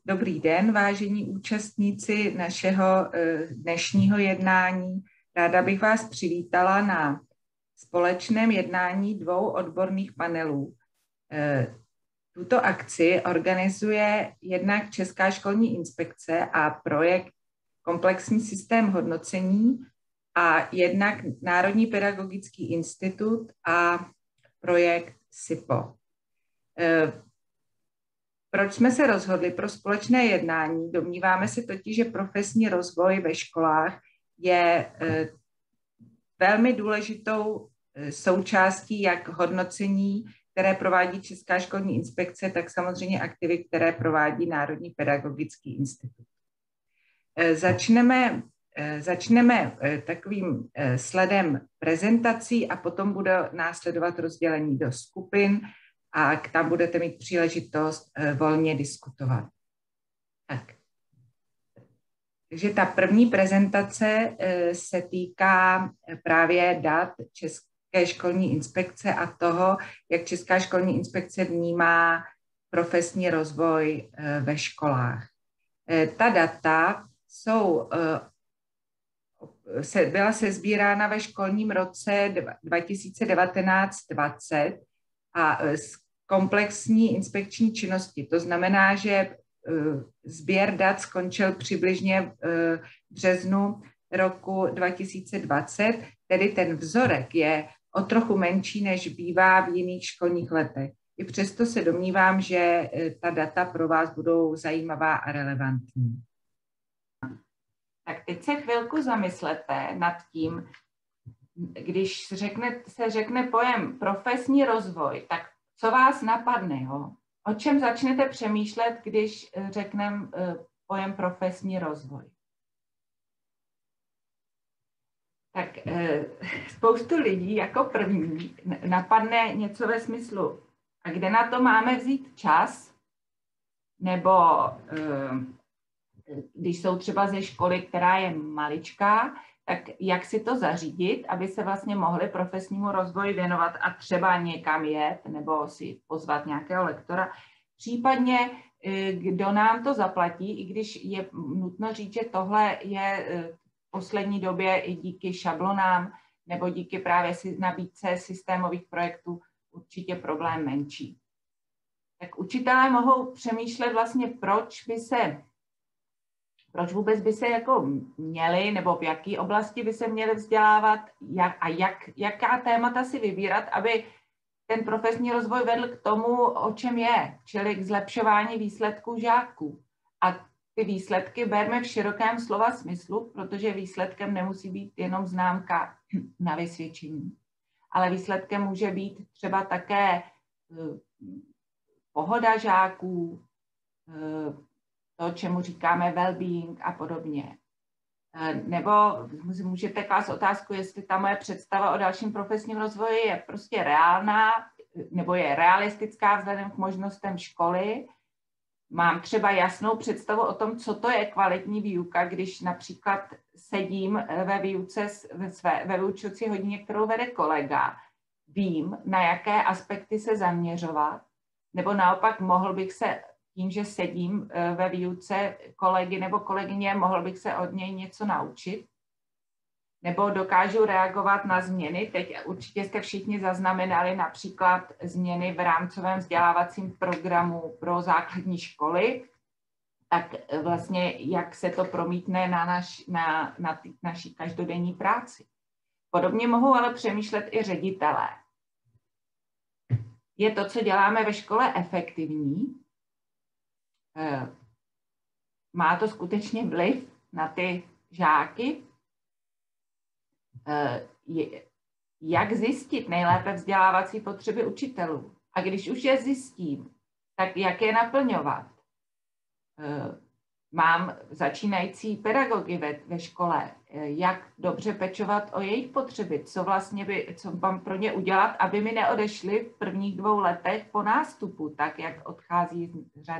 Dobrý den, vážení účastníci našeho dnešního jednání. Ráda bych vás přivítala na společném jednání dvou odborných panelů. Tuto akci organizuje jednak Česká školní inspekce a projekt Komplexní systém hodnocení a jednak Národní pedagogický institut a projekt SIPO. Proč jsme se rozhodli pro společné jednání? Domníváme se totiž, že profesní rozvoj ve školách je velmi důležitou součástí jak hodnocení, které provádí Česká školní inspekce, tak samozřejmě aktivit, které provádí Národní pedagogický institut. Začneme takovým sledem prezentací a potom bude následovat rozdělení do skupin a tam budete mít příležitost volně diskutovat. Tak. Takže ta první prezentace se týká právě dat České školní inspekce a toho, jak Česká školní inspekce vnímá profesní rozvoj ve školách. Ta data byla sesbírána ve školním roce 2019-20 a z komplexní inspekční činnosti. To znamená, že sběr dat skončil přibližně v březnu roku 2020, tedy ten vzorek je o trochu menší, než bývá v jiných školních letech. I přesto se domnívám, že ta data pro vás budou zajímavá a relevantní. Tak teď se chvilku zamyslete nad tím, když se řekne pojem profesní rozvoj, tak co vás napadne? Jo? O čem začnete přemýšlet, když řekneme pojem profesní rozvoj? Tak spoustu lidí jako první napadne něco ve smyslu, a kde na to máme vzít čas? Nebo když jsou třeba ze školy, která je maličká, tak jak si to zařídit, aby se vlastně mohli profesnímu rozvoji věnovat a třeba někam jet nebo si pozvat nějakého lektora. Případně, kdo nám to zaplatí, i když je nutno říct, že tohle je v poslední době i díky šablonám nebo díky právě nabídce systémových projektů určitě problém menší. Tak učitelé mohou přemýšlet vlastně, proč vůbec by se jako měli, nebo v jaké oblasti by se měli vzdělávat jaká témata si vybírat, aby ten profesní rozvoj vedl k tomu, o čem je, čili k zlepšování výsledků žáků. A ty výsledky berme v širokém slova smyslu, protože výsledkem nemusí být jenom známka na vysvědčení, ale výsledkem může být třeba také pohoda žáků, to, čemu říkáme well-being a podobně. Nebo můžete klást otázku, jestli ta moje představa o dalším profesním rozvoji je prostě reálná, nebo je realistická vzhledem k možnostem školy. Mám třeba jasnou představu o tom, co to je kvalitní výuka, když například sedím ve výuce, ve vyučovací hodině, kterou vede kolega. Vím, na jaké aspekty se zaměřovat, nebo naopak mohl bych se tím, že sedím ve výuce kolegy nebo kolegyně, mohl bych se od něj něco naučit, nebo dokážu reagovat na změny. Teď určitě jste všichni zaznamenali například změny v rámcovém vzdělávacím programu pro základní školy, tak vlastně jak se to promítne na naší každodenní práci. Podobně mohou ale přemýšlet i ředitelé. Je to, co děláme ve škole, efektivní? Má to skutečně vliv na ty žáky? Jak zjistit nejlépe vzdělávací potřeby učitelů? A když už je zjistím, tak jak je naplňovat? Mám začínající pedagogy ve škole, jak dobře pečovat o jejich potřeby, co mám pro ně udělat, aby mi neodešli v prvních 2 letech po nástupu, tak jak odchází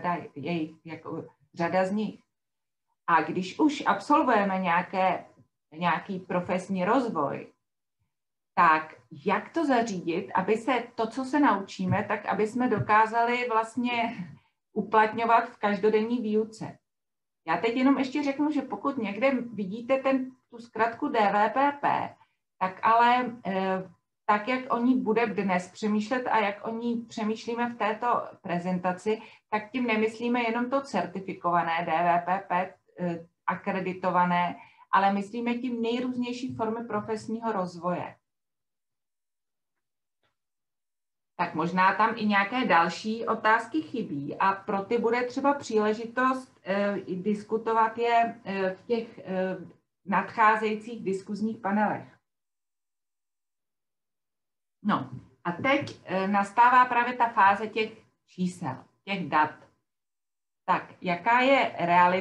řada z nich. A když už absolvujeme nějaký profesní rozvoj, tak jak to zařídit, aby se to, co se naučíme, tak aby jsme dokázali vlastně uplatňovat v každodenní výuce. Já teď jenom ještě řeknu, že pokud někde vidíte tu zkratku DVPP, tak ale tak, jak o ní bude dnes přemýšlet a jak o ní přemýšlíme v této prezentaci, tak tím nemyslíme jenom to certifikované DVPP, akreditované, ale myslíme tím nejrůznější formy profesního rozvoje. Tak možná tam i nějaké další otázky chybí a pro ty bude třeba příležitost diskutovat je v těch nadcházejících diskuzních panelech. No a teď nastává právě ta fáze těch čísel, těch dat. Tak, jaká je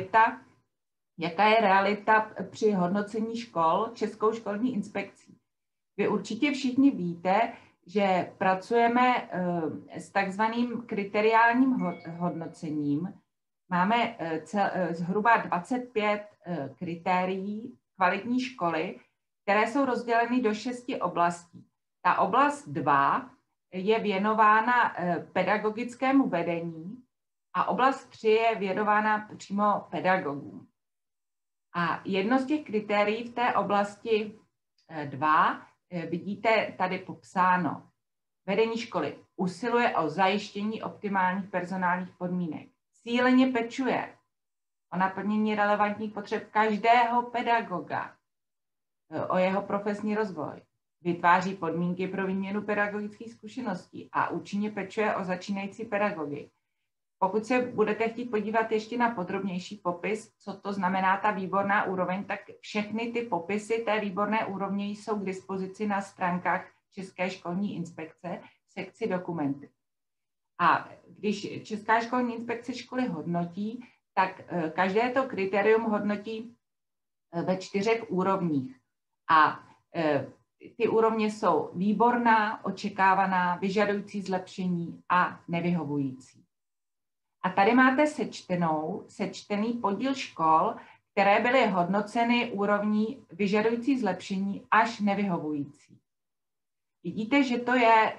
realita při hodnocení škol Českou školní inspekcí? Vy určitě všichni víte, že pracujeme s takzvaným kriteriálním hodnocením. Máme zhruba 25 kritérií kvalitní školy, které jsou rozděleny do 6 oblastí. Ta oblast 2 je věnována pedagogickému vedení a oblast 3 je věnována přímo pedagogům. A jedno z těch kritérií v té oblasti 2 vidíte tady popsáno. Vedení školy usiluje o zajištění optimálních personálních podmínek. Cíleně pečuje o naplnění relevantních potřeb každého pedagoga, o jeho profesní rozvoj. Vytváří podmínky pro výměnu pedagogických zkušeností a účinně pečuje o začínající pedagogy. Pokud se budete chtít podívat ještě na podrobnější popis, co to znamená ta výborná úroveň, tak všechny ty popisy té výborné úrovně jsou k dispozici na stránkách České školní inspekce v sekci dokumenty. A když Česká školní inspekce školy hodnotí, tak každé to kritérium hodnotí ve 4 úrovních. A ty úrovně jsou výborná, očekávaná, vyžadující zlepšení a nevyhovující. A tady máte sečtený podíl škol, které byly hodnoceny úrovní vyžadující zlepšení až nevyhovující. Vidíte, že to je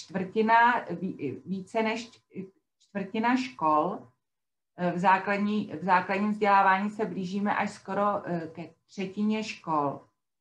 více než čtvrtina škol. V základním vzdělávání se blížíme až skoro ke 1/3 škol.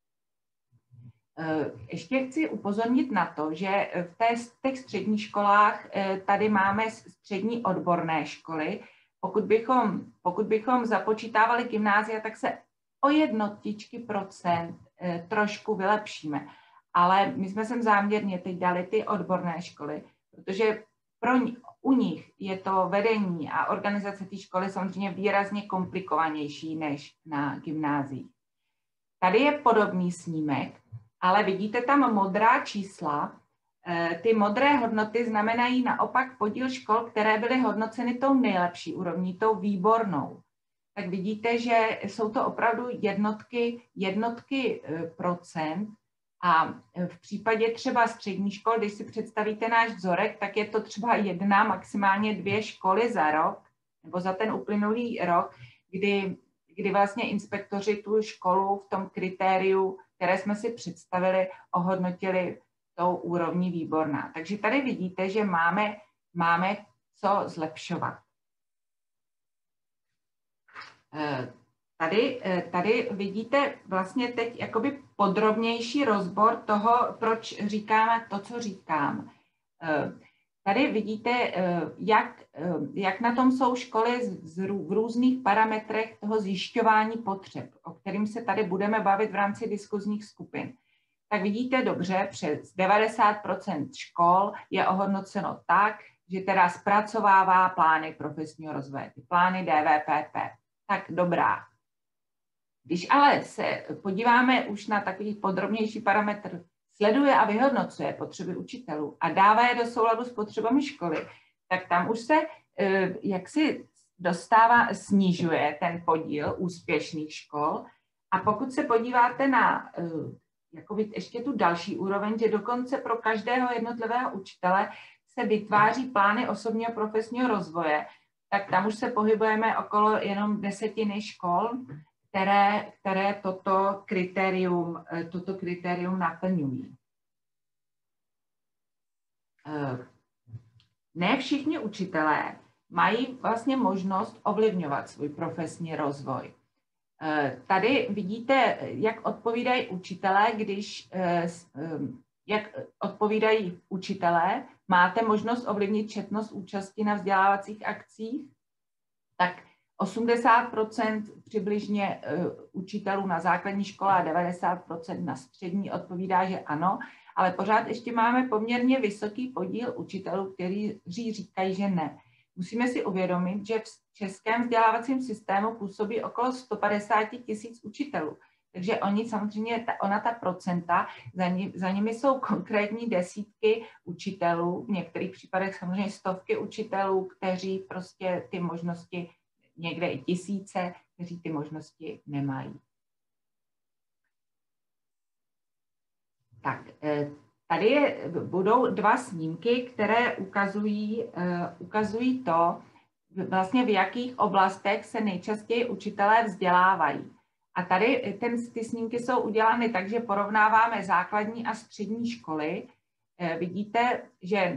Ještě chci upozornit na to, že v těch středních školách tady máme střední odborné školy. Pokud bychom započítávali gymnázia, tak se o jednotičky procent trošku vylepšíme. Ale my jsme sem záměrně teď dali ty odborné školy, protože u nich je to vedení a organizace té školy samozřejmě výrazně komplikovanější než na gymnáziích. Tady je podobný snímek, ale vidíte tam modrá čísla. Ty modré hodnoty znamenají naopak podíl škol, které byly hodnoceny tou nejlepší úrovní, tou výbornou. Tak vidíte, že jsou to opravdu jednotky procent. A v případě třeba středních škol, když si představíte náš vzorek, tak je to třeba 1, maximálně 2 školy za rok, nebo za ten uplynulý rok, kdy vlastně inspektoři tu školu v tom kritériu, které jsme si představili, ohodnotili tou úrovní výborná. Takže tady vidíte, že máme co zlepšovat. Tady vidíte vlastně teď jakoby podrobnější rozbor toho, proč říkáme to, co říkám. Tady vidíte, jak na tom jsou školy v různých parametrech toho zjišťování potřeb, o kterým se tady budeme bavit v rámci diskuzních skupin. Tak vidíte dobře, přes 90% škol je ohodnoceno tak, že teda zpracovává plány profesního rozvoje, ty plány DVPP. Tak dobrá. Když ale se podíváme už na takový podrobnější parametr, sleduje a vyhodnocuje potřeby učitelů a dává je do souladu s potřebami školy, tak tam už se jaksi snižuje ten podíl úspěšných škol. A pokud se podíváte na jakoby ještě tu další úroveň, že dokonce pro každého jednotlivého učitele se vytváří plány osobního profesního rozvoje, tak tam už se pohybujeme okolo jenom 10 škol, které toto kritérium naplňují. Ne všichni učitelé mají vlastně možnost ovlivňovat svůj profesní rozvoj. Tady vidíte, jak odpovídají učitelé, jak odpovídají učitelé. Máte možnost ovlivnit četnost účasti na vzdělávacích akcích, tak 80% přibližně učitelů na základní škole a 90% na střední odpovídá, že ano, ale pořád ještě máme poměrně vysoký podíl učitelů, kteří říkají, že ne. Musíme si uvědomit, že v českém vzdělávacím systému působí okolo 150 000 učitelů. Takže oni samozřejmě, ta procenta, za nimi jsou konkrétní desítky učitelů, v některých případech samozřejmě stovky učitelů, kteří prostě ty možnosti, někde i tisíce, kteří ty možnosti nemají. Tak, tady budou dva snímky, které ukazují to, vlastně v jakých oblastech se nejčastěji učitelé vzdělávají. A tady ty snímky jsou udělány tak, že porovnáváme základní a střední školy. Vidíte, že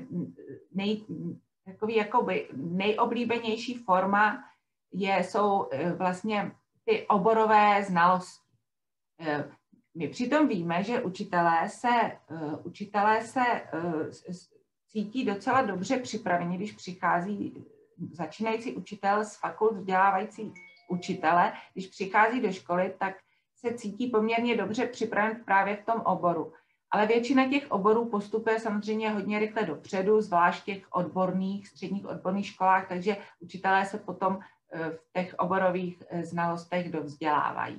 nejoblíbenější forma jsou vlastně ty oborové znalosti. My přitom víme, že učitelé se cítí docela dobře připraveni, když přichází začínající učitel z fakult vzdělávající učitele, když přichází do školy, tak se cítí poměrně dobře připraven právě v tom oboru. Ale většina těch oborů postupuje samozřejmě hodně rychle dopředu, zvlášť v těch středních odborných školách, takže učitelé se potom v těch oborových znalostech dovzdělávají.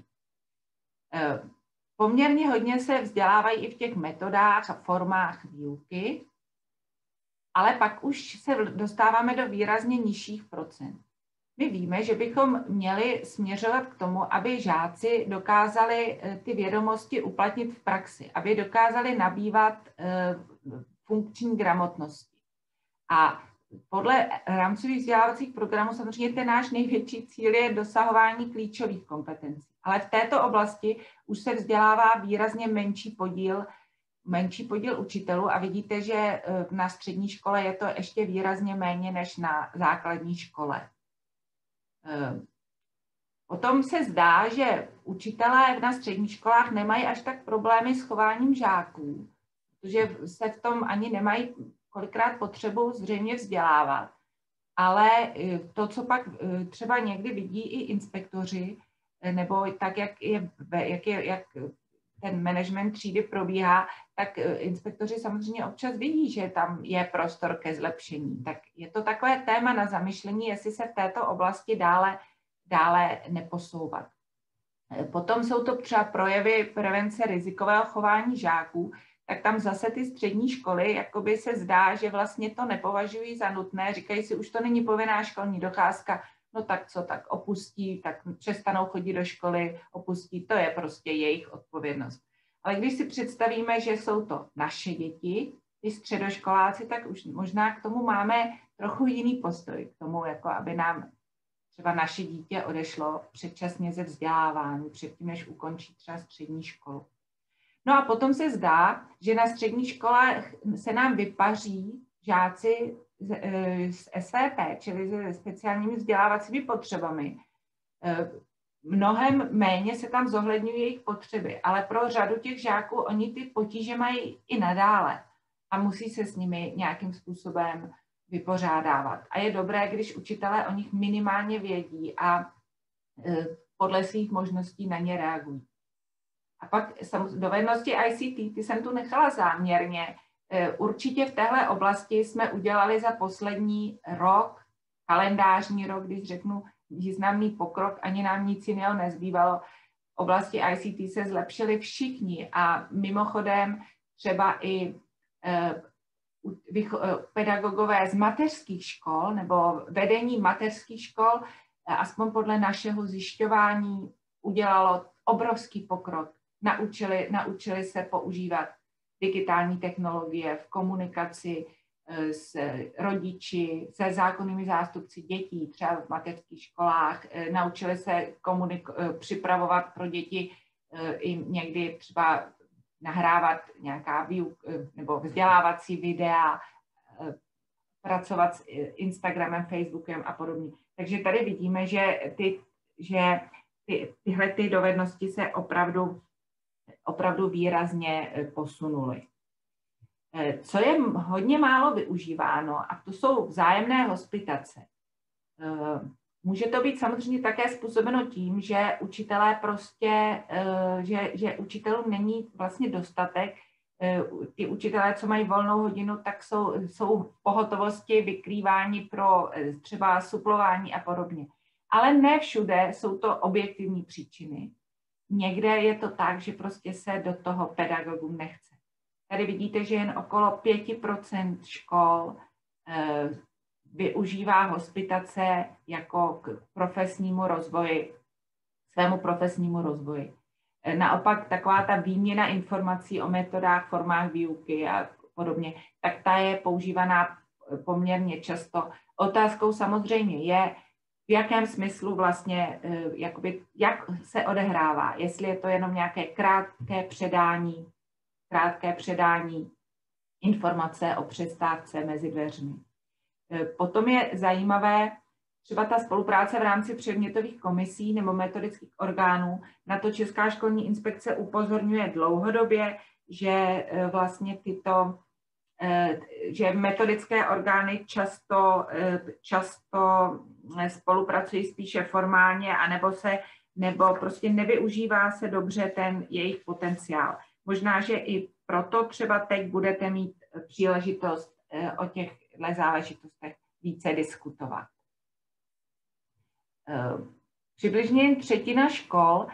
Poměrně hodně se vzdělávají i v těch metodách a formách výuky, ale pak už se dostáváme do výrazně nižších procent. My víme, že bychom měli směřovat k tomu, aby žáci dokázali ty vědomosti uplatnit v praxi, aby dokázali nabývat funkční gramotnosti. A podle rámcových vzdělávacích programů samozřejmě ten náš největší cíl je dosahování klíčových kompetencí. Ale v této oblasti už se vzdělává výrazně menší podíl učitelů a vidíte, že na střední škole je to ještě výrazně méně než na základní škole. Potom se zdá, že učitelé na středních školách nemají až tak problémy s chováním žáků, protože se v tom ani nemají kolikrát potřebu zřejmě vzdělávat. Ale to, co pak třeba někdy vidí i inspektoři, nebo tak, jak ten management třídy probíhá, tak inspektoři samozřejmě občas vidí, že tam je prostor ke zlepšení. Tak je to takové téma na zamyšlení, jestli se v této oblasti dále neposouvat. Potom jsou to třeba projevy prevence rizikového chování žáků, tak tam zase ty střední školy, jakoby se zdá, že vlastně to nepovažují za nutné, říkají si, už to není povinná školní docházka, no tak co, tak opustí, tak přestanou chodit do školy, opustí, to je prostě jejich odpovědnost. Ale když si představíme, že jsou to naše děti, ty středoškoláci, tak už možná k tomu máme trochu jiný postoj, k tomu, jako aby nám třeba naše dítě odešlo předčasně ze vzdělávání, předtím, než ukončí třeba střední školu. No a potom se zdá, že na střední škole se nám vypaří žáci z SVP, čili se speciálními vzdělávacími potřebami. Mnohem méně se tam zohledňují jejich potřeby, ale pro řadu těch žáků oni ty potíže mají i nadále a musí se s nimi nějakým způsobem vypořádávat. A je dobré, když učitelé o nich minimálně vědí a podle svých možností na ně reagují. A pak dovednosti ICT, ty jsem tu nechala záměrně. Určitě v téhle oblasti jsme udělali za poslední rok, kalendářní rok, když řeknu významný pokrok, ani nám nic jiného nezbývalo. V oblasti ICT se zlepšili všichni a mimochodem třeba i pedagogové z mateřských škol nebo vedení mateřských škol, aspoň podle našeho zjišťování, udělalo obrovský pokrok. Naučili se používat digitální technologie v komunikaci s rodiči, se zákonnými zástupci dětí, třeba v mateřských školách. Naučili se připravovat pro děti i někdy třeba nahrávat nějaká nebo vzdělávací videa. pracovat s Instagramem, Facebookem a podobně. Takže tady vidíme, že tyhle dovednosti se opravdu výrazně posunuly. Co je hodně málo využíváno, a to jsou vzájemné hospitace. Může to být samozřejmě také způsobeno tím, že učitelé že učitelům není vlastně dostatek. Ty učitelé, co mají volnou hodinu, tak jsou v pohotovosti vykrýváni pro třeba suplování a podobně. Ale ne všude jsou to objektivní příčiny. Někde je to tak, že prostě se do toho pedagogům nechce. Tady vidíte, že jen okolo 5% škol využívá hospitace jako k profesnímu rozvoji, svému profesnímu rozvoji. Naopak taková ta výměna informací o metodách, formách výuky a podobně, tak ta je používaná poměrně často. Otázkou samozřejmě je, v jakém smyslu vlastně, jak se odehrává, jestli je to jenom nějaké krátké předání informace o přestávce mezi dveřmi. Potom je zajímavé třeba ta spolupráce v rámci předmětových komisí nebo metodických orgánů. Na to Česká školní inspekce upozorňuje dlouhodobě, že vlastně že metodické orgány často spolupracují spíše formálně, nebo prostě nevyužívá se dobře ten jejich potenciál. Možná, že i proto třeba teď budete mít příležitost o těchto záležitostech více diskutovat. Přibližně 1/3 škol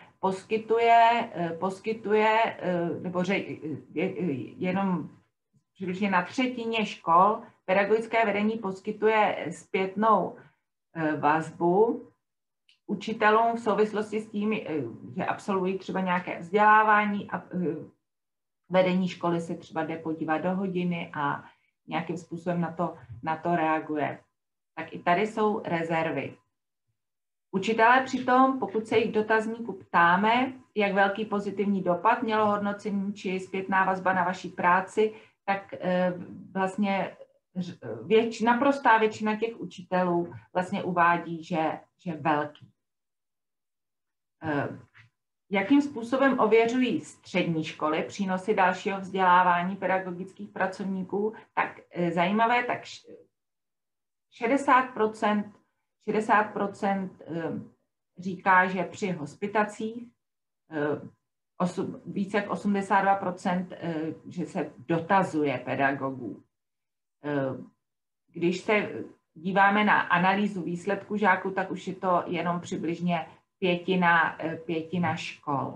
poskytuje nebo jenom přibližně na 1/3 škol pedagogické vedení poskytuje zpětnou vazbu učitelům v souvislosti s tím, že absolvují třeba nějaké vzdělávání a vedení školy se třeba jde podívat do hodiny a nějakým způsobem na to reaguje. Tak i tady jsou rezervy. Učitelé přitom, pokud se jich dotazníku ptáme, jak velký pozitivní dopad mělo hodnocení či zpětná vazba na vaší práci, tak vlastně naprostá většina těch učitelů vlastně uvádí, že velký. Jakým způsobem ověřují střední školy přínosy dalšího vzdělávání pedagogických pracovníků? Tak zajímavé, tak 60% říká, že při hospitacích, více jak 82%, že se dotazuje pedagogů. Když se díváme na analýzu výsledků žáků, tak už je to jenom přibližně pětina škol.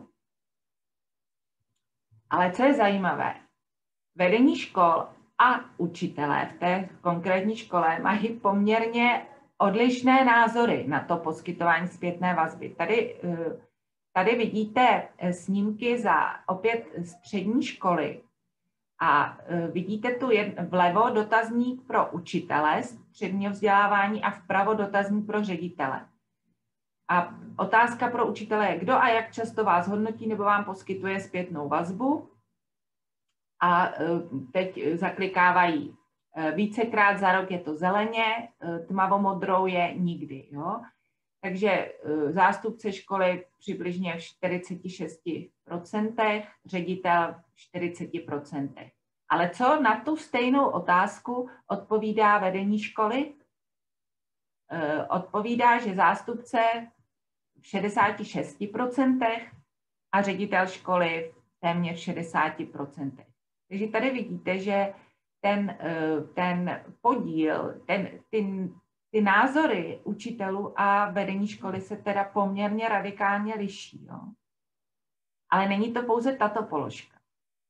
Ale co je zajímavé, vedení škol a učitelé v té konkrétní škole mají poměrně odlišné názory na to poskytování zpětné vazby. Tady vidíte snímky za opět střední školy a vidíte tu vlevo dotazník pro učitele středního vzdělávání a vpravo dotazník pro ředitele. A otázka pro učitele je, kdo a jak často vás hodnotí nebo vám poskytuje zpětnou vazbu. A teď zaklikávají vícekrát za rok, je to zeleně, tmavomodrou je nikdy. Jo? Takže zástupce školy přibližně v 46%, ředitel v 40%. Ale co na tu stejnou otázku odpovídá vedení školy? Odpovídá, že zástupce v 66% a ředitel školy v téměř 60%. Takže tady vidíte, že ten podíl, ty názory učitelů a vedení školy se teda poměrně radikálně liší. Jo? Ale není to pouze tato položka.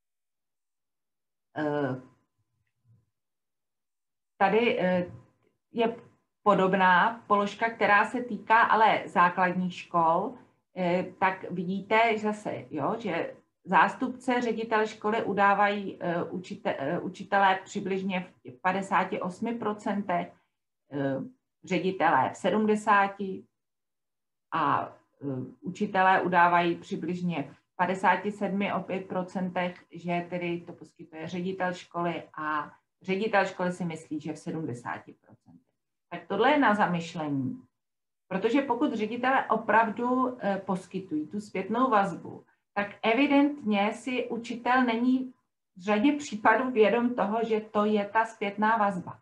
Tady je podobná položka, která se týká ale základních škol, tak vidíte zase, jo, že zástupce ředitel školy udávají učitelé přibližně v 58%, ředitelé v 70% a učitelé udávají přibližně v 57% opět, že tedy to poskytuje ředitel školy a ředitel školy si myslí, že v 70%. Tak tohle je na zamyšlení. Protože pokud ředitelé opravdu poskytují tu zpětnou vazbu, tak evidentně si učitel není v řadě případů vědom toho, že to je ta zpětná vazba.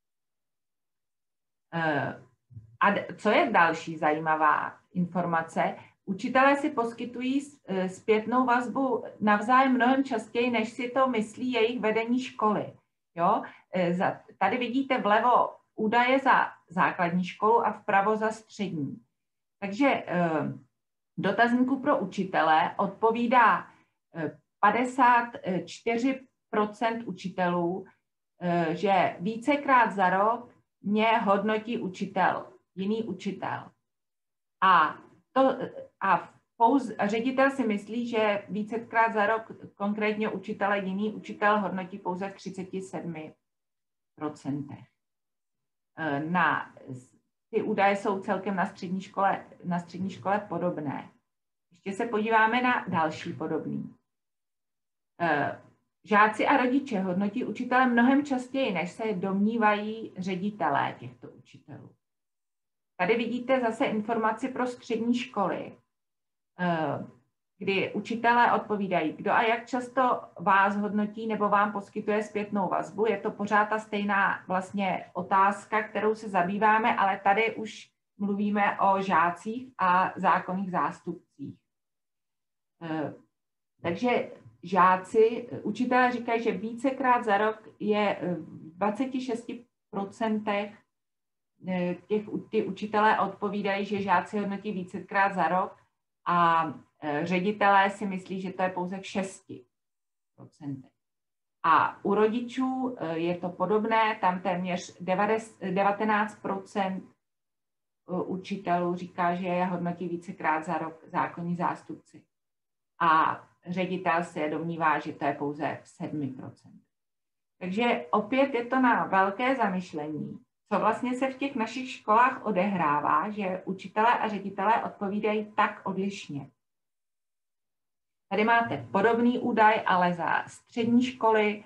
A co je další zajímavá informace? Učitelé si poskytují zpětnou vazbu navzájem mnohem častěji, než si to myslí jejich vedení školy. Jo? Tady vidíte vlevo údaje za základní školu a vpravo za střední. Takže dotazníku pro učitele odpovídá 54% učitelů, že vícekrát za rok mě hodnotí učitel, jiný učitel. Ředitel si myslí, že vícekrát za rok konkrétně učitele jiný učitel hodnotí pouze v 37%. Ty údaje jsou celkem na střední škole podobné. Ještě se podíváme na další podobný. Žáci a rodiče hodnotí učitele mnohem častěji, než se domnívají ředitelé těchto učitelů. Tady vidíte zase informaci pro střední školy, kdy učitelé odpovídají, kdo a jak často vás hodnotí nebo vám poskytuje zpětnou vazbu. Je to pořád ta stejná vlastně otázka, kterou se zabýváme, ale tady už mluvíme o žácích a zákonných zástupcích. Takže učitelé říkají, že vícekrát za rok je v 26% ty učitelé odpovídají, že žáci hodnotí vícekrát za rok a ředitelé si myslí, že to je pouze v 6%. A u rodičů je to podobné, tam téměř 19% učitelů říká, že je hodnotí vícekrát za rok zákonní zástupci. A ředitel se domnívá, že to je pouze v 7%. Takže opět je to na velké zamyšlení, co vlastně se v těch našich školách odehrává, že učitelé a ředitelé odpovídají tak odlišně. Tady máte podobný údaj, ale za střední školy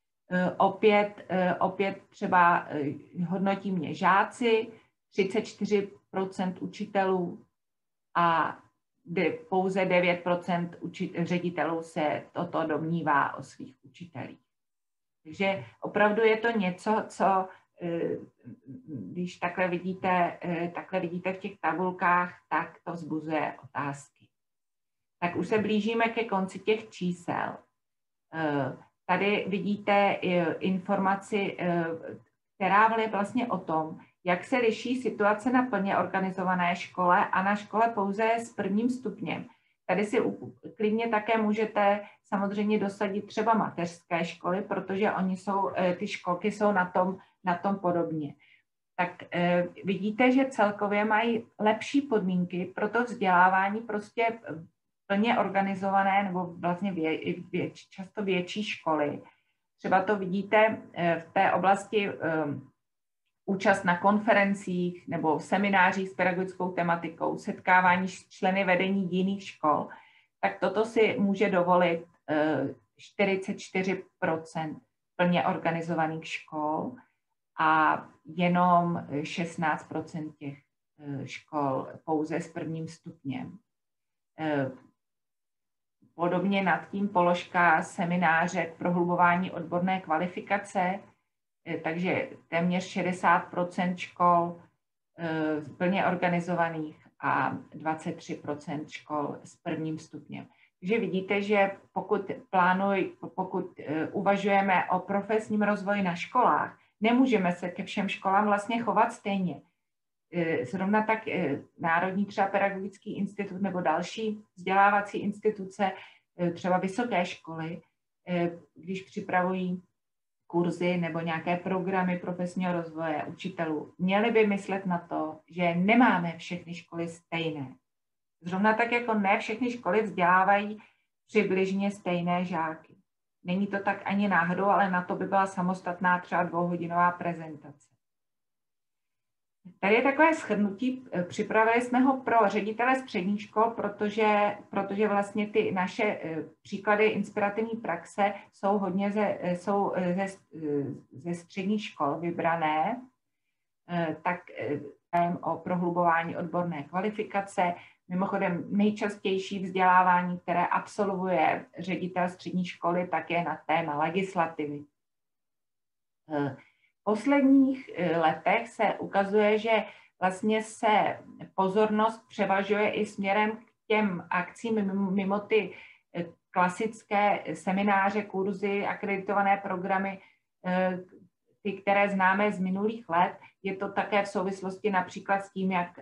opět třeba hodnotí mě žáci, 34% učitelů a pouze 9% ředitelů se toto domnívá o svých učitelích. Takže opravdu je to něco, co když takhle vidíte v těch tabulkách, tak to vzbuzuje otázky. Tak už se blížíme ke konci těch čísel. Tady vidíte informaci, která je vlastně o tom, jak se liší situace na plně organizované škole a na škole pouze s prvním stupněm. Tady si klidně také můžete samozřejmě dosadit třeba mateřské školy, protože ty školky jsou na tom podobně. Tak vidíte, že celkově mají lepší podmínky pro to vzdělávání prostě plně organizované nebo vlastně často větší školy. Třeba to vidíte v té oblasti účast na konferencích nebo seminářích s pedagogickou tematikou, setkávání s členy vedení jiných škol, tak toto si může dovolit 44% plně organizovaných škol a jenom 16% těch škol pouze s prvním stupněm. Podobně nad tím položka semináře k prohlubování odborné kvalifikace, takže téměř 60% škol plně organizovaných a 23% škol s prvním stupněm. Takže vidíte, že pokud uvažujeme o profesním rozvoji na školách, nemůžeme se ke všem školám vlastně chovat stejně. Zrovna tak Národní třeba pedagogický institut nebo další vzdělávací instituce, třeba vysoké školy, když připravují kurzy nebo nějaké programy profesního rozvoje učitelů, měli by myslet na to, že nemáme všechny školy stejné. Zrovna tak, jako ne všechny školy vzdělávají přibližně stejné žáky. Není to tak ani náhodou, ale na to by byla samostatná třeba 2hodinová prezentace. Tady je takové shrnutí, připravili jsme ho pro ředitele středních škol, protože vlastně ty naše příklady inspirativní praxe jsou hodně ze středních škol vybrané, tak o prohlubování odborné kvalifikace. Mimochodem nejčastější vzdělávání, které absolvuje ředitel střední školy, tak je na téma legislativy. V posledních letech se ukazuje, že vlastně se pozornost převažuje i směrem k těm akcím mimo ty klasické semináře, kurzy, akreditované programy, ty, které známe z minulých let. Je to také v souvislosti například s tím, jak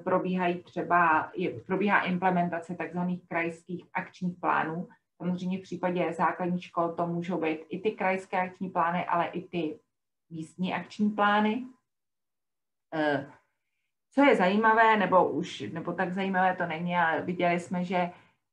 probíhá implementace takzvaných krajských akčních plánů. Samozřejmě v případě základních škol to můžou být i ty krajské akční plány, ale i ty místní akční plány. Co je zajímavé, nebo tak zajímavé to není, ale viděli jsme, že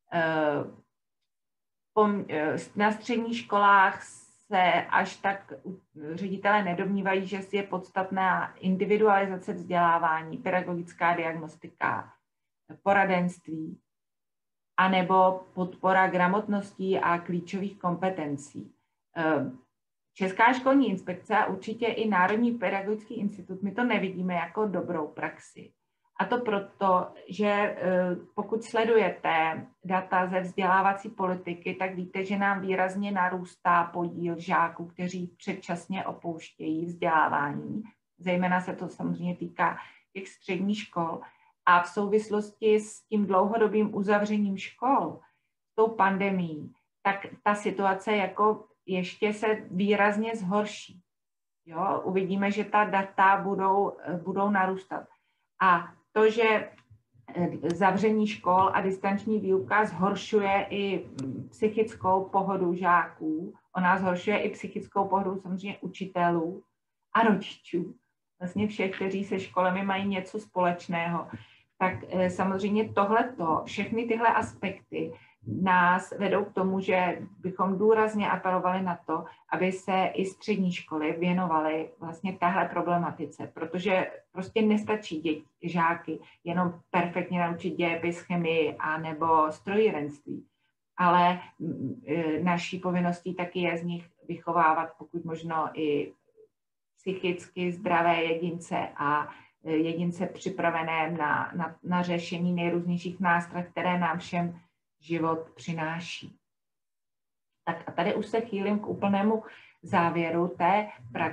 na středních školách se až tak ředitelé nedomnívají, že je podstatná individualizace vzdělávání, pedagogická diagnostika, poradenství, anebo podpora gramotností a klíčových kompetencí. Česká školní inspekce a určitě i Národní pedagogický institut, my to nevidíme jako dobrou praxi. A to proto, že pokud sledujete data ze vzdělávací politiky, tak víte, že nám výrazně narůstá podíl žáků, kteří předčasně opouštějí vzdělávání. Zejména se to samozřejmě týká těch středních škol. A v souvislosti s tím dlouhodobým uzavřením škol, s tou pandemií, tak ta situace jako ještě se výrazně zhorší. Jo? Uvidíme, že ta data budou narůstat. A to, že zavření škol a distanční výuka zhoršuje i psychickou pohodu žáků, ona zhoršuje i psychickou pohodu samozřejmě učitelů a rodičů. Vlastně všech, kteří se školami mají něco společného. Tak samozřejmě všechny tyhle aspekty nás vedou k tomu, že bychom důrazně apelovali na to, aby se i střední školy věnovaly vlastně téhle problematice, protože prostě nestačí žáky jenom perfektně naučit dějepis, chemii a nebo strojírenství, ale naší povinností taky je z nich vychovávat pokud možno i psychicky zdravé jedince a jedince připravené na řešení nejrůznějších nástrah, které nám všem život přináší. Tak a tady už se chýlím k úplnému závěru té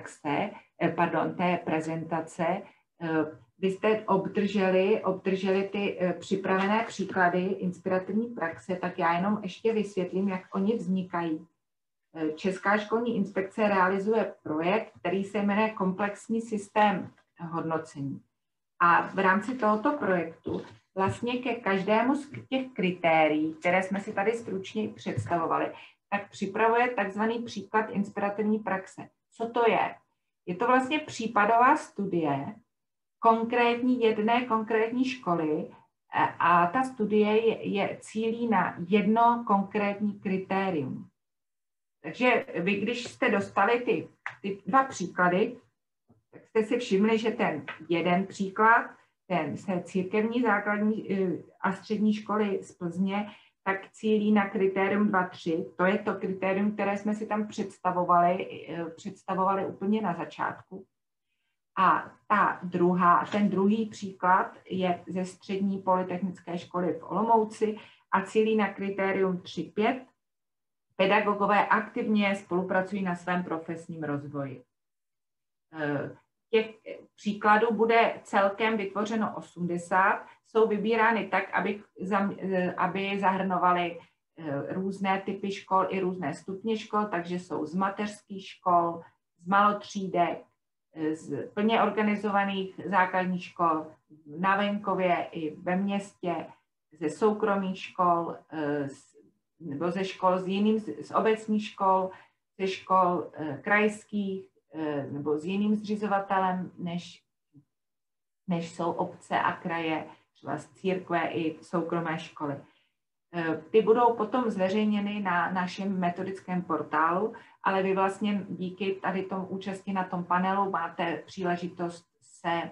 prezentace. Vy jste obdrželi ty připravené příklady inspirativní praxe, tak já jenom ještě vysvětlím, jak oni vznikají. Česká školní inspekce realizuje projekt, který se jmenuje Komplexní systém hodnocení. A v rámci tohoto projektu vlastně ke každému z těch kritérií, které jsme si tady stručně představovali, tak připravuje takzvaný příklad inspirativní praxe. Co to je? Je to vlastně případová studie jedné konkrétní školy a ta studie cílí na jedno konkrétní kritérium. Takže vy, když jste dostali ty dva příklady, tak jste si všimli, že ten jeden příklad, ten z církevní základní a střední školy z Plzně, tak cílí na kritérium 2.3. To je to kritérium, které jsme si tam představovali úplně na začátku. A ten druhý příklad je ze střední polytechnické školy v Olomouci a cílí na kritérium 3.5. Pedagogové aktivně spolupracují na svém profesním rozvoji. Těch příkladů bude celkem vytvořeno 80, jsou vybírány tak, aby zahrnovaly různé typy škol i různé stupně škol, takže jsou z mateřských škol, z malotřídek, z plně organizovaných základních škol na venkově i ve městě, ze soukromých škol, nebo ze škol z obecních škol, ze škol krajských, nebo s jiným zřizovatelem, než jsou obce a kraje, třeba z církve i soukromé školy. Ty budou potom zveřejněny na našem metodickém portálu, ale vy vlastně díky tady tomu účasti na tom panelu máte příležitost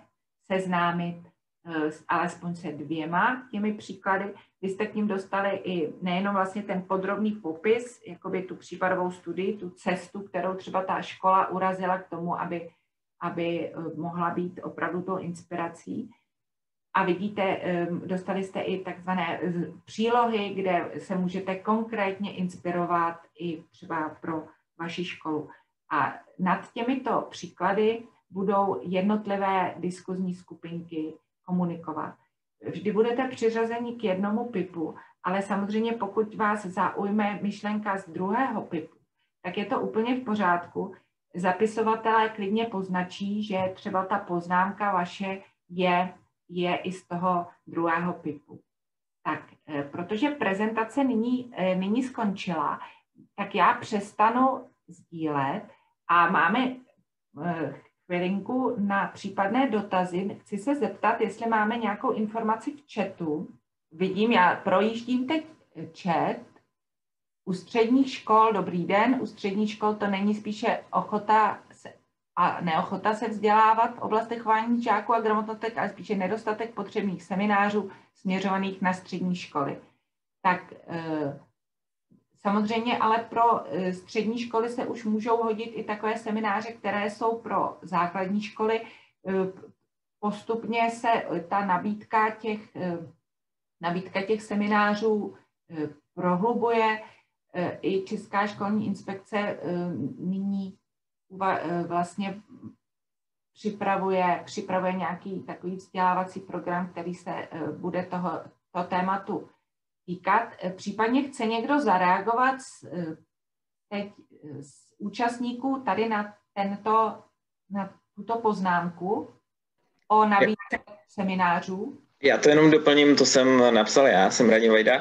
seznámit alespoň se 2 těmi příklady. Vy jste k ním dostali i nejenom vlastně ten podrobný popis, jakoby tu případovou studii, tu cestu, kterou třeba ta škola urazila k tomu, aby mohla být opravdu tou inspirací. A vidíte, dostali jste i takzvané přílohy, kde se můžete konkrétně inspirovat i třeba pro vaši školu. A nad těmito příklady budou jednotlivé diskuzní skupinky komunikovat. Vždy budete přiřazeni k jednomu PIPu, ale samozřejmě pokud vás zaujme myšlenka z druhého PIPu, tak je to úplně v pořádku. Zapisovatelé klidně poznačí, že třeba ta poznámka vaše je i z toho druhého PIPu. Tak, protože prezentace nyní skončila, tak já přestanu sdílet a máme chvilinku na případné dotazy. Chci se zeptat, jestli máme nějakou informaci v chatu. Vidím, já projíždím teď chat. U středních škol, dobrý den, u středních škol to není spíše ochota a neochota se vzdělávat v oblastech chování žáků a gramotnostek, ale spíše nedostatek potřebných seminářů směřovaných na střední školy. Tak samozřejmě, ale pro střední školy se už můžou hodit i takové semináře, které jsou pro základní školy. Postupně se ta nabídka těch seminářů prohlubuje. I Česká školní inspekce nyní vlastně připravuje nějaký takový vzdělávací program, který se bude toho tématu týkat. Případně chce někdo zareagovat teď z účastníků tady na tuto poznámku o nabídce seminářů? Já to jenom doplním, to jsem napsal já, jsem Radim Vajda.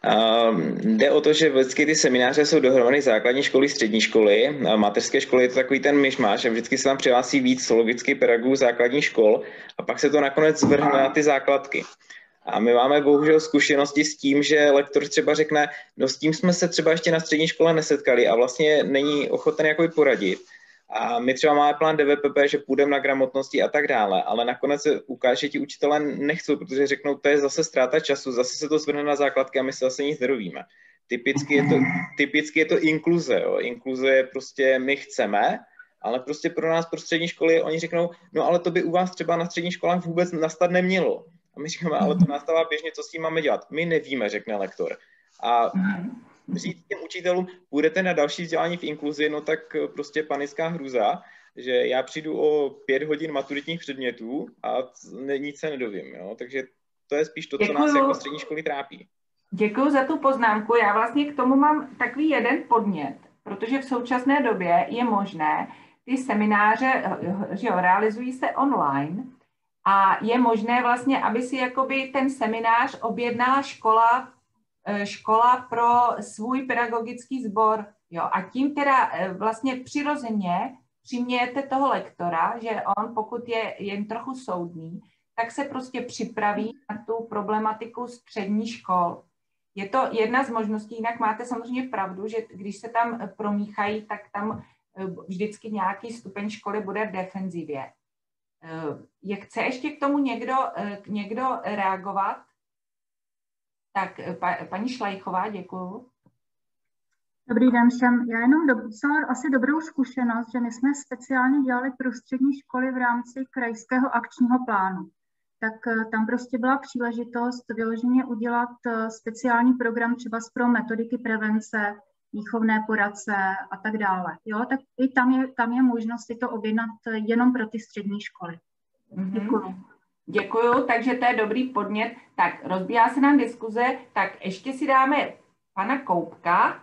Jde o to, že vždycky ty semináře jsou dohromady základní školy, střední školy, mateřské školy, je to takový ten myšmaš a vždycky se tam přihlásí víc logicky pedagogů základních škol a pak se to nakonec zvrhne na ty základky. A my máme bohužel zkušenosti s tím, že lektor třeba řekne, no s tím jsme se třeba ještě na střední škole nesetkali a vlastně není ochoten jakoby poradit. A my třeba máme plán DVPP, že půjdeme na gramotnosti a tak dále, ale nakonec se ukáže, že ti učitelé nechcou, protože řeknou, to je zase ztráta času, zase se to zvrhne na základky a my se zase nic nedovíme. Typicky je to inkluze. Jo. Inkluze je prostě my chceme, ale prostě pro nás, pro střední školy, oni řeknou, no ale to by u vás třeba na středních školách vůbec nastat nemělo. A my říkáme, ale to nastává běžně, co s tím máme dělat? My nevíme, řekne lektor. A říct těm učitelům, půjdete na další vzdělání v inkluzi, no tak prostě panická hrůza, že já přijdu o 5 hodin maturitních předmětů a nic se nedovím. Jo? Takže to je spíš to, co nás jako střední školy trápí. Děkuji za tu poznámku. Já vlastně k tomu mám takový jeden podnět, protože v současné době je možné, ty semináře že realizují se online a je možné vlastně, aby si jakoby ten seminář objednala škola pro svůj pedagogický sbor. Jo? A tím teda vlastně přirozeně přimějete toho lektora, že on, pokud je jen trochu soudný, tak se prostě připraví na tu problematiku střední škol. Je to jedna z možností, jinak máte samozřejmě pravdu, že když se tam promíchají, tak tam vždycky nějaký stupeň školy bude v defenzivě. Chce ještě k tomu někdo reagovat? Tak paní Šlajchová, děkuju. Dobrý den všem. Já jenom docela asi dobrou zkušenost, že my jsme speciálně dělali pro střední školy v rámci krajského akčního plánu. Tak tam prostě byla příležitost vyloženě udělat speciální program třeba pro metodiky prevence, výchovné poradce a tak dále. Jo, tak i tam je možnost si to objednat jenom pro ty střední školy. Děkuju. Děkuju, takže to je dobrý podnět. Tak rozbíhá se nám diskuze, tak ještě si dáme pana Koubka.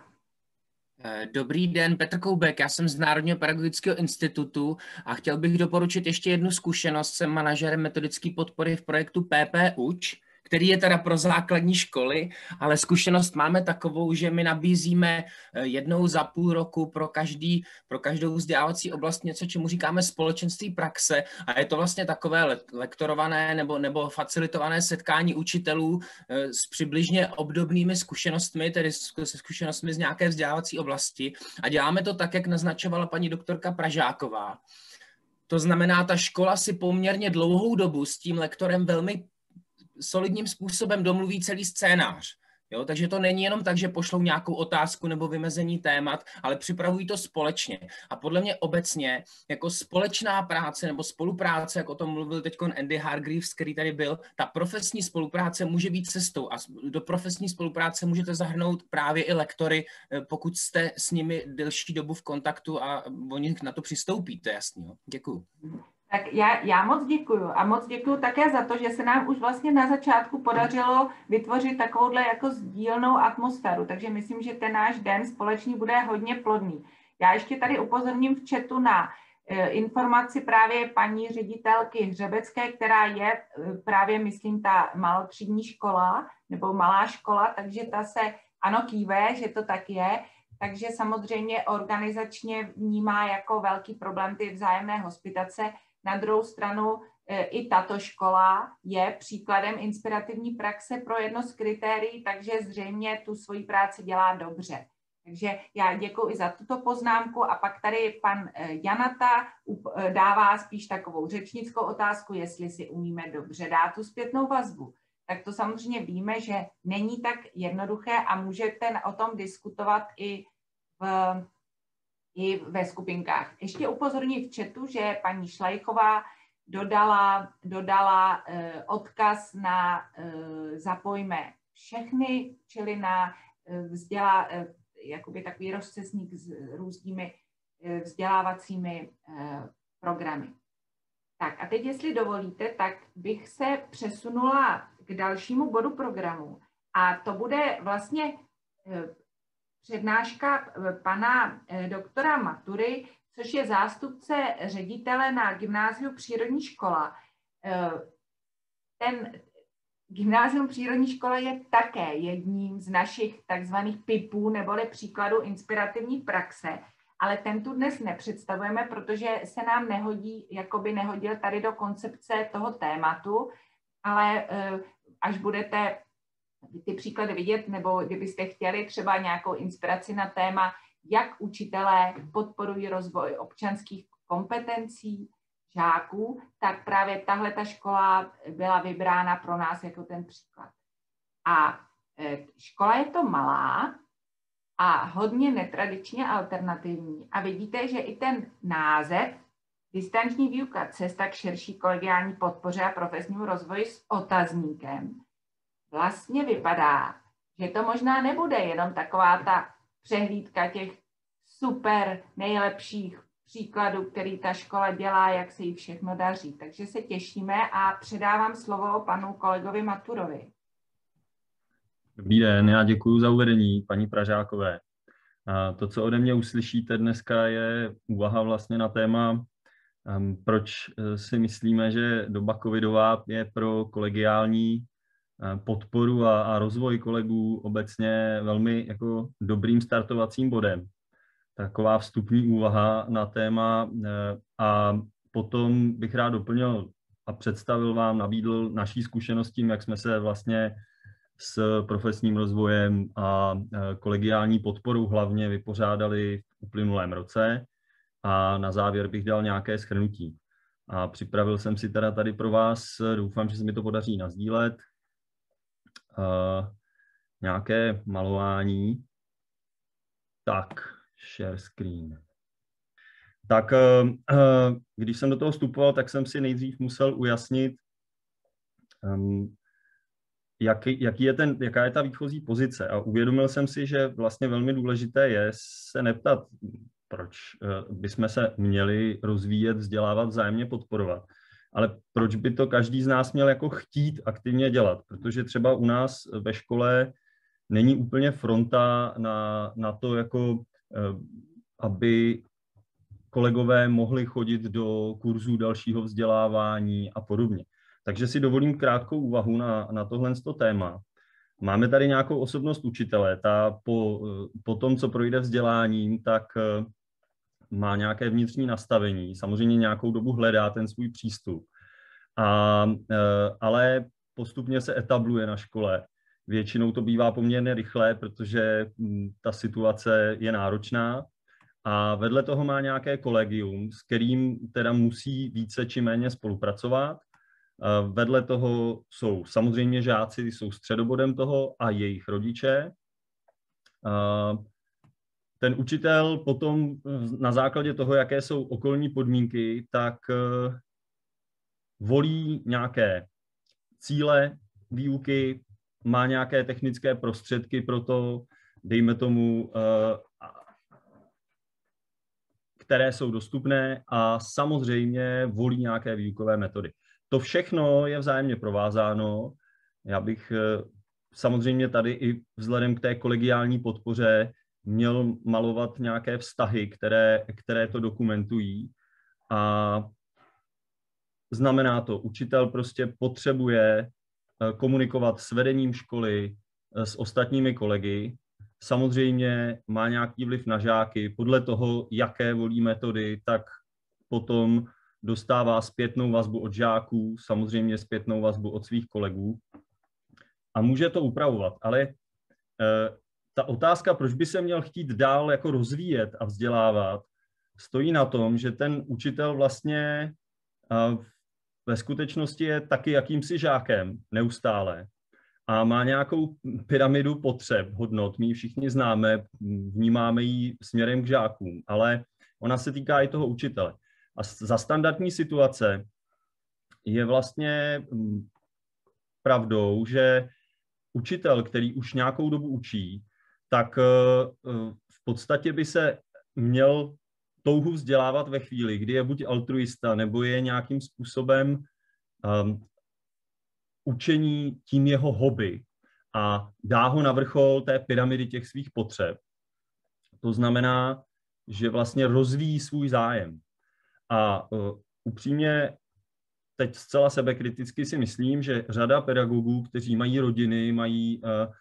Dobrý den, Petr Koubek, já jsem z Národního pedagogického institutu a chtěl bych doporučit ještě jednu zkušenost. Jsem manažerem metodické podpory v projektu PP Uč, který je teda pro základní školy, ale zkušenost máme takovou, že my nabízíme jednou za půl roku pro každou vzdělávací oblast něco, čemu říkáme společenství praxe a je to vlastně takové lektorované nebo facilitované setkání učitelů s přibližně obdobnými zkušenostmi, tedy se zkušenostmi z nějaké vzdělávací oblasti a děláme to tak, jak naznačovala paní doktorka Pražáková. To znamená, ta škola si poměrně dlouhou dobu s tím lektorem velmi solidním způsobem domluví celý scénář. Jo, takže to není jenom tak, že pošlou nějakou otázku nebo vymezení témat, ale připravují to společně. A podle mě obecně jako společná práce nebo spolupráce, jak o tom mluvil teď Andy Hargreaves, který tady byl, ta profesní spolupráce může být cestou a do profesní spolupráce můžete zahrnout právě i lektory, pokud jste s nimi delší dobu v kontaktu a oni na to přistoupí, to je jasný. Jo. Děkuju. Tak já moc děkuju a moc děkuju také za to, že se nám už vlastně na začátku podařilo vytvořit takovouhle jako sdílnou atmosféru, takže myslím, že ten náš den společný bude hodně plodný. Já ještě tady upozorním v chatu na informaci právě paní ředitelky Hřebecké, která je právě, myslím, ta malotřídní škola nebo malá škola, takže ta se ano kýve, že to tak je. Takže samozřejmě organizačně vnímá jako velký problém ty vzájemné hospitace. Na druhou stranu i tato škola je příkladem inspirativní praxe pro jedno z kritérií, takže zřejmě tu svoji práci dělá dobře. Takže já děkuji i za tuto poznámku a pak tady pan Janata dává spíš takovou řečnickou otázku, jestli si umíme dobře dát tu zpětnou vazbu. Tak to samozřejmě víme, že není tak jednoduché a můžete o tom diskutovat i ve skupinkách. Ještě upozorním v chatu, že paní Šlajchová dodala odkaz na zapojme všechny, čili na jakoby takový rozcestník s různými vzdělávacími programy. Tak a teď, jestli dovolíte, tak bych se přesunula k dalšímu bodu programu a to bude vlastně přednáška pana doktora Matury, což je zástupce ředitele na Gymnáziu Přírodní škola. Ten Gymnázium Přírodní škola je také jedním z našich takzvaných PIPů, neboli příkladů inspirativní praxe, ale ten tu dnes nepředstavujeme, protože se nám nehodil tady do koncepce toho tématu, ale až budete ty příklady vidět, nebo kdybyste chtěli třeba nějakou inspiraci na téma, jak učitelé podporují rozvoj občanských kompetencí žáků, tak právě tahle ta škola byla vybrána pro nás jako ten příklad. A škola je to malá a hodně netradičně alternativní. A vidíte, že i ten název distanční výuka cesta k širší kolegiální podpoře a profesnímu rozvoji s otazníkem vlastně vypadá, že to možná nebude jenom taková ta přehlídka těch super nejlepších příkladů, který ta škola dělá, jak se jí všechno daří. Takže se těšíme a předávám slovo panu kolegovi Maturovi. Dobrý den, já děkuji za uvedení paní Pražákové. To, co ode mě uslyšíte dneska, je úvaha vlastně na téma, proč si myslíme, že doba covidová je pro kolegiální podporu a rozvoj kolegů obecně velmi jako dobrým startovacím bodem. Taková vstupní úvaha na téma a potom bych rád doplnil a představil vám, nabídl naší zkušenost tím, jak jsme se vlastně s profesním rozvojem a kolegiální podporou hlavně vypořádali v uplynulém roce a na závěr bych dal nějaké shrnutí. A připravil jsem si teda tady pro vás, doufám, že se mi to podaří nasdílet, nějaké malování. Tak, share screen. Tak, když jsem do toho vstupoval, tak jsem si nejdřív musel ujasnit, jaká je ta výchozí pozice. A uvědomil jsem si, že vlastně velmi důležité je se neptat, proč bychom se měli rozvíjet, vzdělávat, vzájemně podporovat, ale proč by to každý z nás měl jako chtít aktivně dělat, protože třeba u nás ve škole není úplně fronta na to, jako, aby kolegové mohli chodit do kurzů dalšího vzdělávání a podobně. Takže si dovolím krátkou úvahu na tohle téma. Máme tady nějakou osobnost učitele, ta po tom, co projde vzděláním, tak má nějaké vnitřní nastavení, samozřejmě nějakou dobu hledá ten svůj přístup, ale postupně se etabluje na škole. Většinou to bývá poměrně rychle, protože ta situace je náročná a vedle toho má nějaké kolegium, s kterým teda musí více či méně spolupracovat. Vedle toho jsou samozřejmě žáci, jsou středobodem toho a jejich rodiče. Ten učitel potom na základě toho, jaké jsou okolní podmínky, tak volí nějaké cíle výuky, má nějaké technické prostředky pro to, dejme tomu, které jsou dostupné a samozřejmě volí nějaké výukové metody. To všechno je vzájemně provázáno. Já bych samozřejmě tady i vzhledem k té kolegiální podpoře měl malovat nějaké vztahy, které to dokumentují. A znamená to, učitel prostě potřebuje komunikovat s vedením školy, s ostatními kolegy. Samozřejmě má nějaký vliv na žáky. Podle toho, jaké volí metody, tak potom dostává zpětnou vazbu od žáků, samozřejmě zpětnou vazbu od svých kolegů a může to upravovat. Ale ta otázka, proč by se měl chtít dál jako rozvíjet a vzdělávat, stojí na tom, že ten učitel vlastně ve skutečnosti je taky jakýmsi žákem neustále a má nějakou pyramidu potřeb, hodnot. My ji všichni známe, vnímáme ji směrem k žákům, ale ona se týká i toho učitele. A za standardní situace je vlastně pravdou, že učitel, který už nějakou dobu učí, tak v podstatě by se měl touhu vzdělávat ve chvíli, kdy je buď altruista, nebo je nějakým způsobem učení tím jeho hobby a dá ho na vrchol té pyramidy těch svých potřeb. To znamená, že vlastně rozvíjí svůj zájem. A upřímně teď zcela sebekriticky si myslím, že řada pedagogů, kteří mají rodiny, mají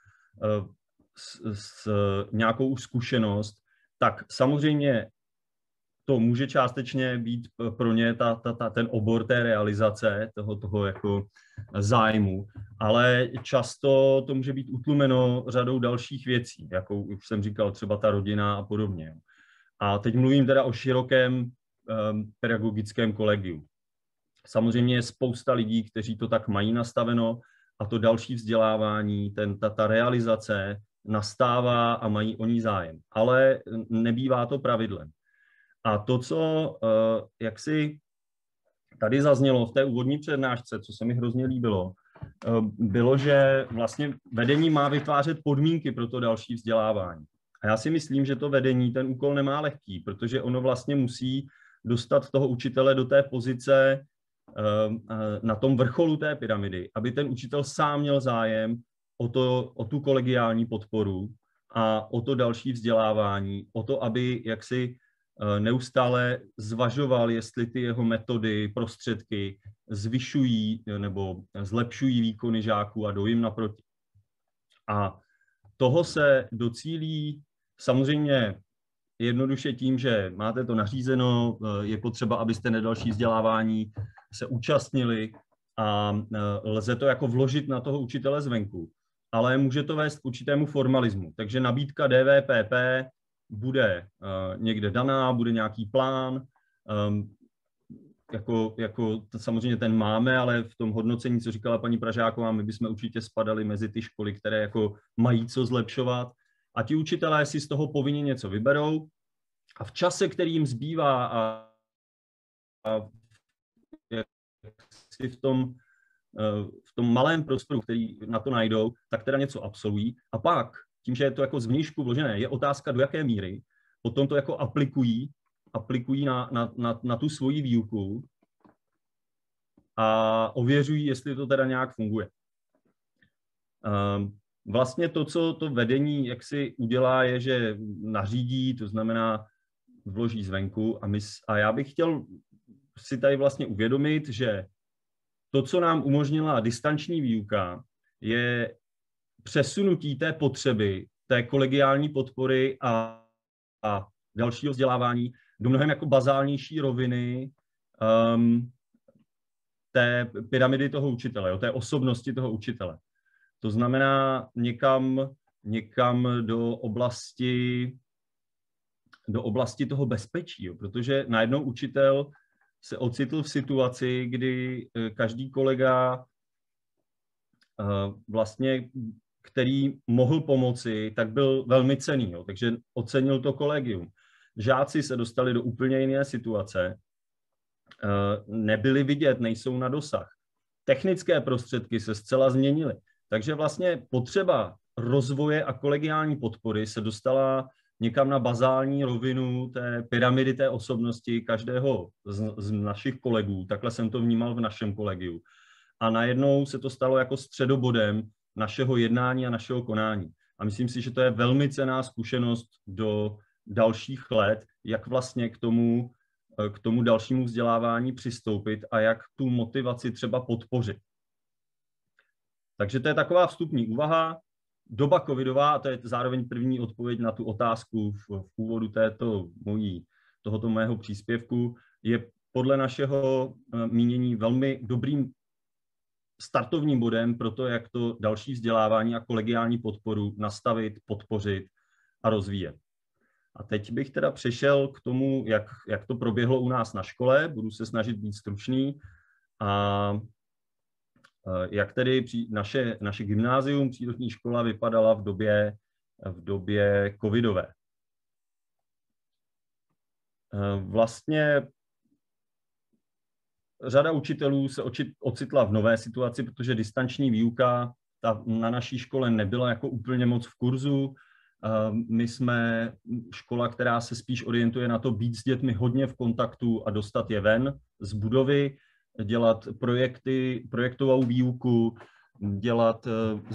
nějakou už zkušenost, tak samozřejmě to může částečně být pro ně ten obor té realizace, toho jako zájmu, ale často to může být utlumeno řadou dalších věcí, jako už jsem říkal, třeba ta rodina a podobně. A teď mluvím teda o širokém pedagogickém kolegiu. Samozřejmě je spousta lidí, kteří to tak mají nastaveno a to další vzdělávání, ta realizace nastává a mají o ní zájem. Ale nebývá to pravidlem. A to, co jaksi tady zaznělo v té úvodní přednášce, co se mi hrozně líbilo, bylo, že vlastně vedení má vytvářet podmínky pro to další vzdělávání. A já si myslím, že to vedení ten úkol nemá lehký, protože ono vlastně musí dostat toho učitele do té pozice na tom vrcholu té pyramidy, aby ten učitel sám měl zájem o tu kolegiální podporu a o to další vzdělávání, o to, aby jaksi neustále zvažoval, jestli ty jeho metody, prostředky zvyšují nebo zlepšují výkony žáků a jdou jim naproti. A toho se docílí samozřejmě jednoduše tím, že máte to nařízeno, je potřeba, abyste na další vzdělávání se účastnili a lze to jako vložit na toho učitele zvenku. Ale může to vést k určitému formalismu. Takže nabídka DVPP bude někde daná, bude nějaký plán, samozřejmě ten máme, ale v tom hodnocení, co říkala paní Pražáková, my bychom určitě spadali mezi ty školy, které jako mají co zlepšovat a ti učitelé si z toho povinně něco vyberou a v čase, který jim zbývá a si v tom malém prostoru, který na to najdou, tak teda něco absolvují a pak tím, že je to jako zvnějšku vložené, je otázka, do jaké míry potom to jako aplikují na tu svoji výuku a ověřují, jestli to teda nějak funguje. Vlastně to, co to vedení jaksi udělá, je, že nařídí, to znamená vloží zvenku a já bych chtěl si tady vlastně uvědomit, že to, co nám umožnila distanční výuka, je přesunutí té potřeby, té kolegiální podpory a dalšího vzdělávání do mnohem jako bazálnější roviny té pyramidy toho učitele, té osobnosti toho učitele. To znamená někam do oblasti do oblasti toho bezpečí, jo, protože najednou učitel se ocitl v situaci, kdy každý kolega vlastně, který mohl pomoci, tak byl velmi cenný, jo, takže ocenil to kolegium. Žáci se dostali do úplně jiné situace, nebyli vidět, nejsou na dosah. Technické prostředky se zcela změnily, takže vlastně potřeba rozvoje a kolegiální podpory se dostala někam na bazální rovinu té pyramidy té osobnosti každého z našich kolegů. Takhle jsem to vnímal v našem kolegiu. A najednou se to stalo jako středobodem našeho jednání a našeho konání. A myslím si, že to je velmi cenná zkušenost do dalších let, jak vlastně k tomu dalšímu vzdělávání přistoupit a jak tu motivaci třeba podpořit. Takže to je taková vstupní úvaha. Doba covidová, a to je zároveň první odpověď na tu otázku v úvodu tohoto mého příspěvku, je podle našeho mínění velmi dobrým startovním bodem pro to, jak to další vzdělávání a kolegiální podporu nastavit, podpořit a rozvíjet. A teď bych teda přešel k tomu, jak to proběhlo u nás na škole, budu se snažit být stručný, a jak tedy naše gymnázium, přírodní škola vypadala v době covidové. Vlastně řada učitelů se ocitla v nové situaci, protože distanční výuka na naší škole nebyla jako úplně moc v kurzu. My jsme škola, která se spíš orientuje na to být s dětmi hodně v kontaktu a dostat je ven z budovy, dělat projektovou výuku, dělat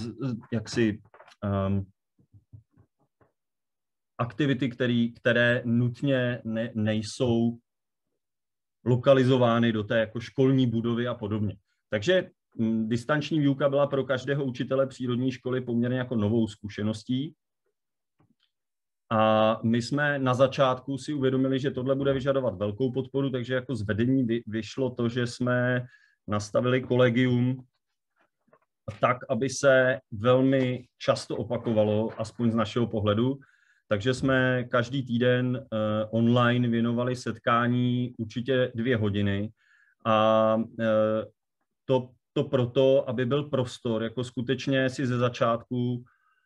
aktivity, které nutně nejsou lokalizovány do té jako školní budovy a podobně. Takže distanční výuka byla pro každého učitele přírodní školy poměrně jako novou zkušeností. A my jsme na začátku si uvědomili, že tohle bude vyžadovat velkou podporu, takže jako z vedení vyšlo to, že jsme nastavili kolegium tak, aby se velmi často opakovalo, aspoň z našeho pohledu. Takže jsme každý týden online věnovali setkání určitě 2 hodiny. A to proto, aby byl prostor, jako skutečně si ze začátku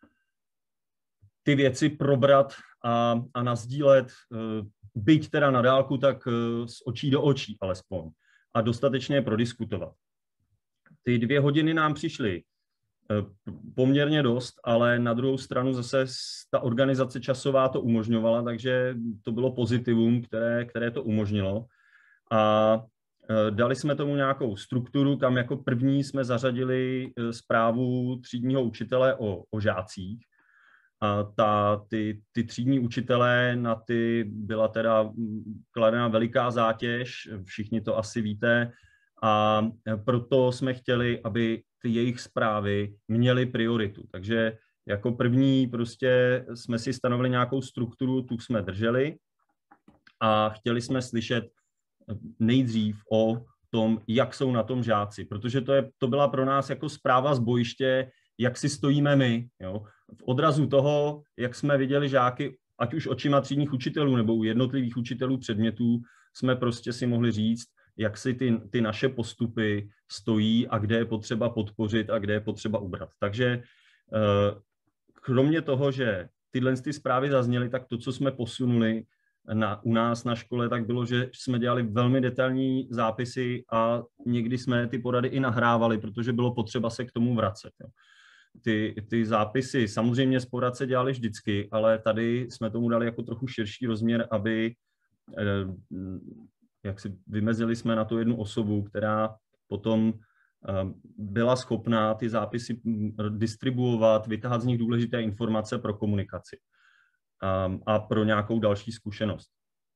ty věci probrat a nasdílet, byť teda na dálku, tak z očí do očí alespoň. A dostatečně je prodiskutovat. Ty 2 hodiny nám přišly poměrně dost, ale na druhou stranu zase ta organizace časová to umožňovala, takže to bylo pozitivum, které to umožnilo. A dali jsme tomu nějakou strukturu, kam jako první jsme zařadili zprávu třídního učitele o žácích. A ty třídní učitelé, na ty byla teda kladena veliká zátěž, všichni to asi víte, a proto jsme chtěli, aby ty jejich zprávy měly prioritu. Takže jako první prostě jsme si stanovili nějakou strukturu, tu jsme drželi a chtěli jsme slyšet nejdřív o tom, jak jsou na tom žáci, protože to byla pro nás jako zpráva z bojiště, jak si stojíme my. Jo? V odrazu toho, jak jsme viděli žáky, ať už očima třídních učitelů nebo u jednotlivých učitelů předmětů, jsme prostě si mohli říct, jak si ty naše postupy stojí a kde je potřeba podpořit a kde je potřeba ubrat. Takže kromě toho, že tyhle zprávy zazněly, tak to, co jsme posunuli u nás na škole, tak bylo, že jsme dělali velmi detailní zápisy a někdy jsme ty porady i nahrávali, protože bylo potřeba se k tomu vracet. Jo. Ty zápisy samozřejmě z porad se dělali vždycky, ale tady jsme tomu dali jako trochu širší rozměr, aby jak si vymezili jsme na tu jednu osobu, která potom byla schopná ty zápisy distribuovat, vytáhat z nich důležité informace pro komunikaci a pro nějakou další zkušenost.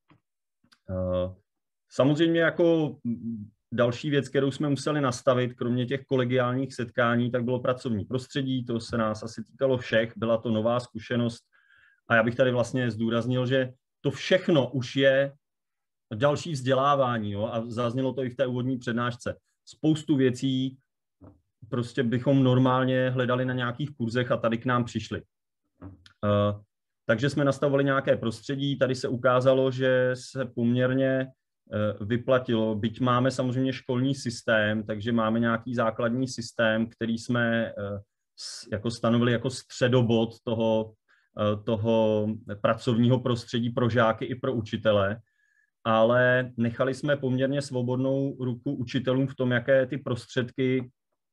Samozřejmě jako další věc, kterou jsme museli nastavit, kromě těch kolegiálních setkání, tak bylo pracovní prostředí, to se nás asi týkalo všech, byla to nová zkušenost a já bych tady vlastně zdůraznil, že to všechno už je další vzdělávání, jo, a zaznělo to i v té úvodní přednášce. Spoustu věcí prostě bychom normálně hledali na nějakých kurzech a tady k nám přišli. Takže jsme nastavovali nějaké prostředí, tady se ukázalo, že se poměrně vyplatilo, byť máme samozřejmě školní systém, takže máme nějaký základní systém, který jsme jako stanovili jako středobod toho pracovního prostředí pro žáky i pro učitele, ale nechali jsme poměrně svobodnou ruku učitelům v tom, jaké ty prostředky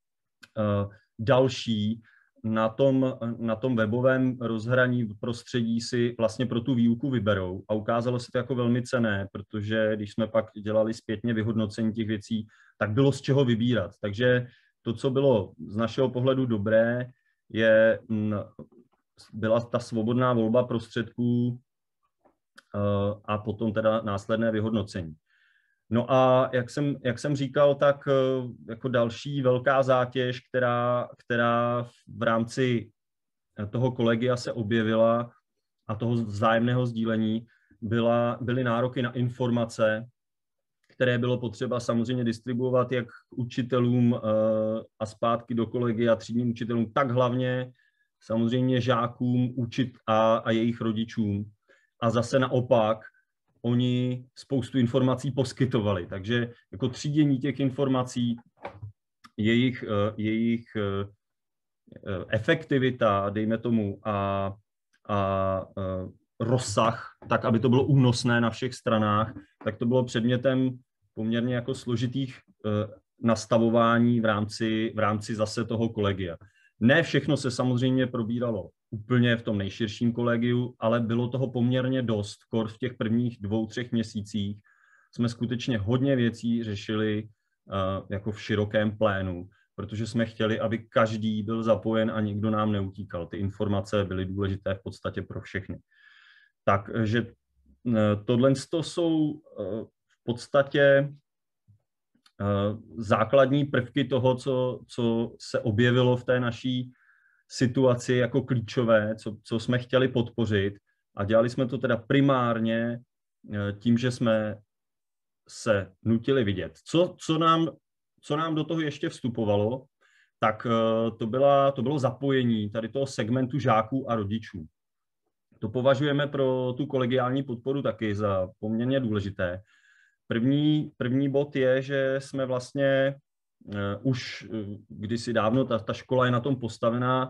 další na tom webovém rozhraní prostředí si vlastně pro tu výuku vyberou. A ukázalo se to jako velmi cenné, protože když jsme pak dělali zpětně vyhodnocení těch věcí, tak bylo z čeho vybírat. Takže to, co bylo z našeho pohledu dobré, byla ta svobodná volba prostředků a potom teda následné vyhodnocení. No a jak jsem říkal, tak jako další velká zátěž, která v rámci toho kolegia se objevila a toho vzájemného sdílení, byly nároky na informace, které bylo potřeba samozřejmě distribuovat jak učitelům a zpátky do kolegia, třídním učitelům, tak hlavně samozřejmě žákům, a jejich rodičům. A zase naopak, oni spoustu informací poskytovali, takže jako třídění těch informací, jejich efektivita, dejme tomu, a rozsah, tak aby to bylo únosné na všech stranách, tak to bylo předmětem poměrně jako složitých nastavování v rámci zase toho kolegia. Ne všechno se samozřejmě probíralo úplně v tom nejširším kolegiu, ale bylo toho poměrně dost. Kor v těch prvních 2-3 měsících jsme skutečně hodně věcí řešili jako v širokém plénu, protože jsme chtěli, aby každý byl zapojen a nikdo nám neutíkal. Ty informace byly důležité v podstatě pro všechny. Takže tohle jsou v podstatě základní prvky toho, co se objevilo v té naší situaci jako klíčové, co jsme chtěli podpořit, a dělali jsme to teda primárně tím, že jsme se nutili vidět. Co nám do toho ještě vstupovalo, tak to bylo zapojení tady toho segmentu žáků a rodičů. To považujeme pro tu kolegiální podporu taky za poměrně důležité. První bod je, že jsme vlastně už kdysi dávno, ta škola je na tom postavená,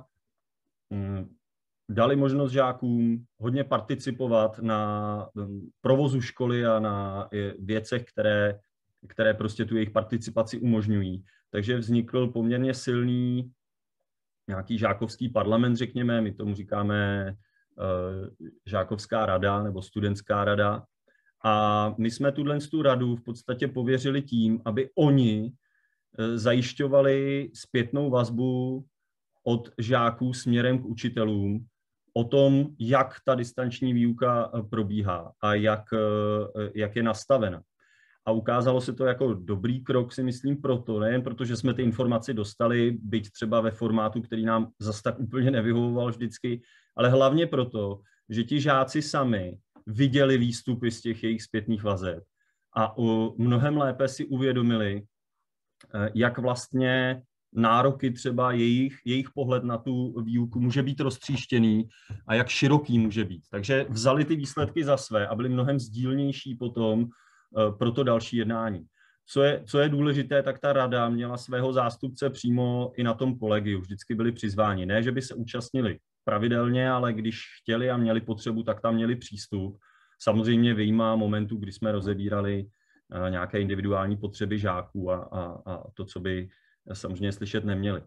dali možnost žákům hodně participovat na provozu školy a na věcech, které prostě tu jejich participaci umožňují. Takže vznikl poměrně silný nějaký žákovský parlament, řekněme, my tomu říkáme žákovská rada nebo studentská rada. A my jsme tu radu v podstatě pověřili tím, aby oni zajišťovali zpětnou vazbu od žáků směrem k učitelům o tom, jak ta distanční výuka probíhá a jak je nastavena. A ukázalo se to jako dobrý krok, si myslím, nejen proto, že jsme ty informace dostali, byť třeba ve formátu, který nám zas tak úplně nevyhovoval vždycky, ale hlavně proto, že ti žáci sami viděli výstupy z těch jejich zpětných vazeb a mnohem lépe si uvědomili, jak vlastně nároky třeba jejich pohled na tu výuku může být roztříštěný a jak široký může být. Takže vzali ty výsledky za své a byli mnohem sdílnější potom pro to další jednání. Co je důležité, tak ta rada měla svého zástupce přímo i na tom kolegiu. Vždycky byli přizváni. Ne, že by se účastnili pravidelně, ale když chtěli a měli potřebu, tak tam měli přístup. Samozřejmě vyjma momentu, kdy jsme rozebírali nějaké individuální potřeby žáků a to, co by samozřejmě slyšet neměli.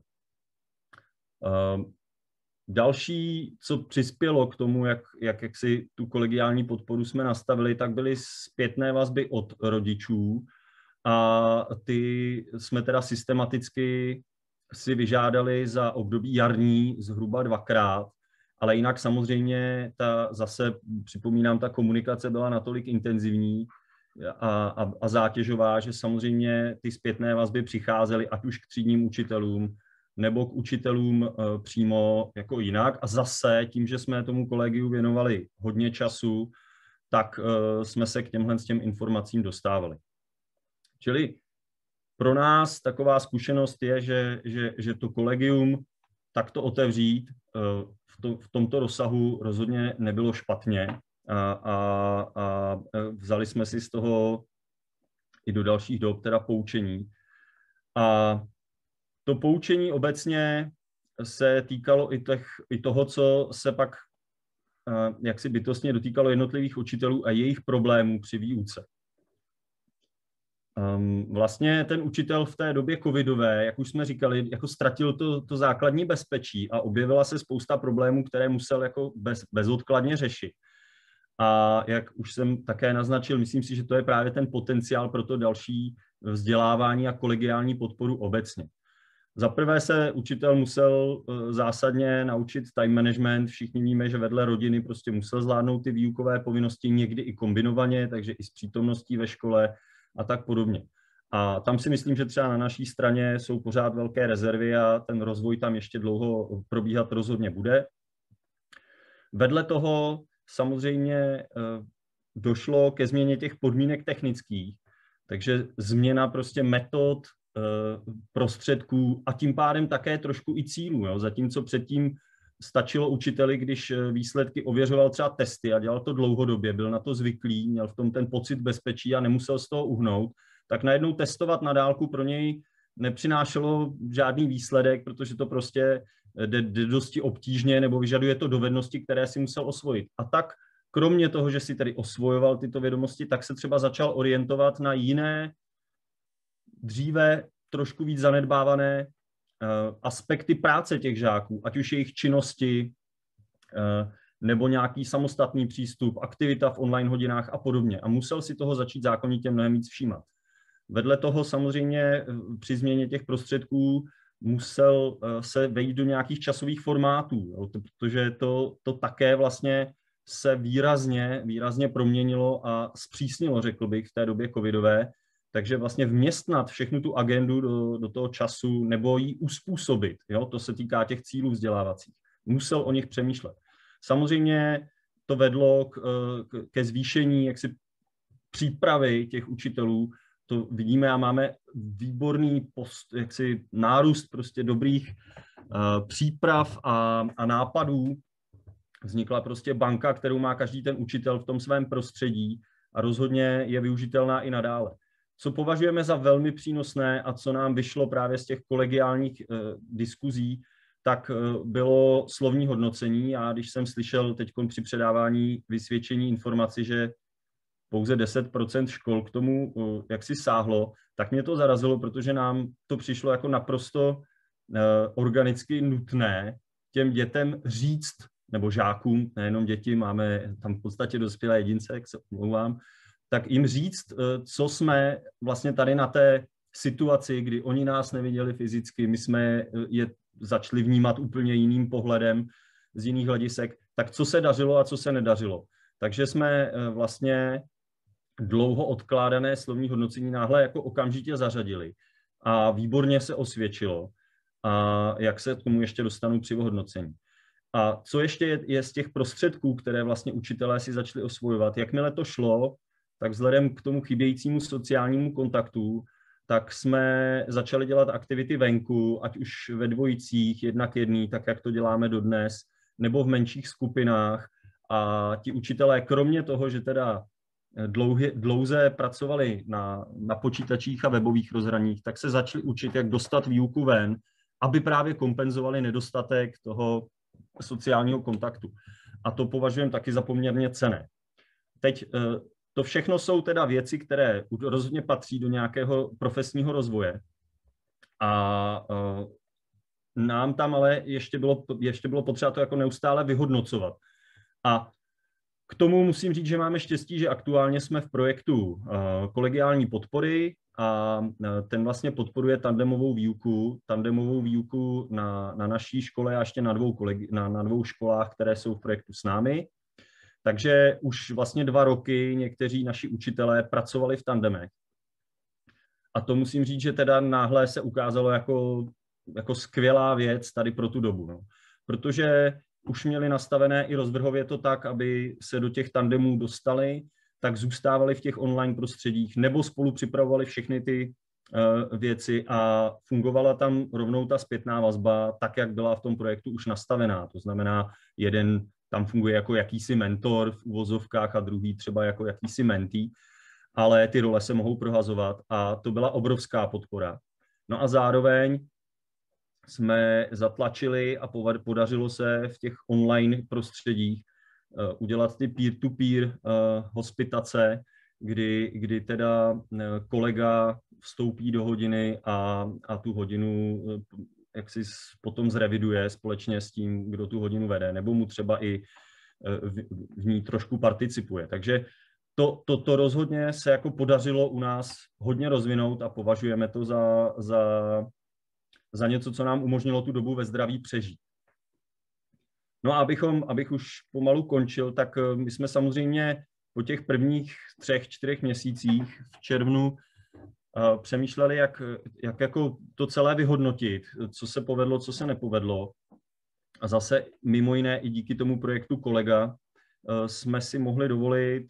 Další, co přispělo k tomu, jak si tu kolegiální podporu jsme nastavili, tak byly zpětné vazby od rodičů a ty jsme teda systematicky si vyžádali za období jarní zhruba 2krát, ale jinak samozřejmě zase připomínám, ta komunikace byla natolik intenzivní a zátěžová, že samozřejmě ty zpětné vazby přicházely ať už k třídním učitelům nebo k učitelům přímo jako jinak. A zase tím, že jsme tomu kolegiu věnovali hodně času, tak jsme se k těm informacím dostávali. Čili pro nás taková zkušenost je, že to kolegium takto otevřít v tomto rozsahu rozhodně nebylo špatně a vzali jsme si z toho i do dalších dob teda poučení. A to poučení obecně se týkalo i toho, co se pak jaksi bytostně dotýkalo jednotlivých učitelů a jejich problémů při výuce. Vlastně ten učitel v té době covidové, jak už jsme říkali, jako ztratil to základní bezpečí a objevila se spousta problémů, které musel jako bezodkladně řešit. A jak už jsem také naznačil, myslím si, že to je právě ten potenciál pro to další vzdělávání a kolegiální podporu obecně. Za prvé se učitel musel zásadně naučit time management. Všichni víme, že vedle rodiny prostě musel zvládnout ty výukové povinnosti někdy i kombinovaně, takže i s přítomností ve škole a tak podobně. A tam si myslím, že třeba na naší straně jsou pořád velké rezervy a ten rozvoj tam ještě dlouho probíhat rozhodně bude. Vedle toho samozřejmě došlo ke změně těch podmínek technických, takže změna prostě metod, prostředků a tím pádem také trošku i cílů. Jo? Zatímco předtím stačilo učiteli, když výsledky ověřoval třeba testy a dělal to dlouhodobě, byl na to zvyklý, měl v tom ten pocit bezpečí a nemusel z toho uhnout, tak najednou testovat na dálku pro něj nepřinášelo žádný výsledek, protože to prostě jde dosti obtížně nebo vyžaduje to dovednosti, které si musel osvojit. A tak kromě toho, že si tedy osvojoval tyto vědomosti, tak se třeba začal orientovat na jiné, dříve trošku víc zanedbávané aspekty práce těch žáků, ať už jejich činnosti, nebo nějaký samostatný přístup, aktivita v online hodinách a podobně. A musel si toho začít zákonitě mnohem víc všímat. Vedle toho samozřejmě při změně těch prostředků musel se vejít do nějakých časových formátů, protože to také vlastně se výrazně proměnilo a zpřísnilo, řekl bych, v té době covidové. Takže vlastně vměstnat všechnu tu agendu do toho času nebo ji uspůsobit, jo? To se týká těch cílů vzdělávacích. Musel o nich přemýšlet. Samozřejmě to vedlo ke zvýšení jaksi přípravy těch učitelů. To vidíme a máme výborný nárůst prostě dobrých příprav a nápadů. Vznikla prostě banka, kterou má každý ten učitel v tom svém prostředí a rozhodně je využitelná i nadále. Co považujeme za velmi přínosné a co nám vyšlo právě z těch kolegiálních diskuzí, tak bylo slovní hodnocení. A když jsem slyšel teď při předávání vysvědčení informaci, že pouze 10% škol k tomu jaksi sáhlo, tak mě to zarazilo, protože nám to přišlo jako naprosto organicky nutné těm dětem říct, nebo žákům, nejenom děti, máme tam v podstatě dospělé jedince, jak se omlouvám, tak jim říct, co jsme vlastně tady na té situaci, kdy oni nás neviděli fyzicky, my jsme je začali vnímat úplně jiným pohledem, z jiných hledisek, tak co se dařilo a co se nedařilo. Takže jsme vlastně dlouho odkládané slovní hodnocení náhle jako okamžitě zařadili a výborně se osvědčilo. A jak se k tomu ještě dostanu při hodnocení. A co ještě je z těch prostředků, které vlastně učitelé si začali osvojovat, jakmile to šlo, tak vzhledem k tomu chybějícímu sociálnímu kontaktu, tak jsme začali dělat aktivity venku, ať už ve dvojicích, jednak jedný, tak jak to děláme dodnes, nebo v menších skupinách. A ti učitelé, kromě toho, že teda dlouze pracovali na počítačích a webových rozhraních, tak se začali učit, jak dostat výuku ven, aby právě kompenzovali nedostatek toho sociálního kontaktu. A to považujeme taky za poměrně cenné. Teď to všechno jsou teda věci, které rozhodně patří do nějakého profesního rozvoje. A nám tam ale ještě bylo potřeba to jako neustále vyhodnocovat. A k tomu musím říct, že máme štěstí, že aktuálně jsme v projektu kolegiální podpory a ten vlastně podporuje tandemovou výuku na naší škole a ještě na dvou školách, které jsou v projektu s námi. Takže už vlastně 2 roky někteří naši učitelé pracovali v tandemech. A to musím říct, že teda náhle se ukázalo jako skvělá věc tady pro tu dobu. No. Protože už měli nastavené i rozvrhově to tak, aby se do těch tandemů dostali, tak zůstávali v těch online prostředích nebo spolu připravovali všechny ty věci a fungovala tam rovnou ta zpětná vazba tak, jak byla v tom projektu už nastavená. To znamená, jeden tam funguje jako jakýsi mentor v uvozovkách a druhý třeba jako jakýsi mentý, ale ty role se mohou prohazovat a to byla obrovská podpora. No a zároveň jsme zatlačili a podařilo se v těch online prostředích udělat ty peer-to-peer hospitace, kdy teda kolega vstoupí do hodiny a tu hodinu jak si potom zreviduje společně s tím, kdo tu hodinu vede, nebo mu třeba i v ní trošku participuje. Takže to rozhodně se jako podařilo u nás hodně rozvinout a považujeme to za něco, co nám umožnilo tu dobu ve zdraví přežít. No a abych už pomalu končil, tak my jsme samozřejmě po těch prvních 3-4 měsících v červnu přemýšleli, jak jako to celé vyhodnotit, co se povedlo, co se nepovedlo. A zase mimo jiné i díky tomu projektu Kolega jsme si mohli dovolit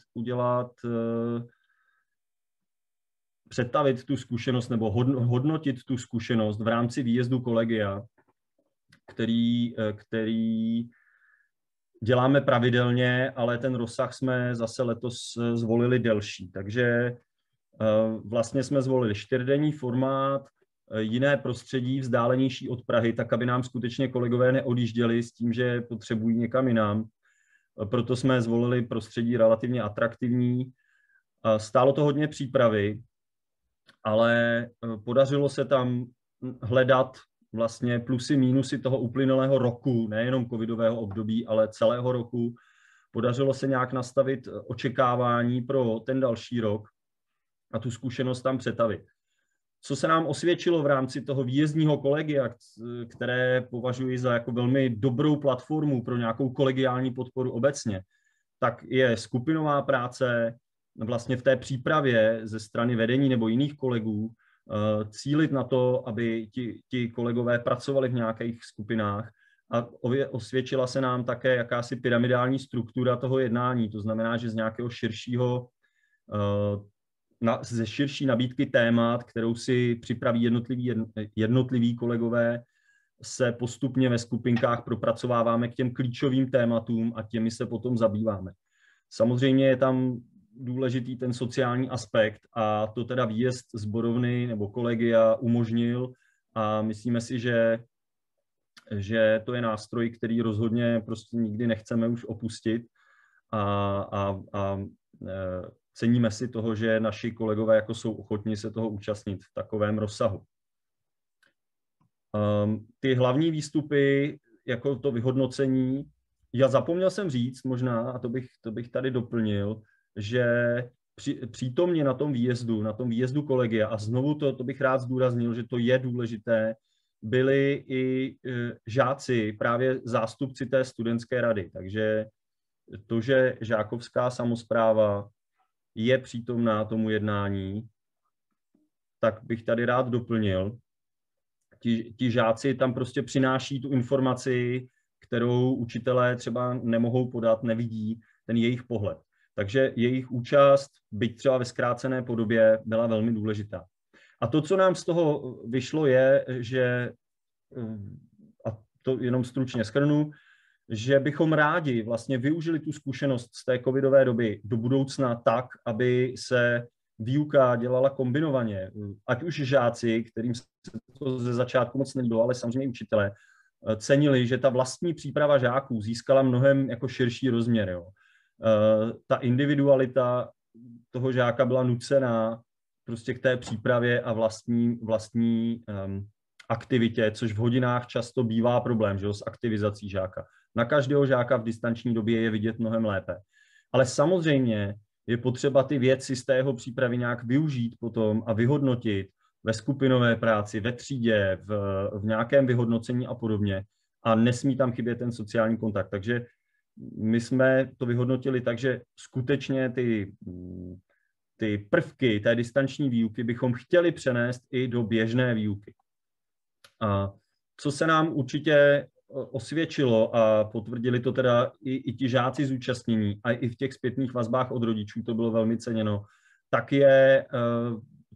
představit tu zkušenost nebo hodnotit tu zkušenost v rámci výjezdu Kolegia, který děláme pravidelně, ale ten rozsah jsme zase letos zvolili delší. Takže vlastně jsme zvolili 4denní formát, jiné prostředí, vzdálenější od Prahy, tak aby nám skutečně kolegové neodjížděli s tím, že potřebují někam jinam. Proto jsme zvolili prostředí relativně atraktivní. Stálo to hodně přípravy, ale podařilo se tam hledat vlastně plusy, mínusy toho uplynulého roku, nejenom covidového období, ale celého roku. Podařilo se nějak nastavit očekávání pro ten další rok a tu zkušenost tam přetavit. Co se nám osvědčilo v rámci toho výjezdního kolegia, které považuji za jako velmi dobrou platformu pro nějakou kolegiální podporu obecně, tak je skupinová práce vlastně v té přípravě ze strany vedení nebo jiných kolegů, cílit na to, aby ti kolegové pracovali v nějakých skupinách a osvědčila se nám také jakási pyramidální struktura toho jednání, to znamená, že z nějakého ze širší nabídky témat, kterou si připraví jednotliví kolegové, se postupně ve skupinkách propracováváme k těm klíčovým tématům a těmi se potom zabýváme. Samozřejmě je tam důležitý ten sociální aspekt a to teda výjezd sborovny nebo kolegia umožnil a myslíme si, že to je nástroj, který rozhodně prostě nikdy nechceme už opustit a ceníme si toho, že naši kolegové jako jsou ochotní se toho účastnit v takovém rozsahu. Ty hlavní výstupy, jako to vyhodnocení, já zapomněl jsem říct možná, a to bych tady doplnil, že přítomně na tom výjezdu kolegia, a znovu to bych rád zdůraznil, že to je důležité, byli i žáci, právě zástupci té studentské rady. Takže to, že žákovská samospráva je přítomná tomu jednání, tak bych tady rád doplnil. Ti žáci tam prostě přináší tu informaci, kterou učitelé třeba nemohou podat, nevidí, ten jejich pohled. Takže jejich účast, byť třeba ve zkrácené podobě, byla velmi důležitá. A to, co nám z toho vyšlo, je, že, a to jenom stručně shrnu, že bychom rádi vlastně využili tu zkušenost z té covidové doby do budoucna tak, aby se výuka dělala kombinovaně. Ať už žáci, kterým se to ze začátku moc nelíbilo, ale samozřejmě i učitelé, cenili, že ta vlastní příprava žáků získala mnohem jako širší rozměr. Jo. Ta individualita toho žáka byla nucená prostě k té přípravě a vlastní aktivitě, což v hodinách často bývá problém, že jo, s aktivizací žáka. Na každého žáka v distanční době je vidět mnohem lépe. Ale samozřejmě je potřeba ty věci z té jeho přípravy nějak využít potom a vyhodnotit ve skupinové práci, ve třídě, v nějakém vyhodnocení a podobně. A nesmí tam chybět ten sociální kontakt. Takže my jsme to vyhodnotili tak, že skutečně ty prvky té distanční výuky bychom chtěli přenést i do běžné výuky. A co se nám určitě osvědčilo a potvrdili to teda i ti žáci zúčastnění a i v těch zpětných vazbách od rodičů, to bylo velmi ceněno, tak je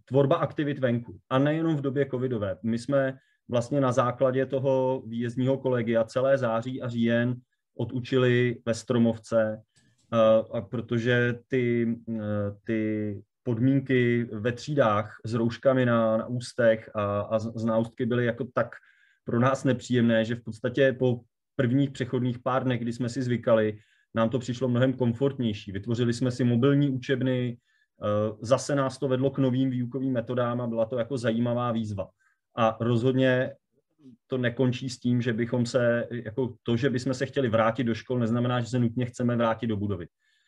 tvorba aktivit venku. A nejenom v době covidové. My jsme vlastně na základě toho výjezdního kolegia celé září a říjen odučili ve Stromovce, protože ty podmínky ve třídách s rouškami na ústech a z náustky byly jako tak pro nás nepříjemné, že v podstatě po prvních přechodných pár dnech, kdy jsme si zvykali, nám to přišlo mnohem komfortnější. Vytvořili jsme si mobilní učebny, zase nás to vedlo k novým výukovým metodám a byla to jako zajímavá výzva. A rozhodně to nekončí s tím, že bychom se, jako to, že bychom se chtěli vrátit do škol, neznamená, že se nutně chceme vrátit do budovy.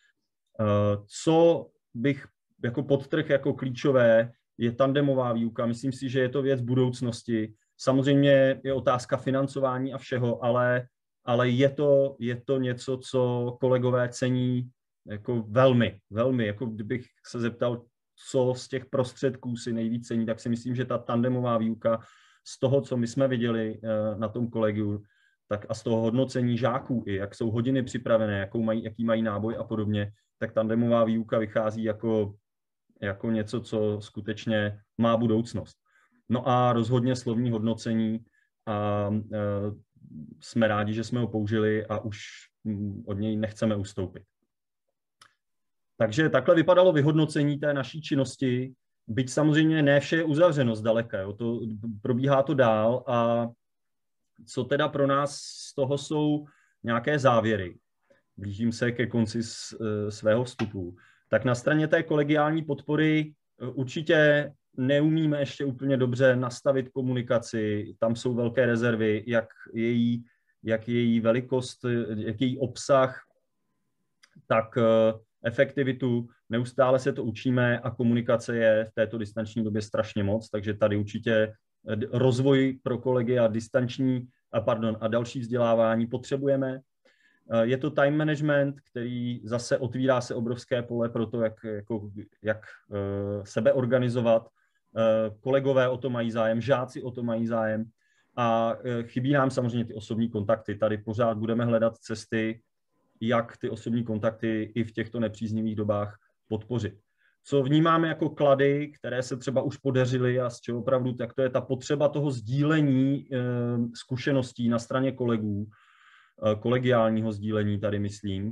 Co bych jako podtrh jako klíčové, je tandemová výuka. Myslím si, že je to věc budoucnosti. Samozřejmě je otázka financování a všeho, ale je to něco, co kolegové cení jako velmi, velmi. Jako kdybych se zeptal, co z těch prostředků si nejvíc cení, tak si myslím, že ta tandemová výuka z toho, co my jsme viděli na tom kolegiu, tak a z toho hodnocení žáků, i jak jsou hodiny připravené, jaký mají náboj a podobně, tak tandemová výuka vychází jako něco, co skutečně má budoucnost. No a rozhodně slovní hodnocení a jsme rádi, že jsme ho použili a už od něj nechceme ustoupit. Takže takhle vypadalo vyhodnocení té naší činnosti, byť samozřejmě ne vše je uzavřeno zdaleka, jo, probíhá to dál a co teda pro nás z toho jsou nějaké závěry. Blížím se ke konci svého vstupu. Tak na straně té kolegiální podpory určitě neumíme ještě úplně dobře nastavit komunikaci, tam jsou velké rezervy, jak její velikost, jak její obsah, tak efektivitu. Neustále se to učíme a komunikace je v této distanční době strašně moc, takže tady určitě rozvoj pro kolegy a a další vzdělávání potřebujeme. Je to time management, který zase otvírá se obrovské pole pro to, jak sebe organizovat. Kolegové o to mají zájem, žáci o to mají zájem a chybí nám samozřejmě ty osobní kontakty. Tady pořád budeme hledat cesty, jak ty osobní kontakty i v těchto nepříznivých dobách podpořit. Co vnímáme jako klady, které se třeba už podařily a z čeho opravdu, tak to je ta potřeba toho sdílení zkušeností na straně kolegů, kolegiálního sdílení tady myslím.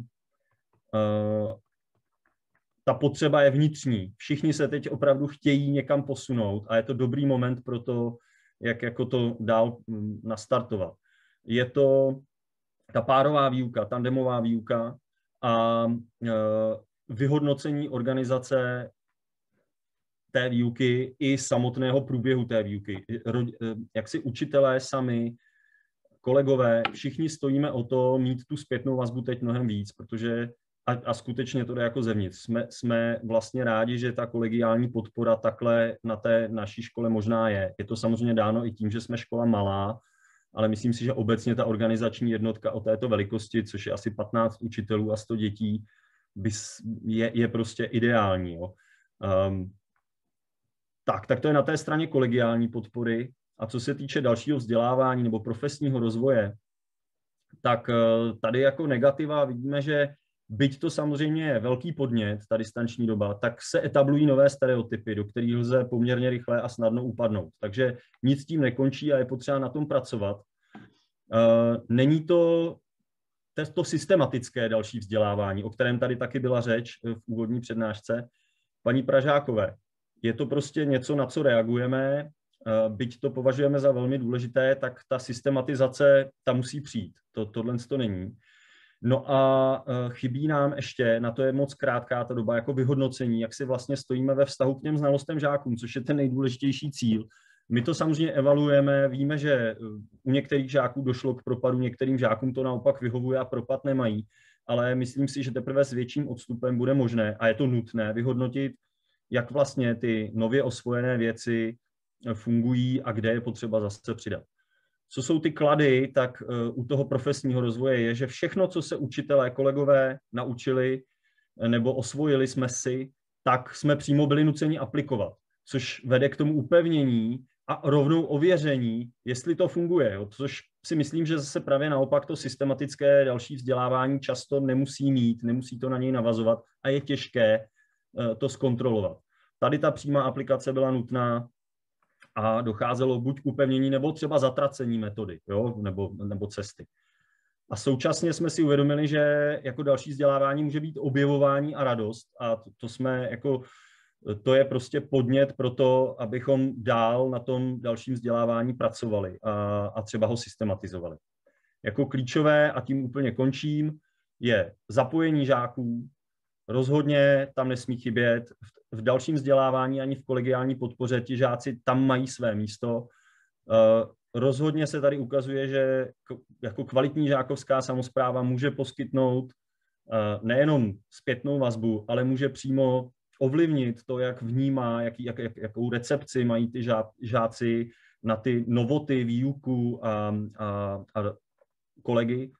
Ta potřeba je vnitřní. Všichni se teď opravdu chtějí někam posunout a je to dobrý moment pro to, jak jako to dál nastartovat. Je to ta párová výuka, tandemová výuka a vyhodnocení organizace té výuky i samotného průběhu té výuky. Jak si učitelé sami, kolegové, všichni stojíme o to mít tu zpětnou vazbu teď mnohem víc, protože a skutečně to jde jako zevnitř. Jsme vlastně rádi, že ta kolegiální podpora takhle na té naší škole možná je. Je to samozřejmě dáno i tím, že jsme škola malá, ale myslím si, že obecně ta organizační jednotka o této velikosti, což je asi 15 učitelů a 100 dětí, je prostě ideální. Jo. Tak to je na té straně kolegiální podpory. A co se týče dalšího vzdělávání nebo profesního rozvoje, tak tady jako negativa vidíme, že byť to samozřejmě je velký podnět, ta distanční doba, tak se etablují nové stereotypy, do kterých lze poměrně rychle a snadno upadnout. Takže nic s tím nekončí a je potřeba na tom pracovat. Není to systematické další vzdělávání, o kterém tady taky byla řeč v úvodní přednášce paní Pražákové. Je to prostě něco, na co reagujeme, byť to považujeme za velmi důležité, tak ta systematizace, ta musí přijít. Tohle to není. No a chybí nám ještě, na to je moc krátká ta doba, jako vyhodnocení, jak si vlastně stojíme ve vztahu k těm znalostem žákům, což je ten nejdůležitější cíl. My to samozřejmě evaluujeme, víme, že u některých žáků došlo k propadu, některým žákům to naopak vyhovuje a propad nemají, ale myslím si, že teprve s větším odstupem bude možné a je to nutné vyhodnotit, jak vlastně ty nově osvojené věci fungují a kde je potřeba zase přidat. Co jsou ty klady, tak u toho profesního rozvoje je, že všechno, co se učitelé, kolegové naučili nebo osvojili jsme si, tak jsme přímo byli nuceni aplikovat, což vede k tomu upevnění a rovnou ověření, jestli to funguje. Což si myslím, že zase právě naopak to systematické další vzdělávání často nemusí mít, nemusí to na něj navazovat a je těžké to zkontrolovat. tady ta přímá aplikace byla nutná a docházelo buď k upevnění, nebo třeba zatracení metody, jo? Nebo cesty. A současně jsme si uvědomili, že jako další vzdělávání může být objevování a radost a to je prostě podnět pro to, abychom dál na tom dalším vzdělávání pracovali a třeba ho systematizovali. Jako klíčové, a tím úplně končím, je zapojení žáků. Rozhodně tam nesmí chybět. V dalším vzdělávání ani v kolegiální podpoře ti žáci tam mají své místo. Rozhodně se tady ukazuje, že jako kvalitní žákovská samospráva může poskytnout nejenom zpětnou vazbu, ale může přímo ovlivnit to, jak vnímá, jakou recepci mají ty žáci na ty novoty, výuku a kolegy.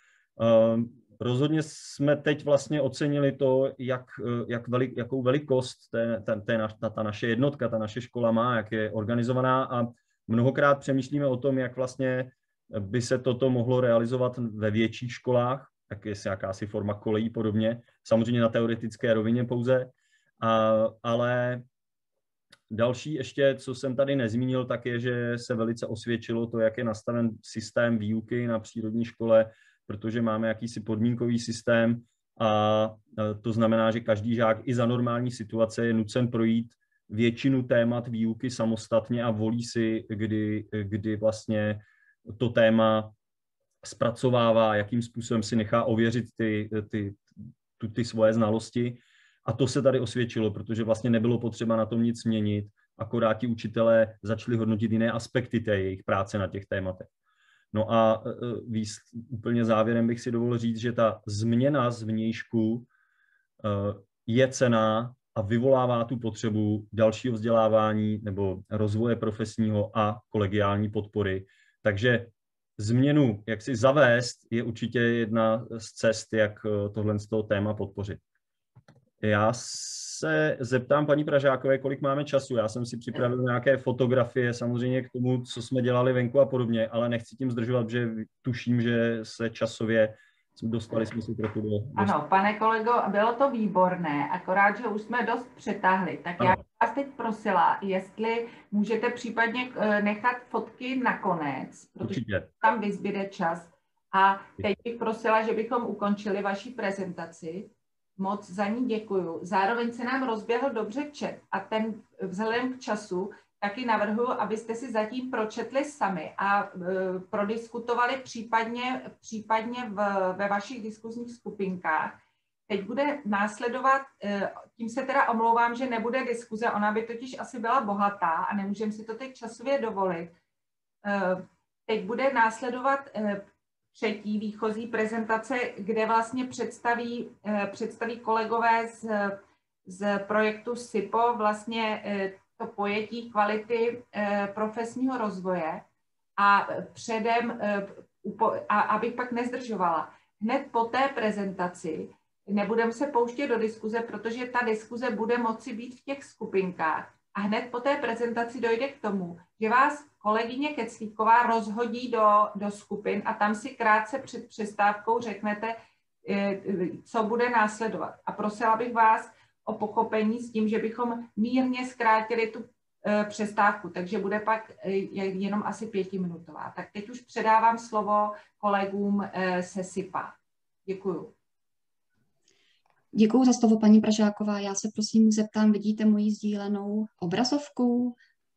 Rozhodně jsme teď vlastně ocenili to, jakou velikost ta naše jednotka, ta naše škola má, jak je organizovaná a mnohokrát přemýšlíme o tom, jak vlastně by se toto mohlo realizovat ve větších školách, tak je jakási forma kolejí podobně, samozřejmě na teoretické rovině pouze, ale další ještě, co jsem tady nezmínil, tak je, že se velice osvědčilo to, jak je nastaven systém výuky na přírodní škole, protože máme jakýsi podmínkový systém a to znamená, že každý žák i za normální situace je nucen projít většinu témat výuky samostatně a volí si, kdy vlastně to téma zpracovává, jakým způsobem si nechá ověřit ty svoje znalosti. A to se tady osvědčilo, protože vlastně nebylo potřeba na tom nic měnit, akorát ti učitelé začali hodnotit jiné aspekty té jejich práce na těch tématech. No a úplně závěrem bych si dovolil říct, že ta změna zvnějšku je cenná a vyvolává tu potřebu dalšího vzdělávání nebo rozvoje profesního a kolegiální podpory. Takže změnu, jak si zavést, je určitě jedna z cest, jak tohle z toho téma podpořit. Já se zeptám paní Pražákové, kolik máme času. Já jsem si připravil nějaké fotografie samozřejmě k tomu, co jsme dělali venku a podobně, ale nechci tím zdržovat, protože tuším, že se časově dostali jsme se trochu do... Ano, pane kolego, bylo to výborné, akorát, že už jsme dost přetáhli. Tak ano. Já vás teď prosila, jestli můžete případně nechat fotky nakonec, protože určitě tam vyzbyde čas. A teď bych prosila, že bychom ukončili vaši prezentaci. Moc za ní děkuju. Zároveň se nám rozběhl dobře chat a ten vzhledem k času taky navrhuji, abyste si zatím pročetli sami a prodiskutovali případně ve vašich diskuzních skupinkách. Teď bude následovat, tím se teda omlouvám, že nebude diskuze, ona by totiž asi byla bohatá a nemůžeme si to teď časově dovolit. Teď bude následovat třetí výchozí prezentace, kde vlastně představí kolegové z projektu SIPO vlastně to pojetí kvality profesního rozvoje a předem, abych pak nezdržovala, hned po té prezentaci nebudeme se pouštět do diskuze, protože ta diskuze bude moci být v těch skupinkách a hned po té prezentaci dojde k tomu, že vás kolegyně Keclíková rozhodí do skupin a tam si krátce před přestávkou řeknete, co bude následovat. A prosila bych vás o pochopení s tím, že bychom mírně zkrátili tu přestávku, takže bude pak jenom asi 5minutová. Tak teď už předávám slovo kolegům se SIPA. Děkuju. Děkuju za slovo, paní Pražáková. Já se prosím zeptám, vidíte moji sdílenou obrazovku?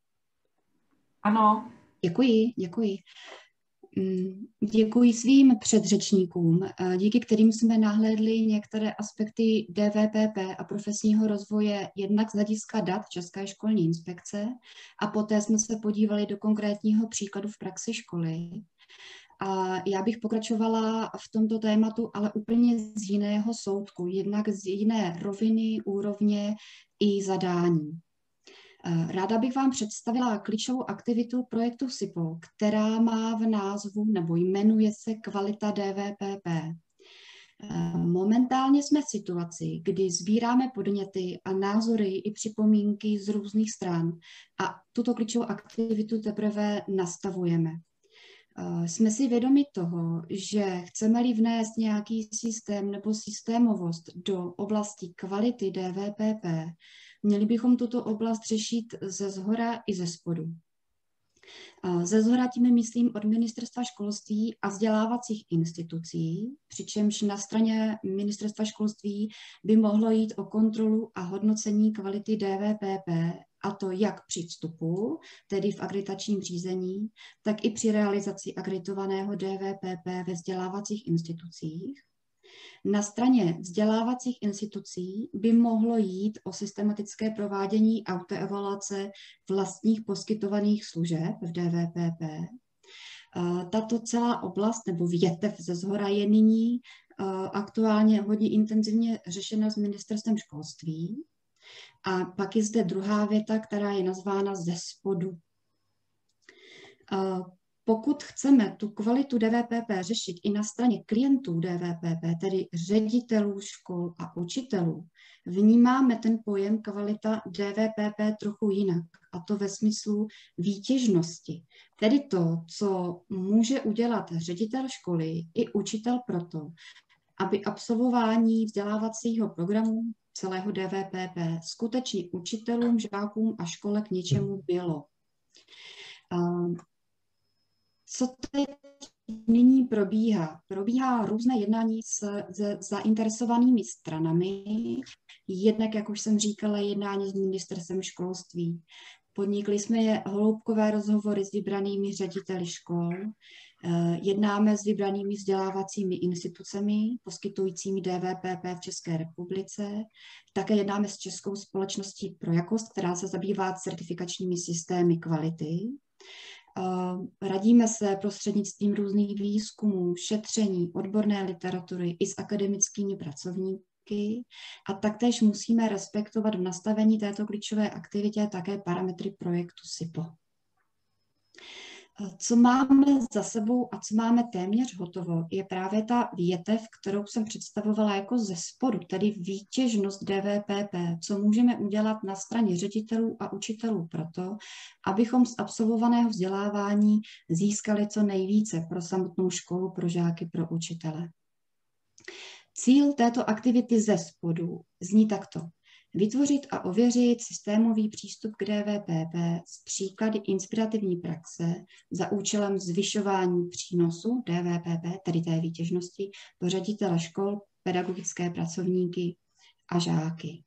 Ano. Děkuji. Děkuji svým předřečníkům, díky kterým jsme nahlédli některé aspekty DVPP a profesního rozvoje jednak z hlediska dat České školní inspekce a poté jsme se podívali do konkrétního příkladu v praxi školy. A já bych pokračovala v tomto tématu, ale úplně z jiného soudku, jednak z jiné roviny, úrovně i zadání. Ráda bych vám představila klíčovou aktivitu projektu SIPO, která má v názvu nebo jmenuje se Kvalita DVPP. Momentálně jsme v situaci, kdy sbíráme podněty a názory i připomínky z různých stran a tuto klíčovou aktivitu teprve nastavujeme. Jsme si vědomi toho, že chceme-li vnést nějaký systém nebo systémovost do oblasti kvality DVPP, Měli bychom tuto oblast řešit ze shora i ze spodu. Ze shora tím myslím od Ministerstva školství a vzdělávacích institucí, přičemž na straně Ministerstva školství by mohlo jít o kontrolu a hodnocení kvality DVPP, a to jak při vstupu, tedy v akreditačním řízení, tak i při realizaci akreditovaného DVPP ve vzdělávacích institucích. Na straně vzdělávacích institucí by mohlo jít o systematické provádění autoevaluace vlastních poskytovaných služeb v DVPP. Tato celá oblast nebo větev ze shora je nyní aktuálně hodně intenzivně řešena s Ministerstvem školství. A pak je zde druhá věta, která je nazvána ze spodu. Pokud chceme tu kvalitu DVPP řešit i na straně klientů DVPP, tedy ředitelů škol a učitelů, vnímáme ten pojem kvalita DVPP trochu jinak, a to ve smyslu výtěžnosti. Tedy to, co může udělat ředitel školy i učitel proto, aby absolvování vzdělávacího programu celého DVPP skutečně učitelům, žákům a škole k něčemu bylo. Co teď nyní probíhá? Probíhá různé jednání se zainteresovanými stranami. Jednak, jak už jsem říkala, jednání s Ministerstvem školství. Podnikli jsme hloubkové rozhovory s vybranými řediteli škol. Jednáme s vybranými vzdělávacími institucemi, poskytujícími DVPP v České republice. Také jednáme s Českou společností pro jakost, která se zabývá certifikačními systémy kvality. Radíme se prostřednictvím různých výzkumů, šetření, odborné literatury i s akademickými pracovníky a taktéž musíme respektovat v nastavení této klíčové aktivitě také parametry projektu SIPO. Co máme za sebou a co máme téměř hotovo, je právě ta větev, kterou jsem představovala jako ze spodu, tedy výtěžnost DVPP, co můžeme udělat na straně ředitelů a učitelů proto, abychom z absolvovaného vzdělávání získali co nejvíce pro samotnou školu, pro žáky, pro učitele. Cíl této aktivity ze spodu zní takto. Vytvořit a ověřit systémový přístup k DVPP s příklady inspirativní praxe za účelem zvyšování přínosu DVPP, tedy té výtěžnosti, pro ředitele škol, pedagogické pracovníky a žáky.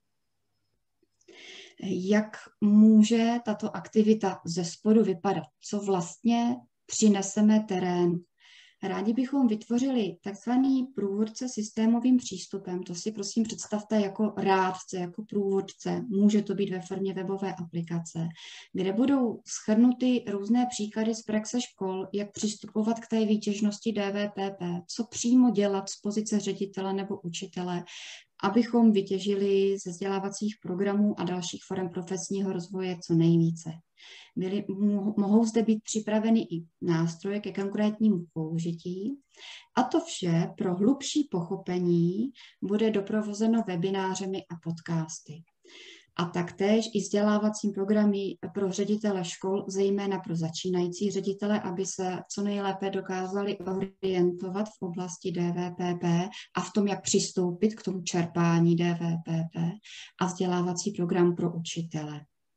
Jak může tato aktivita ze spodu vypadat? Co vlastně přineseme terénu? Rádi bychom vytvořili takzvaný průvodce systémovým přístupem. To si prosím představte jako rádce, jako průvodce. Může to být ve formě webové aplikace, kde budou shrnuty různé příklady z praxe škol, jak přistupovat k té výtěžnosti DVPP, co přímo dělat z pozice ředitele nebo učitele, abychom vytěžili ze vzdělávacích programů a dalších forem profesního rozvoje co nejvíce. Mohou zde být připraveny i nástroje ke konkrétnímu použití a to vše pro hlubší pochopení bude doprovozeno webinářemi a podcasty. A taktéž i vzdělávacím programy pro ředitele škol, zejména pro začínající ředitele, aby se co nejlépe dokázali orientovat v oblasti DVPP a v tom, jak přistoupit k tomu čerpání DVPP a vzdělávací program pro učitele.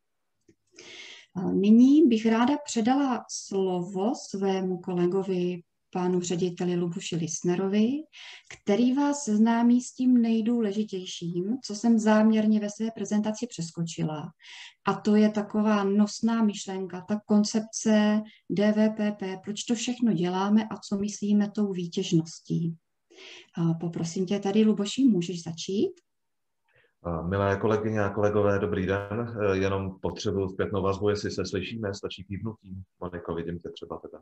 Nyní bych ráda předala slovo svému kolegovi, panu řediteli Lubuši Lisnerovi, který vás seznámí s tím nejdůležitějším, co jsem záměrně ve své prezentaci přeskočila. A to je taková nosná myšlenka, ta koncepce DVPP, proč to všechno děláme a co myslíme tou výtěžností. Poprosím tě tady, Luboši, můžeš začít? Milé kolegyně a kolegové, dobrý den. Jenom potřebuji zpětnou vazbu, jestli se slyšíme, stačí kývnutím. Moniko, vidím tě třeba tebe.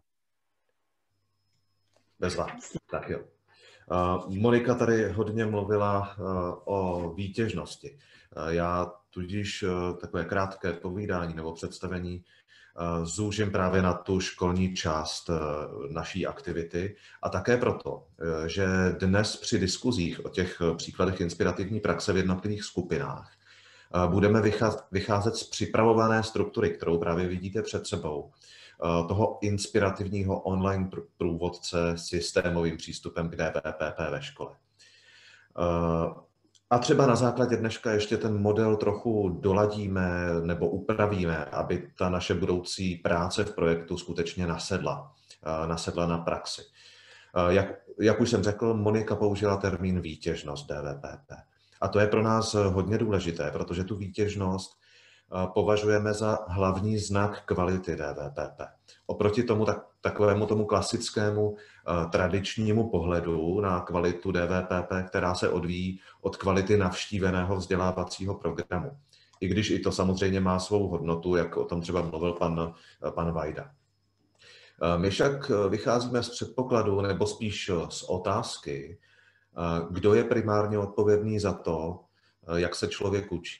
Bezva. Tak jo. Monika tady hodně mluvila o výtěžnosti. Já tudíž takové krátké povídání nebo představení zúžím právě na tu školní část naší aktivity a také proto, že dnes při diskuzích o těch příkladech inspirativní praxe v jednotlivých skupinách budeme vycházet z připravované struktury, kterou právě vidíte před sebou, toho inspirativního online průvodce s systémovým přístupem k DVPP ve škole. A třeba na základě dneška ještě ten model trochu doladíme nebo upravíme, aby ta naše budoucí práce v projektu skutečně nasedla na praxi. Jak už jsem řekl, Monika použila termín výtěžnost DVPP. A to je pro nás hodně důležité, protože tu výtěžnost považujeme za hlavní znak kvality DVPP. Oproti tomu takovému tomu klasickému tradičnímu pohledu na kvalitu DVPP, která se odvíjí od kvality navštíveného vzdělávacího programu. I když i to samozřejmě má svou hodnotu, jak o tom třeba mluvil pan Vajda. My však vycházíme z předpokladu, nebo spíš z otázky, kdo je primárně odpovědný za to, jak se člověk učí.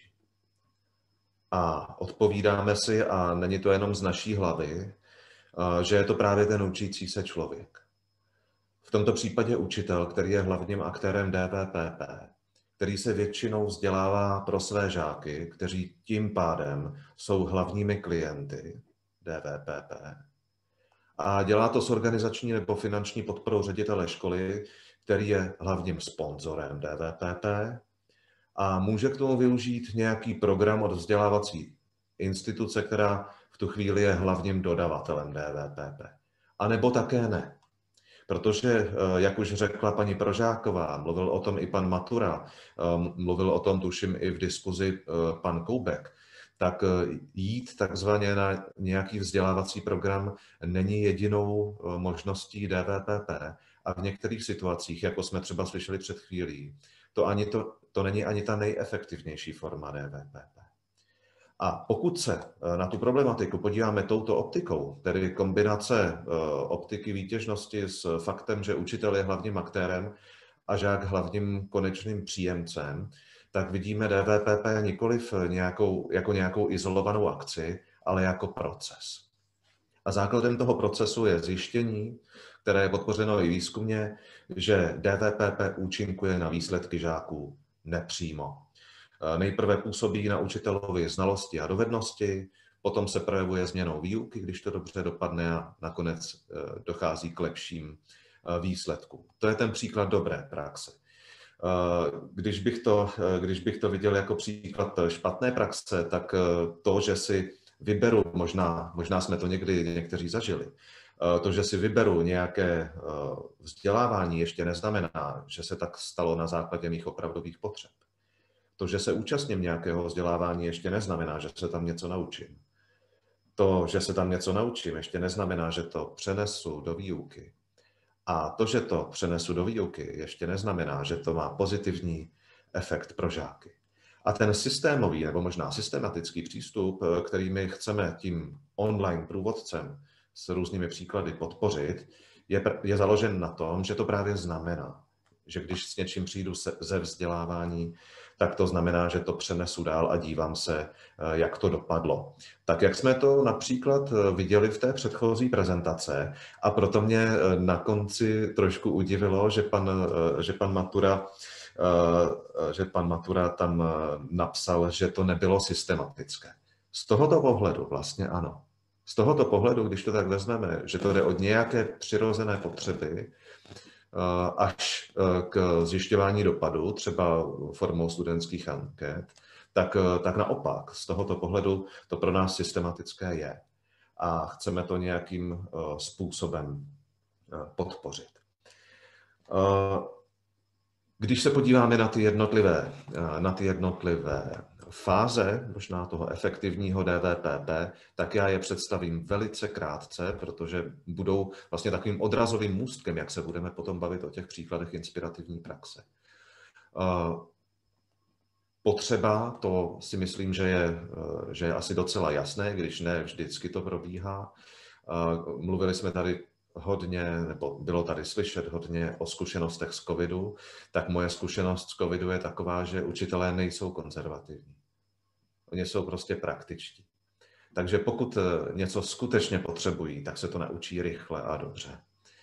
A odpovídáme si, a není to jenom z naší hlavy, že je to právě ten učící se člověk. V tomto případě učitel, který je hlavním aktérem DVPP, který se většinou vzdělává pro své žáky, kteří tím pádem jsou hlavními klienty DVPP. A dělá to s organizační nebo finanční podporou ředitele školy, který je hlavním sponzorem DVPP a může k tomu využít nějaký program od vzdělávací instituce, která v tu chvíli je hlavním dodavatelem DVPP. A nebo také ne. Protože, jak už řekla paní Pražáková, mluvil o tom i pan Matura, mluvil o tom tuším i v diskuzi pan Koubek, tak jít takzvaně na nějaký vzdělávací program není jedinou možností DVPP. A v některých situacích, jako jsme třeba slyšeli před chvílí, to není ani ta nejefektivnější forma DVPP. A pokud se na tu problematiku podíváme touto optikou, tedy kombinace optiky výtěžnosti s faktem, že učitel je hlavním aktérem a žák hlavním konečným příjemcem, tak vidíme DVPP nikoliv jako nějakou izolovanou akci, ale jako proces. A základem toho procesu je zjištění, které je podpořeno i výzkumně, že DVPP účinkuje na výsledky žáků nepřímo. Nejprve působí na učitelovi znalosti a dovednosti, potom se projevuje změnou výuky, když to dobře dopadne, a nakonec dochází k lepším výsledkům. To je ten příklad dobré praxe. Když bych to viděl jako příklad špatné praxe, tak to, že si vyberu, možná jsme to někteří zažili, to, že si vyberu nějaké vzdělávání, ještě neznamená, že se tak stalo na základě mých opravdových potřeb. To, že se účastním nějakého vzdělávání, ještě neznamená, že se tam něco naučím. To, že se tam něco naučím, ještě neznamená, že to přenesu do výuky. A to, že to přenesu do výuky, ještě neznamená, že to má pozitivní efekt pro žáky. A ten systémový nebo možná systematický přístup, který my chceme tím online průvodcem s různými příklady podpořit, je založen na tom, že to právě znamená, že když s něčím přijdu ze vzdělávání, tak to znamená, že to přenesu dál a dívám se, jak to dopadlo. Tak jak jsme to například viděli v té předchozí prezentace, a proto mě na konci trošku udivilo, že pan Matura tam napsal, že to nebylo systematické. Z tohoto pohledu vlastně ano. Z tohoto pohledu, když to tak vezmeme, že to jde od nějaké přirozené potřeby až k zjišťování dopadu, třeba formou studentských anket, tak naopak, z tohoto pohledu to pro nás systematické je. A chceme to nějakým způsobem podpořit. Když se podíváme na ty jednotlivé fáze možná toho efektivního DVPP, tak já je představím velice krátce, protože budou vlastně takovým odrazovým můstkem, jak se budeme potom bavit o těch příkladech inspirativní praxe. Potřeba, to si myslím, že je asi docela jasné, když ne vždycky to probíhá. Mluvili jsme tady hodně, nebo bylo tady slyšet hodně o zkušenostech z covidu, tak moje zkušenost z covidu je taková, že učitelé nejsou konzervativní. Oni jsou prostě praktičtí. Takže pokud něco skutečně potřebují, tak se to naučí rychle a dobře.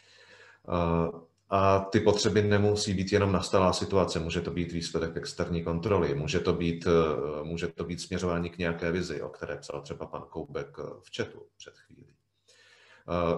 A ty potřeby nemusí být jenom nastalá situace, může to být výsledek externí kontroly, může to být směřování k nějaké vizi, o které psal třeba pan Koubek v chatu před chvílí.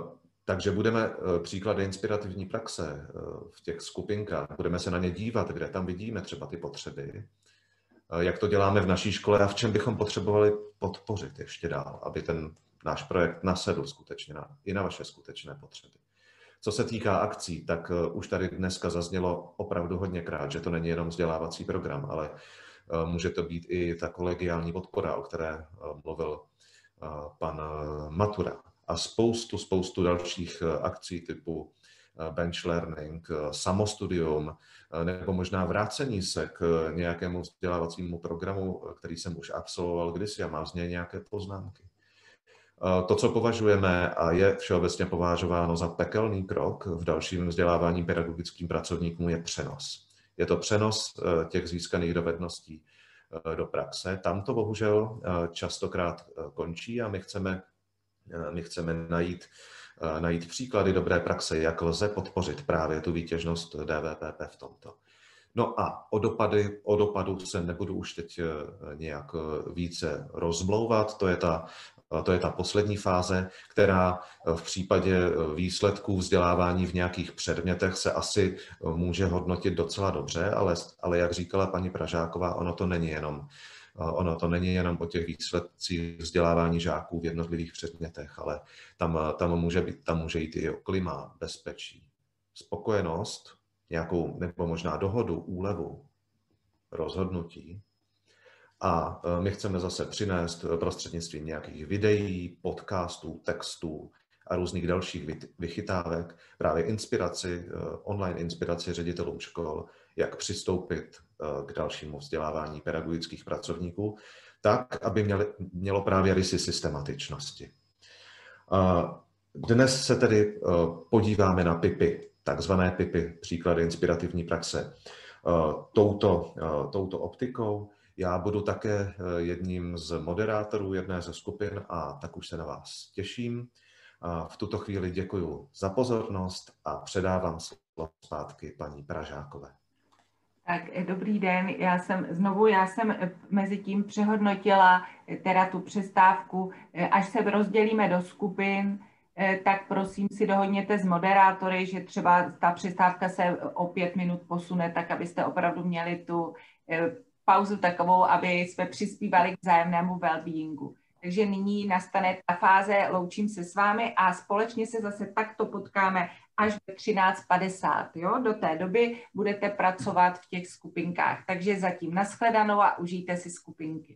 Takže budeme příklady inspirativní praxe v těch skupinkách, budeme se na ně dívat, kde tam vidíme třeba ty potřeby, jak to děláme v naší škole a v čem bychom potřebovali podpořit ještě dál, aby ten náš projekt nasedl skutečně i na vaše skutečné potřeby. Co se týká akcí, tak už tady dneska zaznělo opravdu hodněkrát, že to není jenom vzdělávací program, ale může to být i ta kolegiální podpora, o které mluvil pan Matura. A spoustu dalších akcí typu bench learning, samostudium, nebo možná vrácení se k nějakému vzdělávacímu programu, který jsem už absolvoval kdysi a mám z něj nějaké poznámky. To, co považujeme a je všeobecně považováno za pekelný krok v dalším vzdělávání pedagogickým pracovníkům, je přenos. Je to přenos těch získaných dovedností do praxe. Tam to bohužel častokrát končí a my chceme najít příklady dobré praxe, jak lze podpořit právě tu výtěžnost DVPP v tomto. No a o dopadu se nebudu už teď nějak více rozmlouvat, to je ta poslední fáze, která v případě výsledků vzdělávání v nějakých předmětech se asi může hodnotit docela dobře, ale jak říkala paní Pražáková, ono to není jenom o těch výsledcích vzdělávání žáků v jednotlivých předmětech, ale tam může jít i o klima, bezpečí, spokojenost, nějakou nebo možná dohodu, úlevu, rozhodnutí. A my chceme zase přinést prostřednictvím nějakých videí, podcastů, textů a různých dalších vychytávek právě online inspiraci ředitelům škol, jak přistoupit k dalšímu vzdělávání pedagogických pracovníků, tak, aby mělo právě rysy systematičnosti. Dnes se tedy podíváme na PIPy, takzvané PIPy, příklady inspirativní praxe, touto optikou. Já budu také jedním z moderátorů jedné ze skupin a tak už se na vás těším. V tuto chvíli děkuji za pozornost a předávám slovo zpátky paní Pražákové. Tak dobrý den, já jsem mezi tím přehodnotila teda tu přestávku, až se rozdělíme do skupin, tak prosím si dohodněte s moderátory, že třeba ta přestávka se o 5 minut posune, tak abyste opravdu měli tu pauzu takovou, aby jsme přispívali k vzájemnému well-beingu. Takže nyní nastane ta fáze, loučím se s vámi a společně se zase takto potkáme až ve 13:50. Jo? Do té doby budete pracovat v těch skupinkách. Takže zatím nashledanou a užijte si skupinky.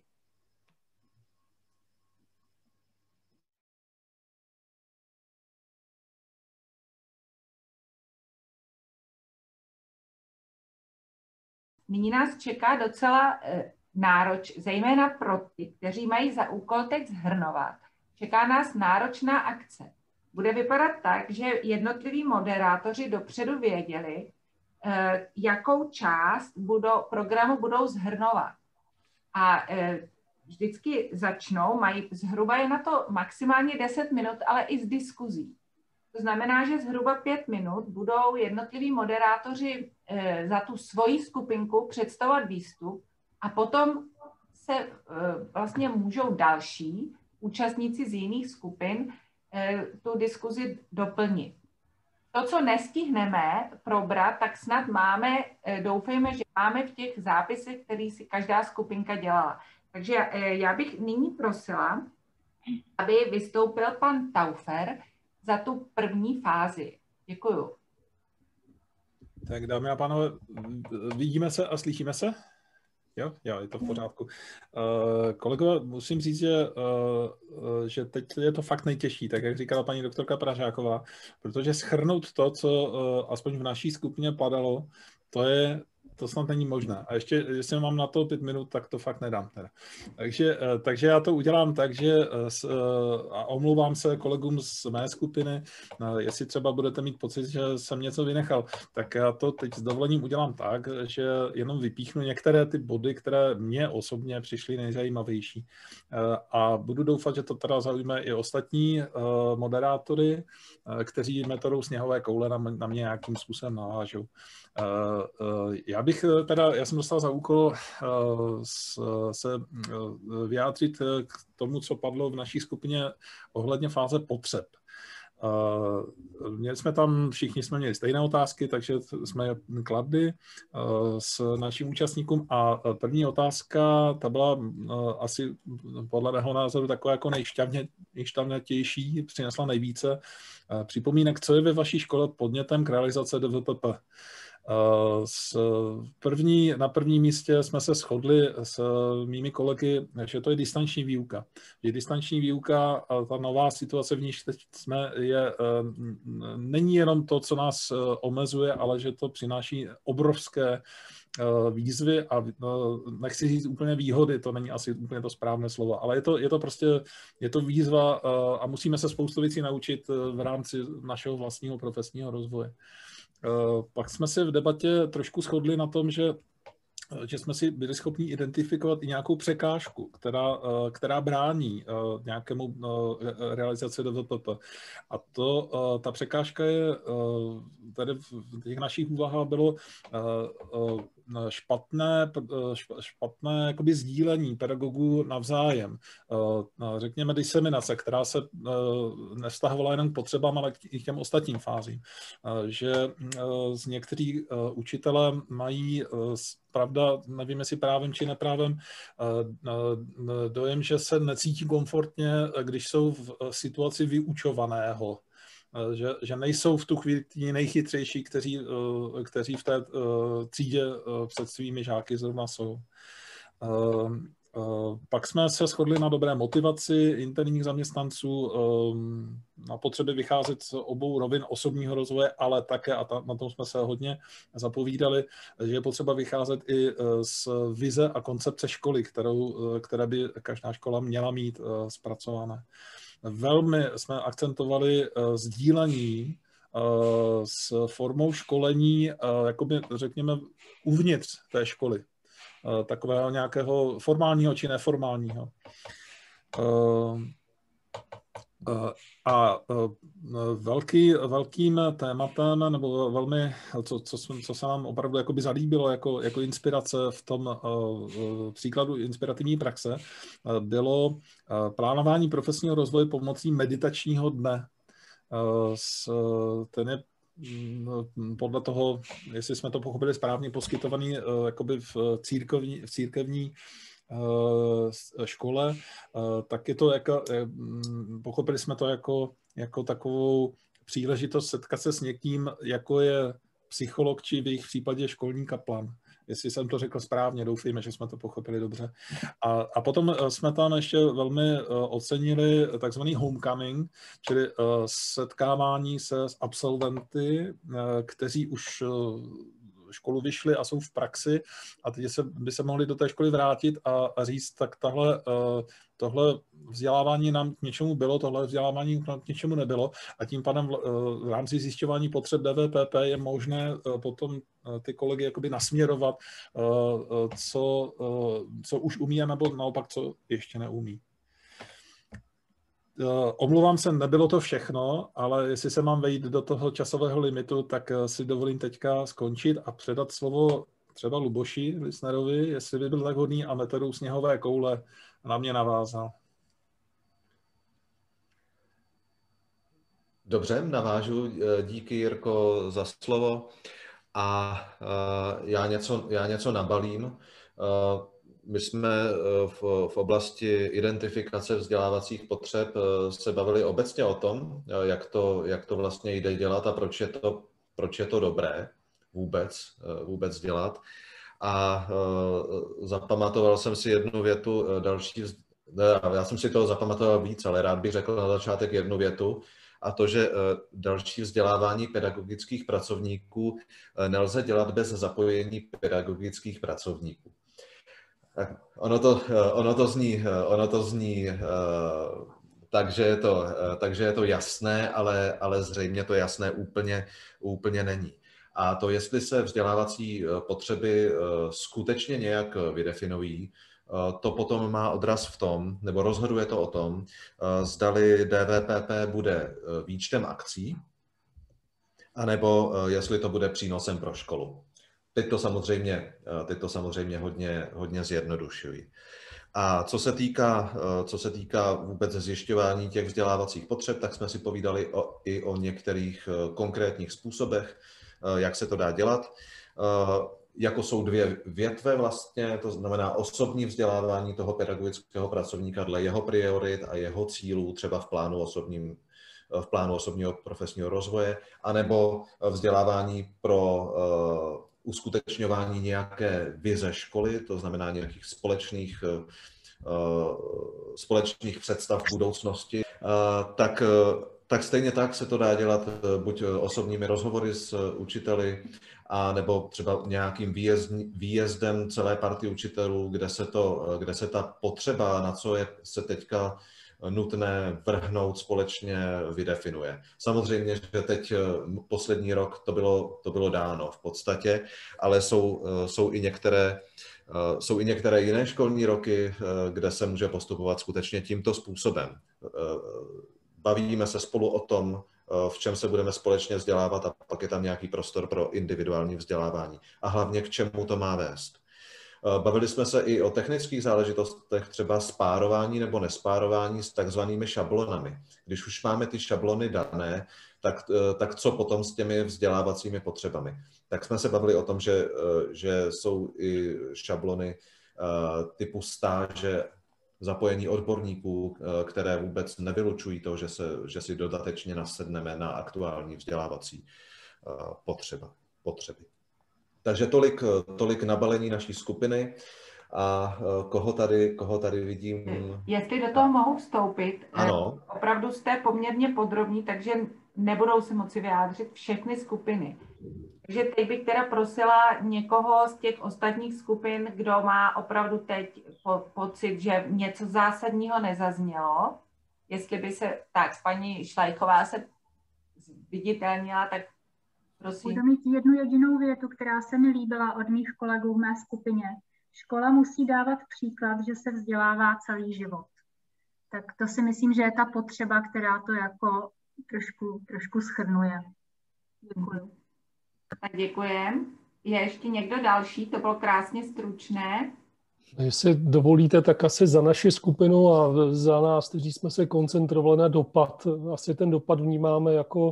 Nyní nás čeká docela zejména pro ty, kteří mají za úkol teď shrnovat. Čeká nás náročná akce. Bude vypadat tak, že jednotliví moderátoři dopředu věděli, jakou část programu budou shrnovat. A vždycky mají zhruba je na to maximálně 10 minut, ale i s diskuzí. To znamená, že zhruba 5 minut budou jednotliví moderátoři za tu svoji skupinku představovat výstup a potom se vlastně můžou další účastníci z jiných skupin tu diskuzi doplnit. To, co nestihneme probrat, tak snad doufejme, že máme v těch zápisech, které si každá skupinka dělala. Takže já bych nyní prosila, aby vystoupil pan Taufer za tu první fázi. Děkuju. Tak dámy a pánové, vidíme se a slyšíme se? Jo, je to v pořádku. Kolegové, musím říct, že teď je to fakt nejtěžší, tak jak říkala paní doktorka Pražáková, protože shrnout to, co aspoň v naší skupině padalo, to snad není možné. A ještě, jestli mám na to 5 minut, tak to fakt nedám. Teda. Takže já to udělám tak, že a omlouvám se kolegům z mé skupiny, jestli třeba budete mít pocit, že jsem něco vynechal, tak já to teď s dovolením udělám tak, že jenom vypíchnu některé ty body, které mně osobně přišly nejzajímavější. A budu doufat, že to teda zaujme i ostatní moderátory, kteří metodou sněhové koule na mě nějakým způsobem navážou. Já jsem dostal za úkol se vyjádřit k tomu, co padlo v naší skupině ohledně fáze potřeb. Měli jsme tam, všichni jsme měli stejné otázky, takže jsme je kladli s naším účastníkům a první otázka, ta byla asi podle mého názoru taková jako nejšťavnatější, přinesla nejvíce připomínek, co je ve vaší škole podnětem k realizaci DVPP. Na prvním místě jsme se shodli s mými kolegy, že to je distanční výuka. Že distanční výuka a ta nová situace, v níž teď jsme, není jenom to, co nás omezuje, ale že to přináší obrovské výzvy a nechci říct úplně výhody, to není asi úplně to správné slovo, ale je to prostě výzva a musíme se spoustu věcí naučit v rámci našeho vlastního profesního rozvoje. Pak jsme se v debatě trošku shodli na tom, že jsme si byli schopni identifikovat i nějakou překážku, která brání nějakému realizaci DVPP. A ta překážka je, tady v těch našich úvahách bylo špatné jakoby sdílení pedagogů navzájem. Řekněme diseminace, která se nevztahovala jenom k potřebám, ale i k těm ostatním fázím. Že z některých učitelé mají, pravda, nevím, jestli právem či neprávem, dojem, že se necítí komfortně, když jsou v situaci vyučovaného. Že nejsou v tu chvíli ti nejchytřejší, kteří v té třídě před svými žáky zrovna jsou. Pak jsme se shodli na dobré motivaci interních zaměstnanců, na potřebě vycházet z obou rovin osobního rozvoje, ale také, a na tom jsme se hodně zapovídali, že je potřeba vycházet i z vize a koncepce školy, které by každá škola měla mít zpracované. Velmi jsme akcentovali sdílení s formou školení, jakoby řekněme, uvnitř té školy. Takového nějakého formálního či neformálního. A velkým tématem, nebo velmi, co se nám opravdu jakoby zalíbilo jako inspirace v tom příkladu inspirativní praxe, bylo plánování profesního rozvoje pomocí meditačního dne. Ten je podle toho, jestli jsme to pochopili správně, poskytovaný jakoby v církevní škole, tak je to pochopili jsme to jako takovou příležitost setkat se s někým, jako je psycholog či v jejich případě školní kaplan. Jestli jsem to řekl správně, doufejme, že jsme to pochopili dobře. A potom jsme tam ještě velmi ocenili takzvaný homecoming, čili setkávání se s absolventy, kteří už školu vyšli a jsou v praxi a teď by se mohli do té školy vrátit a říct, tak tohle vzdělávání nám k něčemu bylo, tohle vzdělávání nám k něčemu nebylo a tím pádem v rámci zjišťování potřeb DVPP je možné potom ty kolegy jakoby nasměrovat, co už umí, nebo naopak, co ještě neumí. Omlouvám se, nebylo to všechno, ale jestli se mám vejít do toho časového limitu, tak si dovolím teďka skončit a předat slovo třeba Luboši Lisnerovi, jestli by byl tak hodný a metodou sněhové koule na mě navázal. Dobře, navážu. Díky, Jirko, za slovo. A já něco nabalím. My jsme v oblasti identifikace vzdělávacích potřeb se bavili obecně o tom, jak to vlastně jde dělat a proč je to dobré vůbec dělat. A zapamatoval jsem si jednu větu, já jsem si toho zapamatoval víc, ale rád bych řekl na začátek jednu větu, a to, že další vzdělávání pedagogických pracovníků nelze dělat bez zapojení pedagogických pracovníků. Ono to zní takže je to jasné, ale zřejmě to jasné úplně není. A to, jestli se vzdělávací potřeby skutečně nějak vydefinují, to potom má odraz v tom, nebo rozhoduje to o tom, zdali DVPP bude výčtem akcí, anebo jestli to bude přínosem pro školu. Teď to samozřejmě hodně zjednodušuji. A co se týká vůbec zjišťování těch vzdělávacích potřeb, tak jsme si povídali i o některých konkrétních způsobech, jak se to dá dělat. Jako jsou dvě větve vlastně, to znamená osobní vzdělávání toho pedagogického pracovníka dle jeho priorit a jeho cílů, třeba v plánu osobního profesního rozvoje, anebo vzdělávání pro uskutečňování nějaké vize školy, to znamená nějakých společných představ v budoucnosti, tak stejně tak se to dá dělat buď osobními rozhovory s učiteli, a nebo třeba nějakým výjezdem celé party učitelů, kde se ta potřeba, na co je se teďka nutné vrhnout společně, vydefinuje. Samozřejmě, že teď poslední rok to bylo dáno v podstatě, ale jsou i některé jiné školní roky, kde se může postupovat skutečně tímto způsobem. Bavíme se spolu o tom, v čem se budeme společně vzdělávat, a pak je tam nějaký prostor pro individuální vzdělávání. A hlavně k čemu to má vést. Bavili jsme se i o technických záležitostech, třeba spárování nebo nespárování s takzvanými šablonami. Když už máme ty šablony dané, tak co potom s těmi vzdělávacími potřebami? Tak jsme se bavili o tom, že jsou i šablony typu stáže, zapojení odborníků, které vůbec nevylučují to, že si dodatečně nasedneme na aktuální vzdělávací potřeby. Takže tolik nabalení naší skupiny. A koho tady vidím? Jestli do toho mohu vstoupit. Ano. Opravdu jste poměrně podrobní, takže nebudou se moci vyjádřit všechny skupiny. Takže teď bych teda prosila někoho z těch ostatních skupin, kdo má opravdu teď pocit, že něco zásadního nezaznělo. Jestli by se, tak paní Šlajchová se viditelnila, tak prosím. Budu mít jednu jedinou větu, která se mi líbila od mých kolegů v mé skupině. Škola musí dávat příklad, že se vzdělává celý život. Tak to si myslím, že je ta potřeba, která to jako trošku shrnuje. Děkuji. Tak děkujem. Je ještě někdo další? To bylo krásně stručné. Jestli dovolíte, tak asi za naši skupinu a za nás, kteří jsme se koncentrovali na dopad. Asi ten dopad vnímáme jako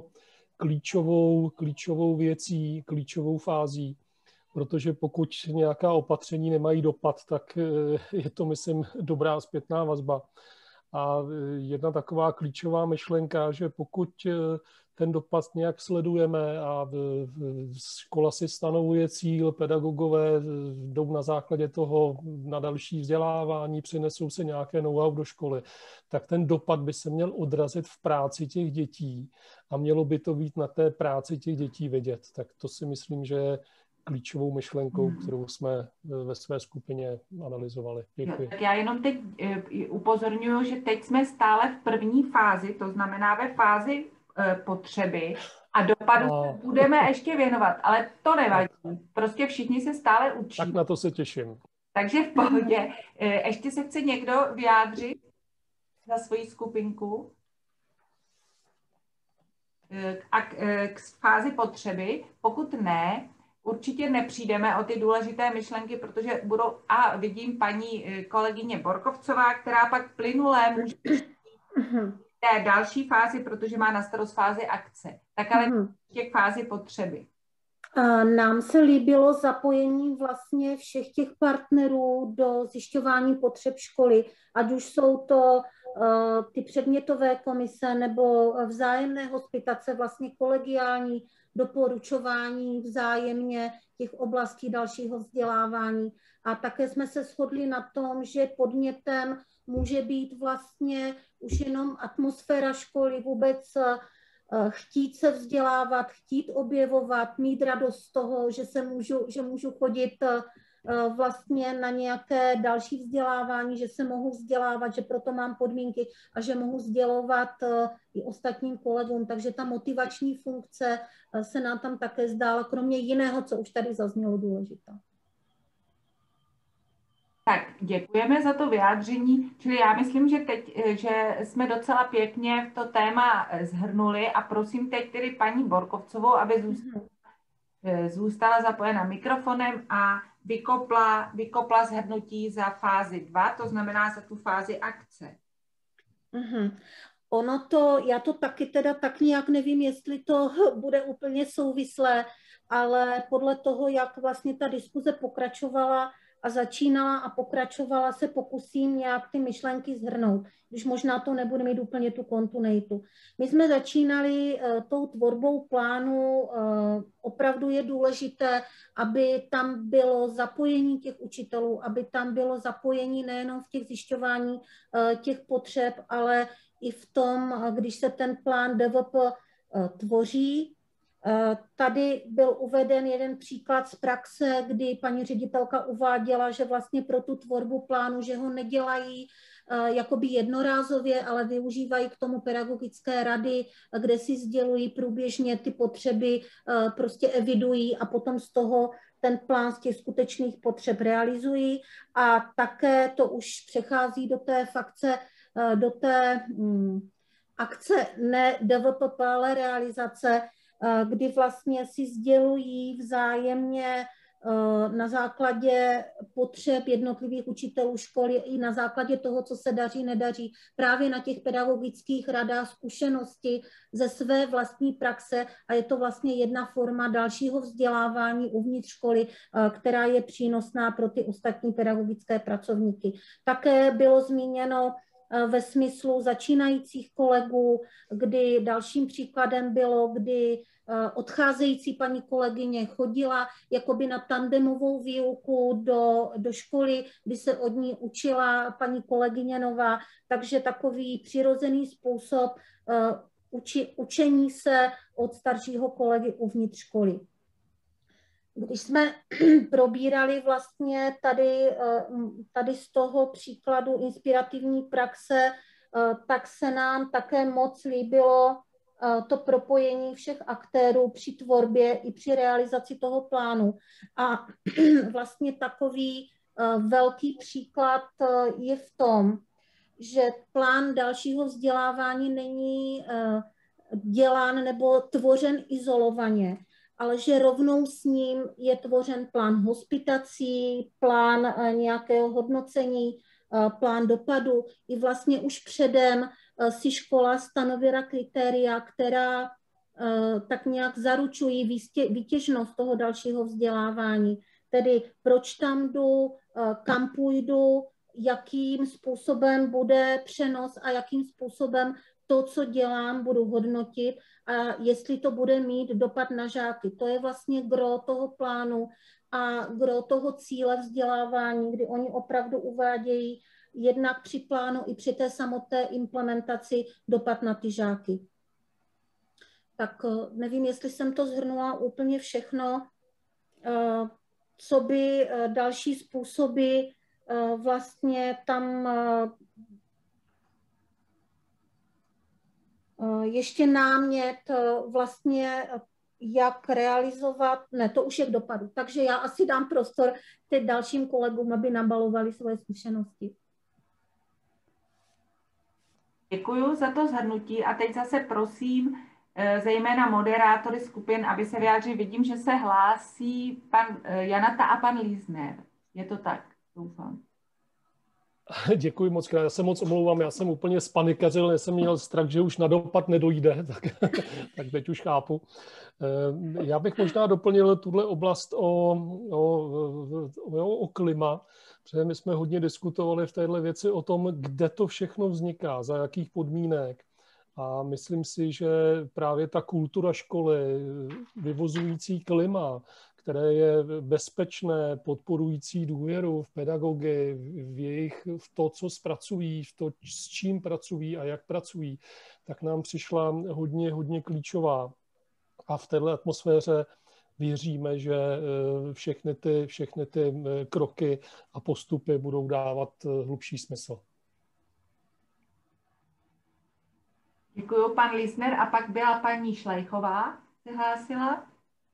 klíčovou věcí, klíčovou fází. Protože pokud nějaká opatření nemají dopad, tak je to, myslím, dobrá zpětná vazba. A jedna taková klíčová myšlenka, že pokud ten dopad nějak sledujeme a škola si stanovuje cíl, pedagogové jdou na základě toho na další vzdělávání, přinesou se nějaké know-how do školy, tak ten dopad by se měl odrazit v práci těch dětí a mělo by to být na té práci těch dětí vidět. Tak to si myslím, že je klíčovou myšlenkou, kterou jsme ve své skupině analyzovali. Děkuji. Jo, tak já jenom teď upozorňuji, že teď jsme stále v první fázi, to znamená ve fázi potřeby a dopadu se budeme ještě věnovat, ale to nevadí. Prostě všichni se stále učí. Tak na to se těším. Takže v pohodě. Ještě se chce někdo vyjádřit za svoji skupinku? A k fázi potřeby, pokud ne, určitě nepřijdeme o ty důležité myšlenky, protože budou, a vidím paní kolegyně Borkovcová, která pak plynulé může té další fázi, protože má na starost fázi akce. Tak ale těch fázi potřeby. Nám se líbilo zapojení vlastně všech těch partnerů do zjišťování potřeb školy, ať už jsou to ty předmětové komise nebo vzájemné hospitace, vlastně kolegiální doporučování vzájemně těch oblastí dalšího vzdělávání. A také jsme se shodli na tom, že podnětem může být vlastně už jenom atmosféra školy, vůbec chtít se vzdělávat, chtít objevovat, mít radost z toho, že můžu chodit vlastně na nějaké další vzdělávání, že se mohu vzdělávat, že proto mám podmínky a že mohu sdělovat i ostatním kolegům. Takže ta motivační funkce se nám tam také zdála, kromě jiného, co už tady zaznělo, důležitá. Tak, děkujeme za to vyjádření. Čili já myslím, že teď, že jsme docela pěkně to téma shrnuli a prosím teď tedy paní Borkovcovou, aby zůstala zapojena mikrofonem a vykopla shrnutí za fázi 2, to znamená za tu fázi akce. Ono to, já to taky teda tak nějak nevím, jestli to bude úplně souvislé, ale podle toho, jak vlastně ta diskuze pokračovala a začínala a pokračovala, se pokusím nějak ty myšlenky shrnout, když možná to nebude mít úplně tu kontinuitu. My jsme začínali tou tvorbou plánu, opravdu je důležité, aby tam bylo zapojení těch učitelů, aby tam bylo zapojení nejenom v těch zjišťování těch potřeb, ale i v tom, když se ten plán DVP tvoří. Tady byl uveden jeden příklad z praxe, kdy paní ředitelka uváděla, že vlastně pro tu tvorbu plánu, že ho nedělají jakoby jednorázově, ale využívají k tomu pedagogické rady, kde si sdělují průběžně ty potřeby, prostě evidují a potom z toho ten plán z těch skutečných potřeb realizují. A také to už přechází do té do té akce ne DVPP, ale realizace, kdy vlastně si sdělují vzájemně na základě potřeb jednotlivých učitelů školy i na základě toho, co se daří, nedaří, právě na těch pedagogických radách zkušenosti ze své vlastní praxe a je to vlastně jedna forma dalšího vzdělávání uvnitř školy, která je přínosná pro ty ostatní pedagogické pracovníky. Také bylo zmíněno ve smyslu začínajících kolegů, kdy dalším příkladem bylo, kdy odcházející paní kolegyně chodila jakoby na tandemovou výuku do školy, kdy se od ní učila paní kolegyně nová, takže takový přirozený způsob učení se od staršího kolegy uvnitř školy. Když jsme probírali vlastně tady z toho příkladu inspirativní praxe, tak se nám také moc líbilo to propojení všech aktérů při tvorbě i při realizaci toho plánu. A vlastně takový velký příklad je v tom, že plán dalšího vzdělávání není dělán nebo tvořen izolovaně, ale že rovnou s ním je tvořen plán hospitací, plán nějakého hodnocení, plán dopadu. I vlastně už předem si škola stanovila kritéria, která tak nějak zaručují výtěžnost toho dalšího vzdělávání. Tedy proč tam jdu, kam půjdu, jakým způsobem bude přenos a jakým způsobem to, co dělám, budu hodnotit a jestli to bude mít dopad na žáky. To je vlastně gro toho plánu a gro toho cíle vzdělávání, kdy oni opravdu uvádějí jednak při plánu i při té samotné implementaci dopad na ty žáky. Tak nevím, jestli jsem to shrnula úplně všechno, co by další způsoby vlastně tam ještě námět vlastně, jak realizovat, ne, to už je k dopadu. Takže já asi dám prostor teď dalším kolegům, aby nabalovali svoje zkušenosti. Děkuji za to shrnutí a teď zase prosím zejména moderátory skupin, aby se vyjádřili. Vidím, že se hlásí pan Janata a pan Lízner. Je to tak? Doufám. Děkuji moc krát. Já se moc omlouvám, já jsem úplně spanikařil, já jsem měl strach, že už na dopad nedojde, tak teď už chápu. Já bych možná doplnil tuhle oblast o klima, protože my jsme hodně diskutovali v téhle věci o tom, kde to všechno vzniká, za jakých podmínek. A myslím si, že právě ta kultura školy, vyvozující klima, které je bezpečné, podporující důvěru v pedagogy, v to, co zpracují, v to, s čím pracují a jak pracují, tak nám přišla hodně klíčová. A v této atmosféře věříme, že všechny ty kroky a postupy budou dávat hlubší smysl. Děkuji, pan Lízner. A pak byla paní Šlejchová, se hlásila.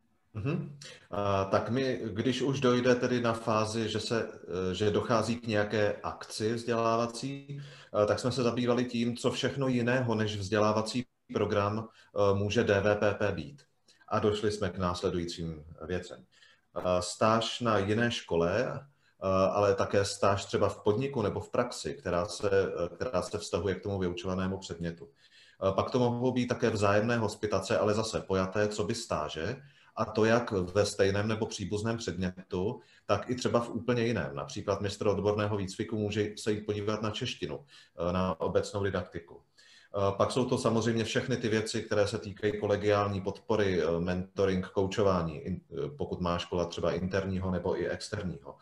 Tak my, když už dojde tedy na fázi, že dochází k nějaké akci vzdělávací, tak jsme se zabývali tím, co všechno jiného než vzdělávací program může DVPP být. A došli jsme k následujícím věcem. stáž na jiné škole, ale také stáž třeba v podniku nebo v praxi, která se vztahuje k tomu vyučovanému předmětu. Pak to mohou být také vzájemné hospitace, ale zase pojaté coby stáže, a to jak ve stejném nebo příbuzném předmětu, tak i třeba v úplně jiném. Například mistr odborného výcviku může se jít podívat na češtinu, na obecnou didaktiku. Pak jsou to samozřejmě všechny ty věci, které se týkají kolegiální podpory, mentoring, koučování, pokud má škola třeba interního nebo i externího.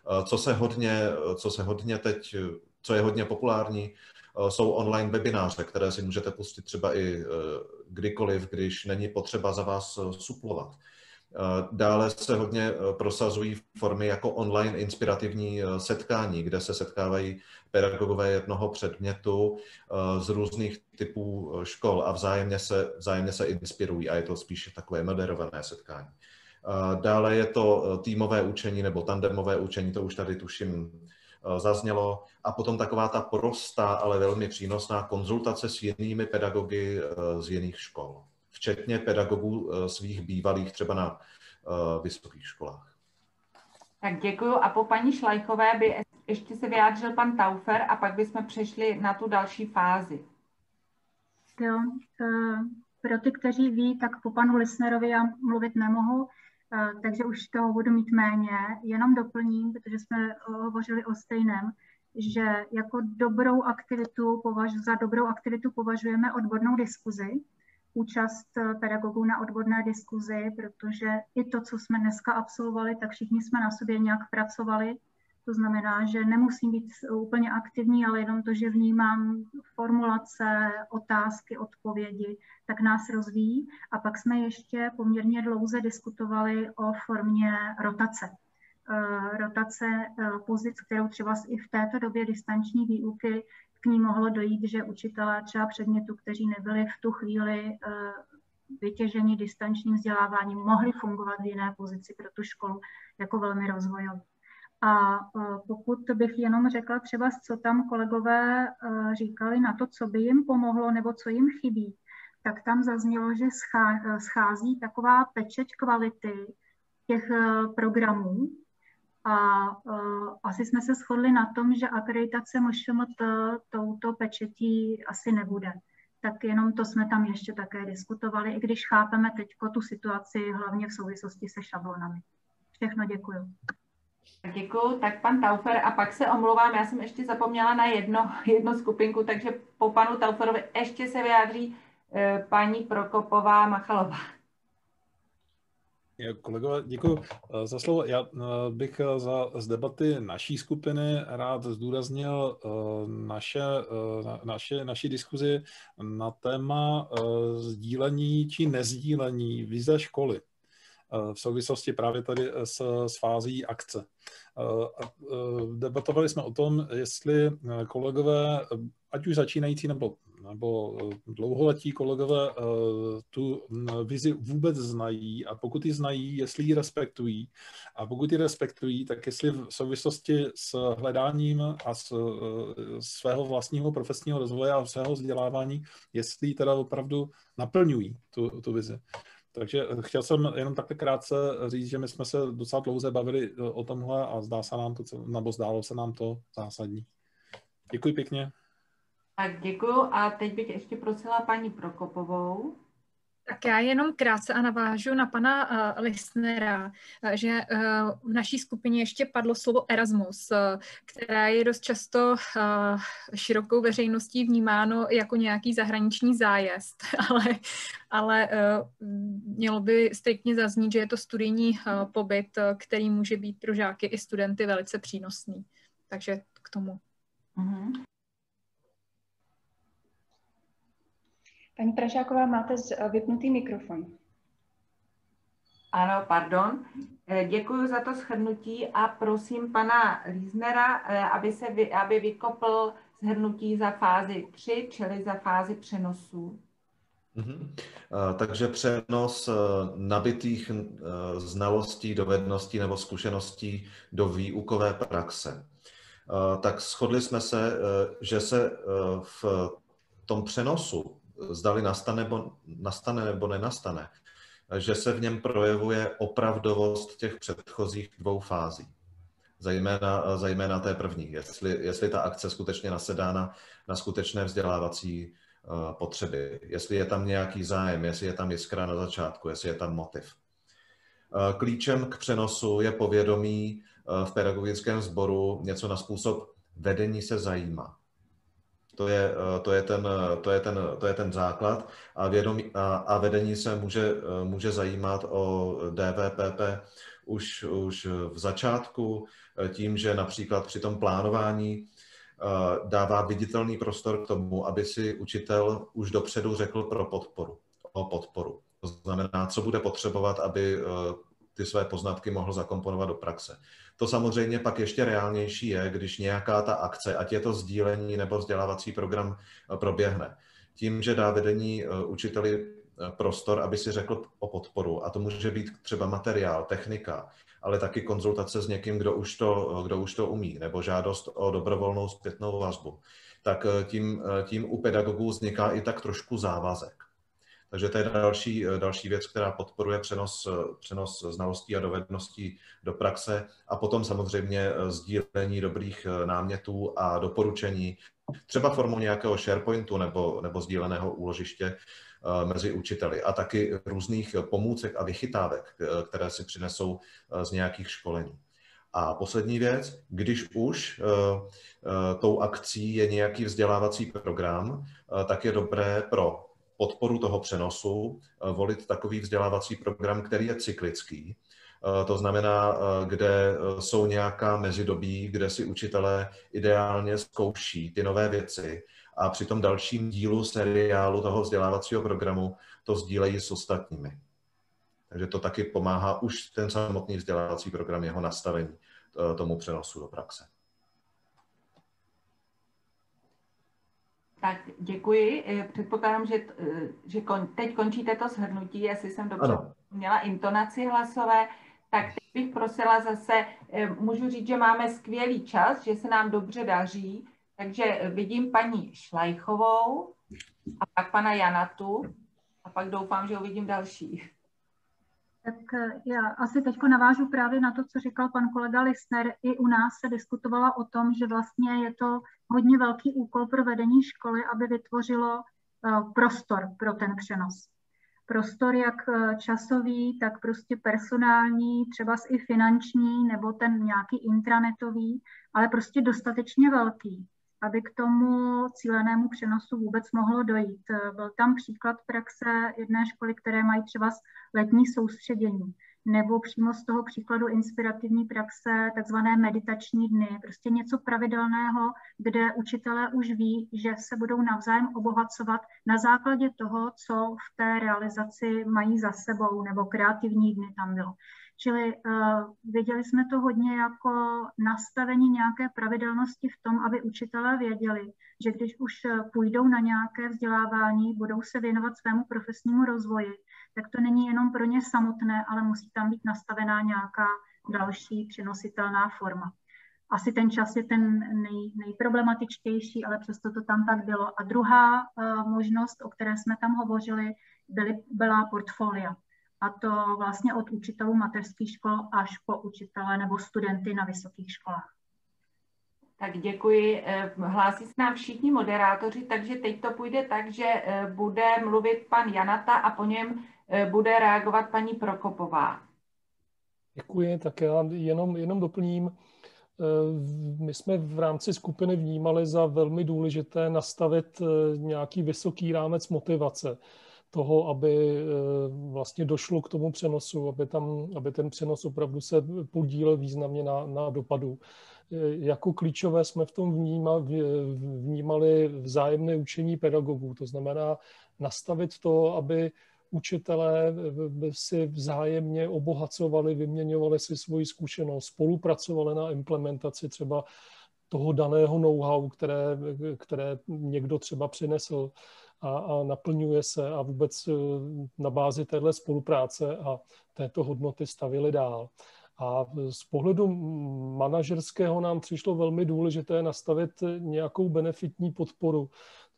Co je hodně populární, jsou online webináře, které si můžete pustit třeba i kdykoliv, když není potřeba za vás suplovat. Dále se hodně prosazují formy jako online inspirativní setkání, kde se setkávají pedagogové jednoho předmětu z různých typů škol a vzájemně se inspirují, a je to spíše takové moderované setkání. Dále je to týmové učení nebo tandemové učení, to už tady tuším zaznělo, a potom taková ta prostá, ale velmi přínosná konzultace s jinými pedagogy z jiných škol, včetně pedagogů svých bývalých třeba na vysokých školách. Tak děkuju. A po paní Šlajchové by ještě se vyjádřil pan Taufer a pak bychom přešli na tu další fázi. Jo, pro ty, kteří ví, tak po panu Lisnerovi já mluvit nemohu, takže už toho budu mít méně. Jenom doplním, protože jsme hovořili o stejném, že jako za dobrou aktivitu považujeme odbornou diskuzi, účast pedagogů na odborné diskuzi, protože i to, co jsme dneska absolvovali, tak všichni jsme na sobě nějak pracovali. To znamená, že nemusím být úplně aktivní, ale jenom to, že vnímám formulace, otázky, odpovědi, tak nás rozvíjí. A pak jsme ještě poměrně dlouze diskutovali o formě rotace. Rotace pozic, kterou třeba i v této době distanční výuky k ní mohlo dojít, že učitelé třeba předmětu, kteří nebyli v tu chvíli vytěženi distančním vzděláváním, mohli fungovat v jiné pozici pro tu školu jako velmi rozvojový. A pokud bych jenom řekla třeba, co tam kolegové říkali na to, co by jim pomohlo nebo co jim chybí, tak tam zaznělo, že schází taková pečeť kvality těch programů. A asi jsme se shodli na tom, že akreditace MŠMT touto pečetí asi nebude. Tak jenom to jsme tam ještě také diskutovali, i když chápeme teď tu situaci hlavně v souvislosti se šablonami. Všechno děkuju. Děkuju, tak pan Taufer, a pak se omlouvám, já jsem ještě zapomněla na jednu skupinku, takže po panu Tauferovi ještě se vyjádří paní Prokopová Machalová. Kolegové, děkuji za slovo. Já bych z debaty naší skupiny rád zdůraznil naši diskuzi na téma sdílení či nezdílení vize školy v souvislosti právě tady s fází akce. Debatovali jsme o tom, jestli kolegové, ať už začínající nebo dlouholetí kolegové, tu vizi vůbec znají, a pokud ji znají, jestli ji respektují, a pokud ji respektují, tak jestli v souvislosti s hledáním a svého vlastního profesního rozvoje a svého vzdělávání, jestli ji teda opravdu naplňují tu vizi. Takže chtěl jsem jenom takhle krátce říct, že my jsme se docela dlouze bavili o tomhle a zdálo se nám to zásadní. Děkuji pěkně. Tak děkuju, a teď bych ještě prosila paní Prokopovou. Tak já jenom krátce a navážu na pana Lisnera, že v naší skupině ještě padlo slovo Erasmus, které je dost často širokou veřejností vnímáno jako nějaký zahraniční zájezd, ale mělo by striktně zaznít, že je to studijní pobyt, který může být pro žáky i studenty velice přínosný. Takže k tomu. Mhm. Paní Pražáková, máte vypnutý mikrofon. Ano, pardon. Děkuji za to shrnutí a prosím pana Líznera, aby vykopl shrnutí za fázi 3, čili za fázi přenosu. Takže přenos nabitých znalostí, dovedností nebo zkušeností do výukové praxe. Tak shodli jsme se, že se v tom přenosu, zdali nastane nebo nenastane, že se v něm projevuje opravdovost těch předchozích 2 fází. Zejména té první, jestli ta akce skutečně nasedá na skutečné vzdělávací potřeby, jestli je tam nějaký zájem, jestli je tam jiskra na začátku, jestli je tam motiv. Klíčem k přenosu je povědomí v pedagogickém sboru něco na způsob vedení se zajímá. To je ten základ a vedení se může zajímat o DVPP už v začátku tím, že například při tom plánování dává viditelný prostor k tomu, aby si učitel už dopředu řekl o podporu. To znamená, co bude potřebovat, aby ty své poznatky mohl zakomponovat do praxe. To samozřejmě pak ještě reálnější je, když nějaká ta akce, ať je to sdílení nebo vzdělávací program, proběhne. Tím, že dá vedení učiteli prostor, aby si řekl o podporu, a to může být třeba materiál, technika, ale taky konzultace s někým, kdo už to umí, nebo žádost o dobrovolnou zpětnou vazbu, tak tím u pedagogů vzniká i tak trošku závazek. Takže to je další věc, která podporuje přenos znalostí a dovedností do praxe a potom samozřejmě sdílení dobrých námětů a doporučení, třeba formou nějakého SharePointu nebo sdíleného úložiště mezi učiteli a taky různých pomůcek a vychytávek, které si přinesou z nějakých školení. A poslední věc, když už tou akcí je nějaký vzdělávací program, tak je dobré pro podporu toho přenosu volit takový vzdělávací program, který je cyklický. To znamená, kde jsou nějaká mezidobí, kde si učitelé ideálně zkouší ty nové věci a při tom dalším dílu seriálu toho vzdělávacího programu to sdílejí s ostatními. Takže to taky pomáhá už ten samotný vzdělávací program, jeho nastavení tomu přenosu do praxe. Tak děkuji. Předpokládám, že teď končíte to shrnutí, jestli jsem dobře měla intonaci hlasové, tak teď bych prosila zase, můžu říct, že máme skvělý čas, že se nám dobře daří, takže vidím paní Šlajchovou a pak pana Janatu a pak doufám, že uvidím další. Tak já asi teď navážu právě na to, co říkal pan kolega Lissner. I u nás se diskutovala o tom, že vlastně je to hodně velký úkol pro vedení školy, aby vytvořilo prostor pro ten přenos. Prostor jak časový, tak prostě personální, třeba i finanční, nebo ten nějaký intranetový, ale prostě dostatečně velký, aby k tomu cílenému přenosu vůbec mohlo dojít. Byl tam příklad praxe jedné školy, které mají třeba letní soustředění, nebo přímo z toho příkladu inspirativní praxe, takzvané meditační dny, prostě něco pravidelného, kde učitelé už ví, že se budou navzájem obohacovat na základě toho, co v té realizaci mají za sebou, nebo kreativní dny tam bylo. Čili věděli jsme to hodně jako nastavení nějaké pravidelnosti v tom, aby učitelé věděli, že když už půjdou na nějaké vzdělávání, budou se věnovat svému profesnímu rozvoji, tak to není jenom pro ně samotné, ale musí tam být nastavená nějaká další přenositelná forma. Asi ten čas je ten nejproblematičtější, ale přesto to tam tak bylo. A druhá možnost, o které jsme tam hovořili, byla portfolia. A to vlastně od učitelů mateřských škol až po učitele nebo studenty na vysokých školách. Tak děkuji. Hlásí se nám všichni moderátoři, takže teď to půjde tak, že bude mluvit pan Janata a po něm bude reagovat paní Prokopová. Děkuji, tak já jenom doplním. My jsme v rámci skupiny vnímali za velmi důležité nastavit nějaký vysoký rámec motivace toho, aby vlastně došlo k tomu přenosu, aby ten přenos opravdu se podílel významně na dopadu. Jako klíčové jsme v tom vnímali vzájemné učení pedagogů, to znamená nastavit to, aby učitelé si vzájemně obohacovali, vyměňovali si svoji zkušenost, spolupracovali na implementaci třeba toho daného know-how, které někdo třeba přinesl a naplňuje se a vůbec na bázi téhle spolupráce a této hodnoty stavili dál. A z pohledu manažerského nám přišlo velmi důležité nastavit nějakou benefitní podporu.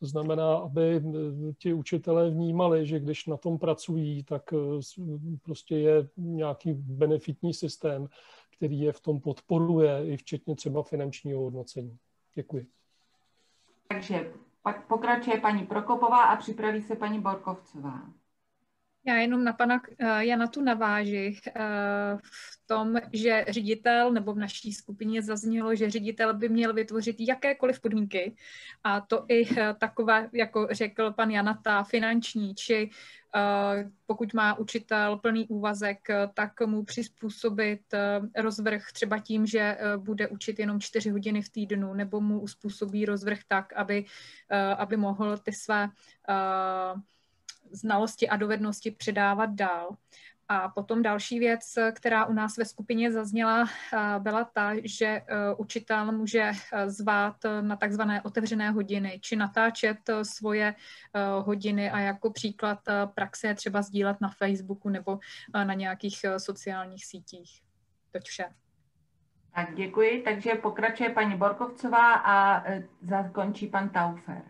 To znamená, aby ti učitelé vnímali, že když na tom pracují, tak prostě je nějaký benefitní systém, který je v tom podporuje, i včetně třeba finančního hodnocení. Děkuji. Takže pak pokračuje paní Prokopová a připraví se paní Borkovcová. Já jenom na pana Jana tu naváži v tom, že ředitel, nebo v naší skupině zaznělo, že ředitel by měl vytvořit jakékoliv podmínky, a to i takové, jako řekl pan Janata, finanční, či pokud má učitel plný úvazek, tak mu přizpůsobit rozvrh třeba tím, že bude učit jenom 4 hodiny v týdnu, nebo mu uspůsobí rozvrh tak, aby mohl ty své znalosti a dovednosti předávat dál. A potom další věc, která u nás ve skupině zazněla, byla ta, že učitel může zvát na takzvané otevřené hodiny, či natáčet svoje hodiny a jako příklad praxe třeba sdílet na Facebooku nebo na nějakých sociálních sítích. Toť vše. Tak děkuji, takže pokračuje paní Borkovcová a zakončí pan Taufer.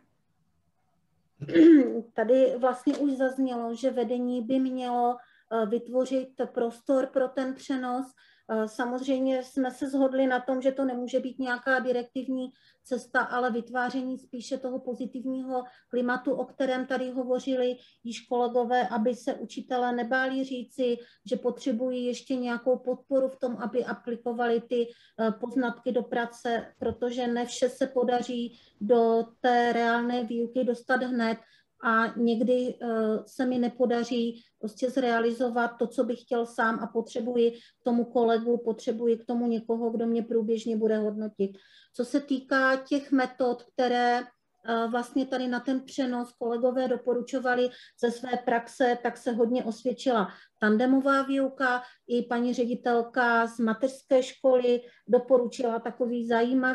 Tady vlastně už zaznělo, že vedení by mělo vytvořit prostor pro ten přenos. Samozřejmě jsme se shodli na tom, že to nemůže být nějaká direktivní cesta, ale vytváření spíše toho pozitivního klimatu, o kterém tady hovořili již kolegové, aby se učitelé nebáli říci, že potřebují ještě nějakou podporu v tom, aby aplikovali ty poznatky do praxe, protože ne vše se podaří do té reálné výuky dostat hned. A někdy se mi nepodaří prostě zrealizovat to, co bych chtěl sám a potřebuji k tomu kolegu, potřebuji k tomu někoho, kdo mě průběžně bude hodnotit. Co se týká těch metod, které vlastně tady na ten přenos kolegové doporučovali ze své praxe, tak se hodně osvědčila tandemová výuka. I paní ředitelka z mateřské školy doporučila takový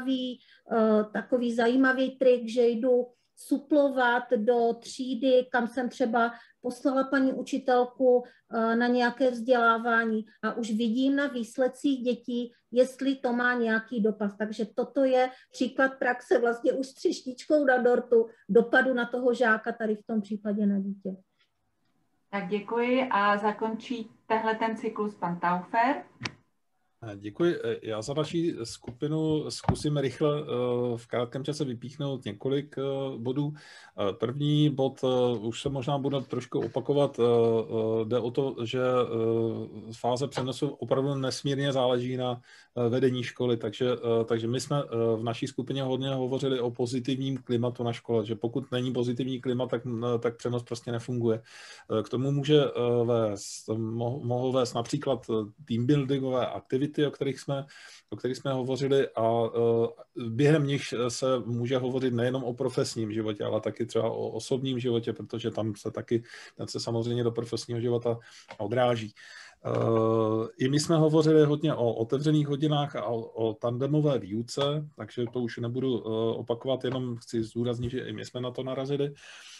zajímavý trik, že jdu suplovat do třídy, kam jsem třeba poslala paní učitelku na nějaké vzdělávání a už vidím na výsledcích dětí, jestli to má nějaký dopad. Takže toto je příklad praxe vlastně už s třešničkou na dortu dopadu na toho žáka tady v tom případě na dítě. Tak děkuji a zakončí ten cyklus pan Taufer. Děkuji. Já za naší skupinu zkusím rychle v krátkém čase vypíchnout několik bodů. První bod, už se možná budu trošku opakovat, jde o to, že fáze přenosu opravdu nesmírně záleží na vedení školy, takže my jsme v naší skupině hodně hovořili o pozitivním klimatu na škole, že pokud není pozitivní klimat, tak přenos prostě nefunguje. K tomu mohou vést například teambuildingové aktivity, o kterých jsme hovořili, a během nich se může hovořit nejenom o profesním životě, ale taky třeba o osobním životě, protože ten se samozřejmě do profesního života odráží. I my jsme hovořili hodně o otevřených hodinách a o tandemové výuce, takže to už nebudu opakovat, jenom chci zdůraznit, že i my jsme na to narazili.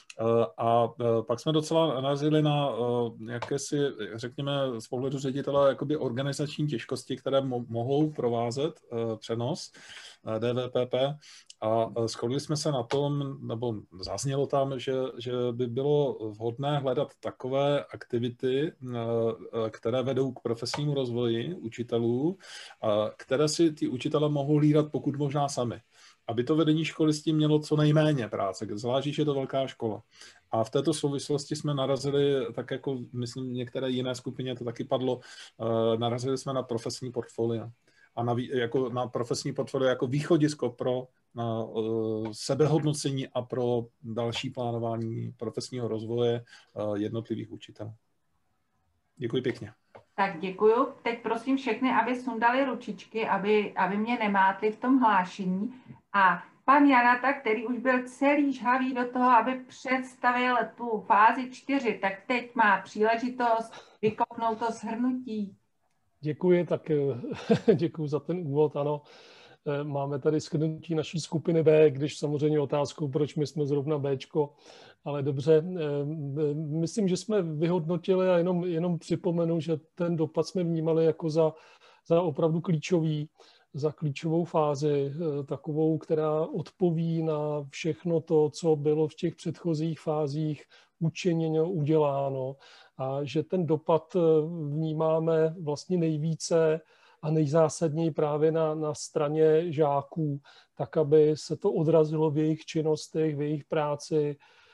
A pak jsme docela narazili na jakési, řekněme, z pohledu ředitele jakoby organizační těžkosti, které mohou provázet přenos DVPP, a shodli jsme se na tom, nebo zaznělo tam, že by bylo vhodné hledat takové aktivity, které vedou k profesnímu rozvoji učitelů, které si ty učitelé mohou hlídat pokud možná sami, aby to vedení školy s tím mělo co nejméně práce, zvlášť, že je to velká škola. A v této souvislosti jsme narazili, tak jako myslím některé jiné skupině to taky padlo, narazili jsme na profesní portfolia. A na profesní portfolio jako východisko pro sebehodnocení a pro další plánování profesního rozvoje jednotlivých učitelů. Děkuji pěkně. Tak děkuju. Teď prosím všechny, aby sundali ručičky, aby mě nemátli v tom hlášení. A pan Janata, který už byl celý žhavý do toho, aby představil tu fázi 4, tak teď má příležitost vykopnout to shrnutí. Děkuji, tak děkuji za ten úvod, ano. Máme tady shrnutí naší skupiny B, když samozřejmě otázkou, proč my jsme zrovna Bčko, ale dobře. Myslím, že jsme vyhodnotili a jenom připomenu, že ten dopad jsme vnímali jako za opravdu klíčový. za klíčovou fázi, takovou, která odpoví na všechno to, co bylo v těch předchozích fázích učiněno, uděláno, a že ten dopad vnímáme vlastně nejvíce a nejzásadněji právě na straně žáků, tak aby se to odrazilo v jejich činnostech, v jejich práci,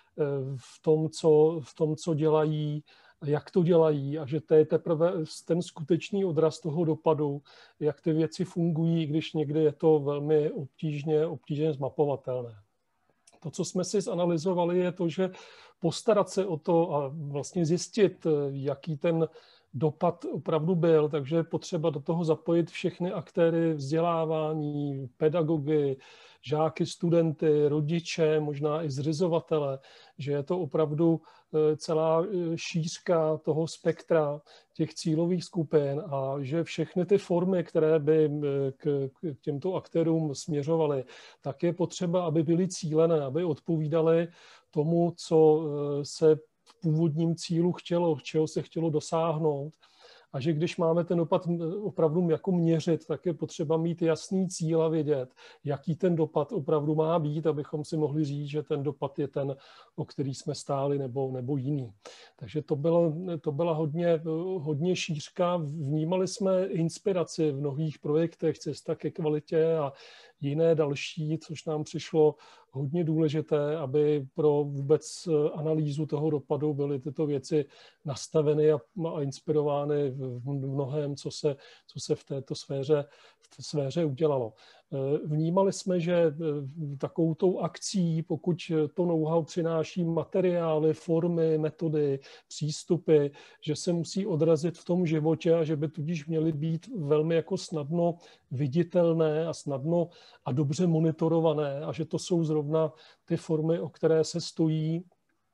v tom, co dělají, jak to dělají, a že to je teprve ten skutečný odraz toho dopadu, jak ty věci fungují, když někdy je to velmi obtížně zmapovatelné. To, co jsme si zanalyzovali, je to, že postarat se o to a vlastně zjistit, jaký ten dopad opravdu byl, takže je potřeba do toho zapojit všechny aktéry vzdělávání, pedagogy, žáky, studenty, rodiče, možná i zřizovatele, že je to opravdu celá šířka toho spektra těch cílových skupin a že všechny ty formy, které by k těmto aktérům směřovaly, tak je potřeba, aby byly cílené, aby odpovídaly tomu, co se v původním cílu chtělo, čeho se chtělo dosáhnout. A že když máme ten dopad opravdu jako měřit, tak je potřeba mít jasný cíl a vědět, jaký ten dopad opravdu má být, abychom si mohli říct, že ten dopad je ten, o který jsme stáli, nebo jiný. Takže to byla hodně šířka. Vnímali jsme inspiraci v mnohých projektech, Cesta ke kvalitě a jiné další, což nám přišlo hodně důležité, aby pro vůbec analýzu toho dopadu byly tyto věci nastaveny a inspirovány v mnohém, co se v této sféře udělalo. Vnímali jsme, že takovou tou akcí, pokud to know-how přináší materiály, formy, metody, přístupy, že se musí odrazit v tom životě a že by tudíž měly být velmi jako snadno viditelné a snadno a dobře monitorované a že to jsou zrovna ty formy, o které se stojí.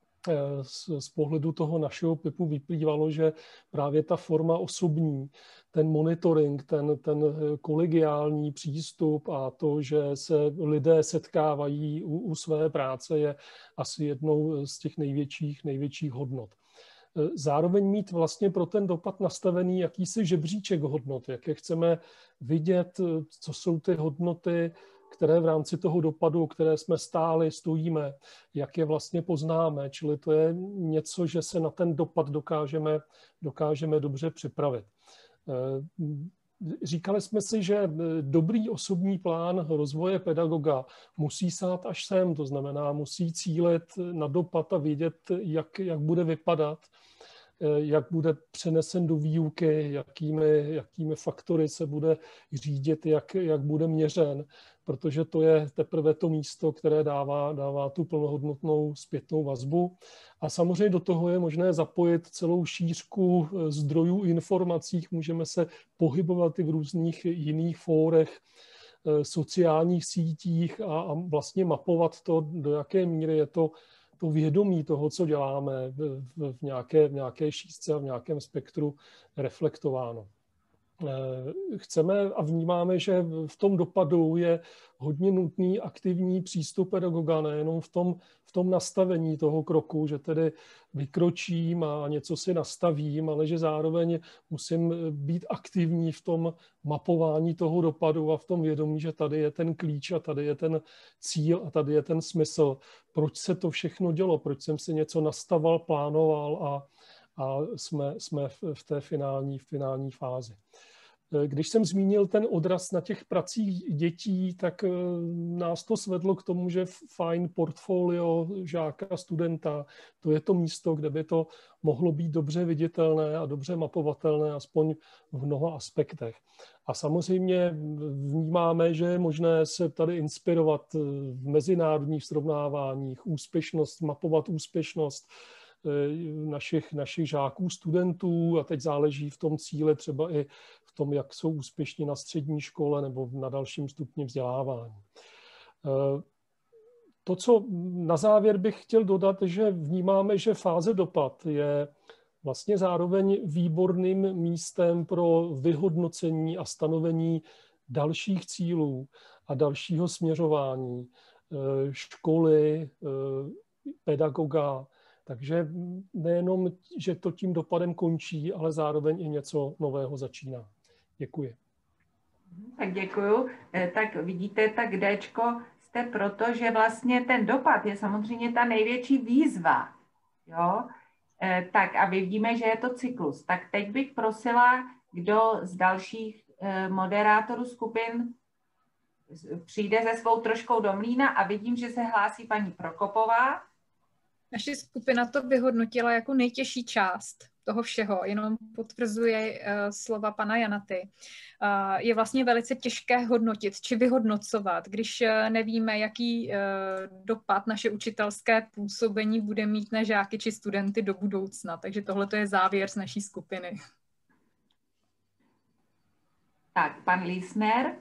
Z pohledu toho našeho PIPu vyplývalo, že právě ta forma osobní, ten monitoring, ten kolegiální přístup a to, že se lidé setkávají u své práce, je asi jednou z těch největších hodnot. Zároveň mít vlastně pro ten dopad nastavený jakýsi žebříček hodnot, jaké chceme vidět, co jsou ty hodnoty, které v rámci toho dopadu, které jsme stáli, stojíme, jak je vlastně poznáme. Čili to je něco, že se na ten dopad dokážeme dobře připravit. Říkali jsme si, že dobrý osobní plán rozvoje pedagoga musí sát až sem, to znamená, musí cílit na dopad a vědět, jak bude vypadat, jak bude přenesen do výuky, jakými faktory se bude řídit, jak bude měřen, protože to je teprve to místo, které dává tu plnohodnotnou zpětnou vazbu. A samozřejmě do toho je možné zapojit celou šířku zdrojů informací, můžeme se pohybovat i v různých jiných fórech, sociálních sítích a vlastně mapovat to, do jaké míry je to vědomí toho, co děláme, v nějaké šířce a v nějakém spektru reflektováno. Chceme a vnímáme, že v tom dopadu je hodně nutný aktivní přístup pedagoga, nejenom v tom nastavení toho kroku, že tedy vykročím a něco si nastavím, ale že zároveň musím být aktivní v tom mapování toho dopadu a v tom vědomí, že tady je ten klíč a tady je ten cíl a tady je ten smysl. Proč se to všechno dělo, proč jsem si něco nastaval, plánoval a jsme v té finální fázi. Když jsem zmínil ten odraz na těch pracích dětí, tak nás to svedlo k tomu, že fajn portfolio žáka, studenta, to je to místo, kde by to mohlo být dobře viditelné a dobře mapovatelné, aspoň v mnoha aspektech. A samozřejmě vnímáme, že je možné se tady inspirovat v mezinárodních srovnáváních, mapovat úspěšnost našich žáků, studentů a teď záleží v tom cíle třeba i v tom, jak jsou úspěšní na střední škole nebo na dalším stupni vzdělávání. To, co na závěr bych chtěl dodat, že vnímáme, že fáze dopad je vlastně zároveň výborným místem pro vyhodnocení a stanovení dalších cílů a dalšího směřování školy, pedagoga. Takže nejenom, že to tím dopadem končí, ale zároveň i něco nového začíná. Děkuji. Tak děkuju. Tak vidíte, tak Dčko jste proto, že vlastně ten dopad je samozřejmě ta největší výzva. Jo? Tak a vidíme, že je to cyklus. Tak teď bych prosila, kdo z dalších moderátorů skupin přijde se svou troškou do mlýna a vidím, že se hlásí paní Prokopová. Naše skupina to vyhodnotila jako nejtěžší část toho všeho, jenom potvrzuje slova pana Janaty. Je vlastně velice těžké hodnotit či vyhodnocovat, když nevíme, jaký dopad naše učitelské působení bude mít na žáky či studenty do budoucna. Takže tohle je závěr z naší skupiny. Tak, pan Lísner.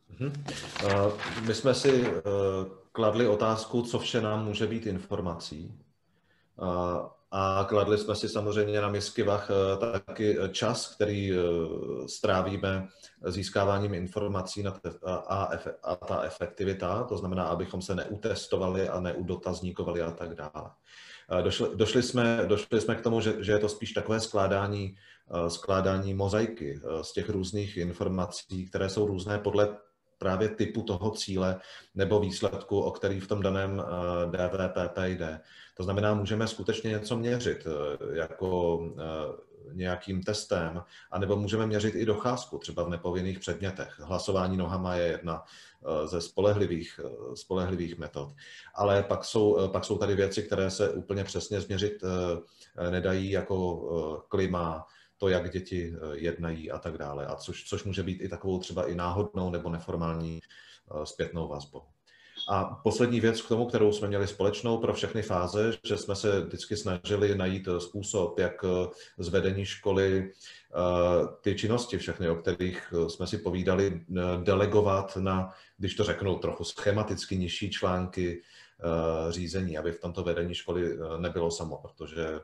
My jsme si kladli otázku, co vše nám může být informací. A kladli jsme si samozřejmě na miskyvách taky čas, který strávíme získáváním informací a ta efektivita, to znamená, abychom se neutestovali a neudotazníkovali a tak dále. Došli jsme k tomu, že je to spíš takové skládání mozaiky z těch různých informací, které jsou různé podle právě typu toho cíle nebo výsledku, o který v tom daném DVPP jde. To znamená, můžeme skutečně něco měřit jako nějakým testem, anebo můžeme měřit i docházku, třeba v nepovinných předmětech. Hlasování nohama je jedna ze spolehlivých metod. Ale pak jsou tady věci, které se úplně přesně změřit nedají, jako klima, to, jak děti jednají a tak dále. A což může být i takovou třeba i náhodnou nebo neformální zpětnou vazbou. A poslední věc k tomu, kterou jsme měli společnou pro všechny fáze, že jsme se vždycky snažili najít způsob, jak z vedení školy ty činnosti všechny, o kterých jsme si povídali, delegovat na, když to řeknu trochu schematicky, nižší články řízení, aby v tomto vedení školy nebylo samo, protože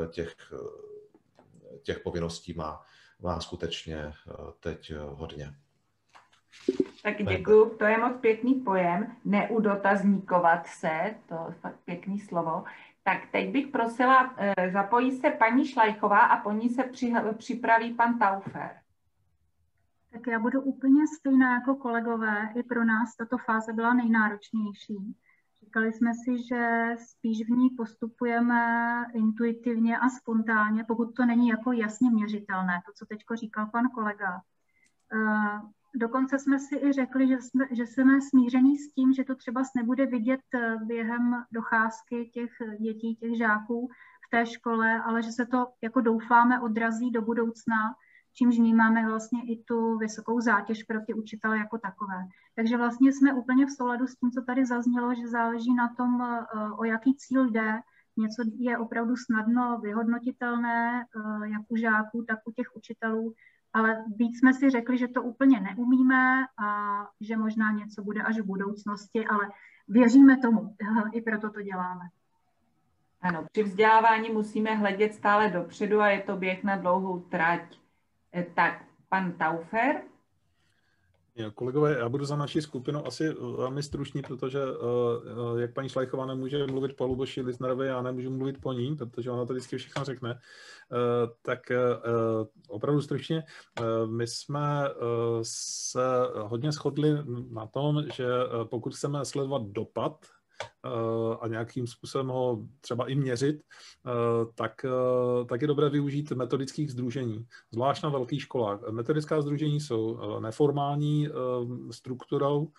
těch povinností má skutečně teď hodně. Tak děkuju, to je moc pěkný pojem, neudotazníkovat se, to je fakt pěkný slovo. Tak teď bych prosila, zapojí se paní Šlajchová a po ní se připraví pan Taufer. Tak já budu úplně stejná jako kolegové, i pro nás tato fáze byla nejnáročnější. Říkali jsme si, že spíš v ní postupujeme intuitivně a spontánně, pokud to není jako jasně měřitelné, to, co teďko říkal pan kolega. Dokonce jsme si i řekli, že jsme smíření s tím, že to třeba nebude vidět během docházky těch dětí, těch žáků v té škole, ale že se to, jako doufáme, odrazí do budoucna, čímž vnímáme vlastně i tu vysokou zátěž pro ty učitele jako takové. Takže vlastně jsme úplně v souladu s tím, co tady zaznělo, že záleží na tom, o jaký cíl jde. Něco je opravdu snadno vyhodnotitelné, jak u žáků, tak u těch učitelů, ale víc jsme si řekli, že to úplně neumíme a že možná něco bude až v budoucnosti, ale věříme tomu, i proto to děláme. Ano, při vzdělávání musíme hledět stále dopředu a je to běh na dlouhou trať. Tak, pan Taufer. Kolegové, já budu za naši skupinu asi velmi stručný, protože jak paní Šlajchová nemůže mluvit po Luboši Lísnerovi, já nemůžu mluvit po ní, protože ona to vždycky všechno řekne. Tak opravdu stručně, my jsme se hodně shodli na tom, že pokud chceme sledovat dopad a nějakým způsobem ho třeba i měřit, tak je dobré využít metodických sdružení, zvlášť na velkých školách. Metodická sdružení jsou neformální strukturou,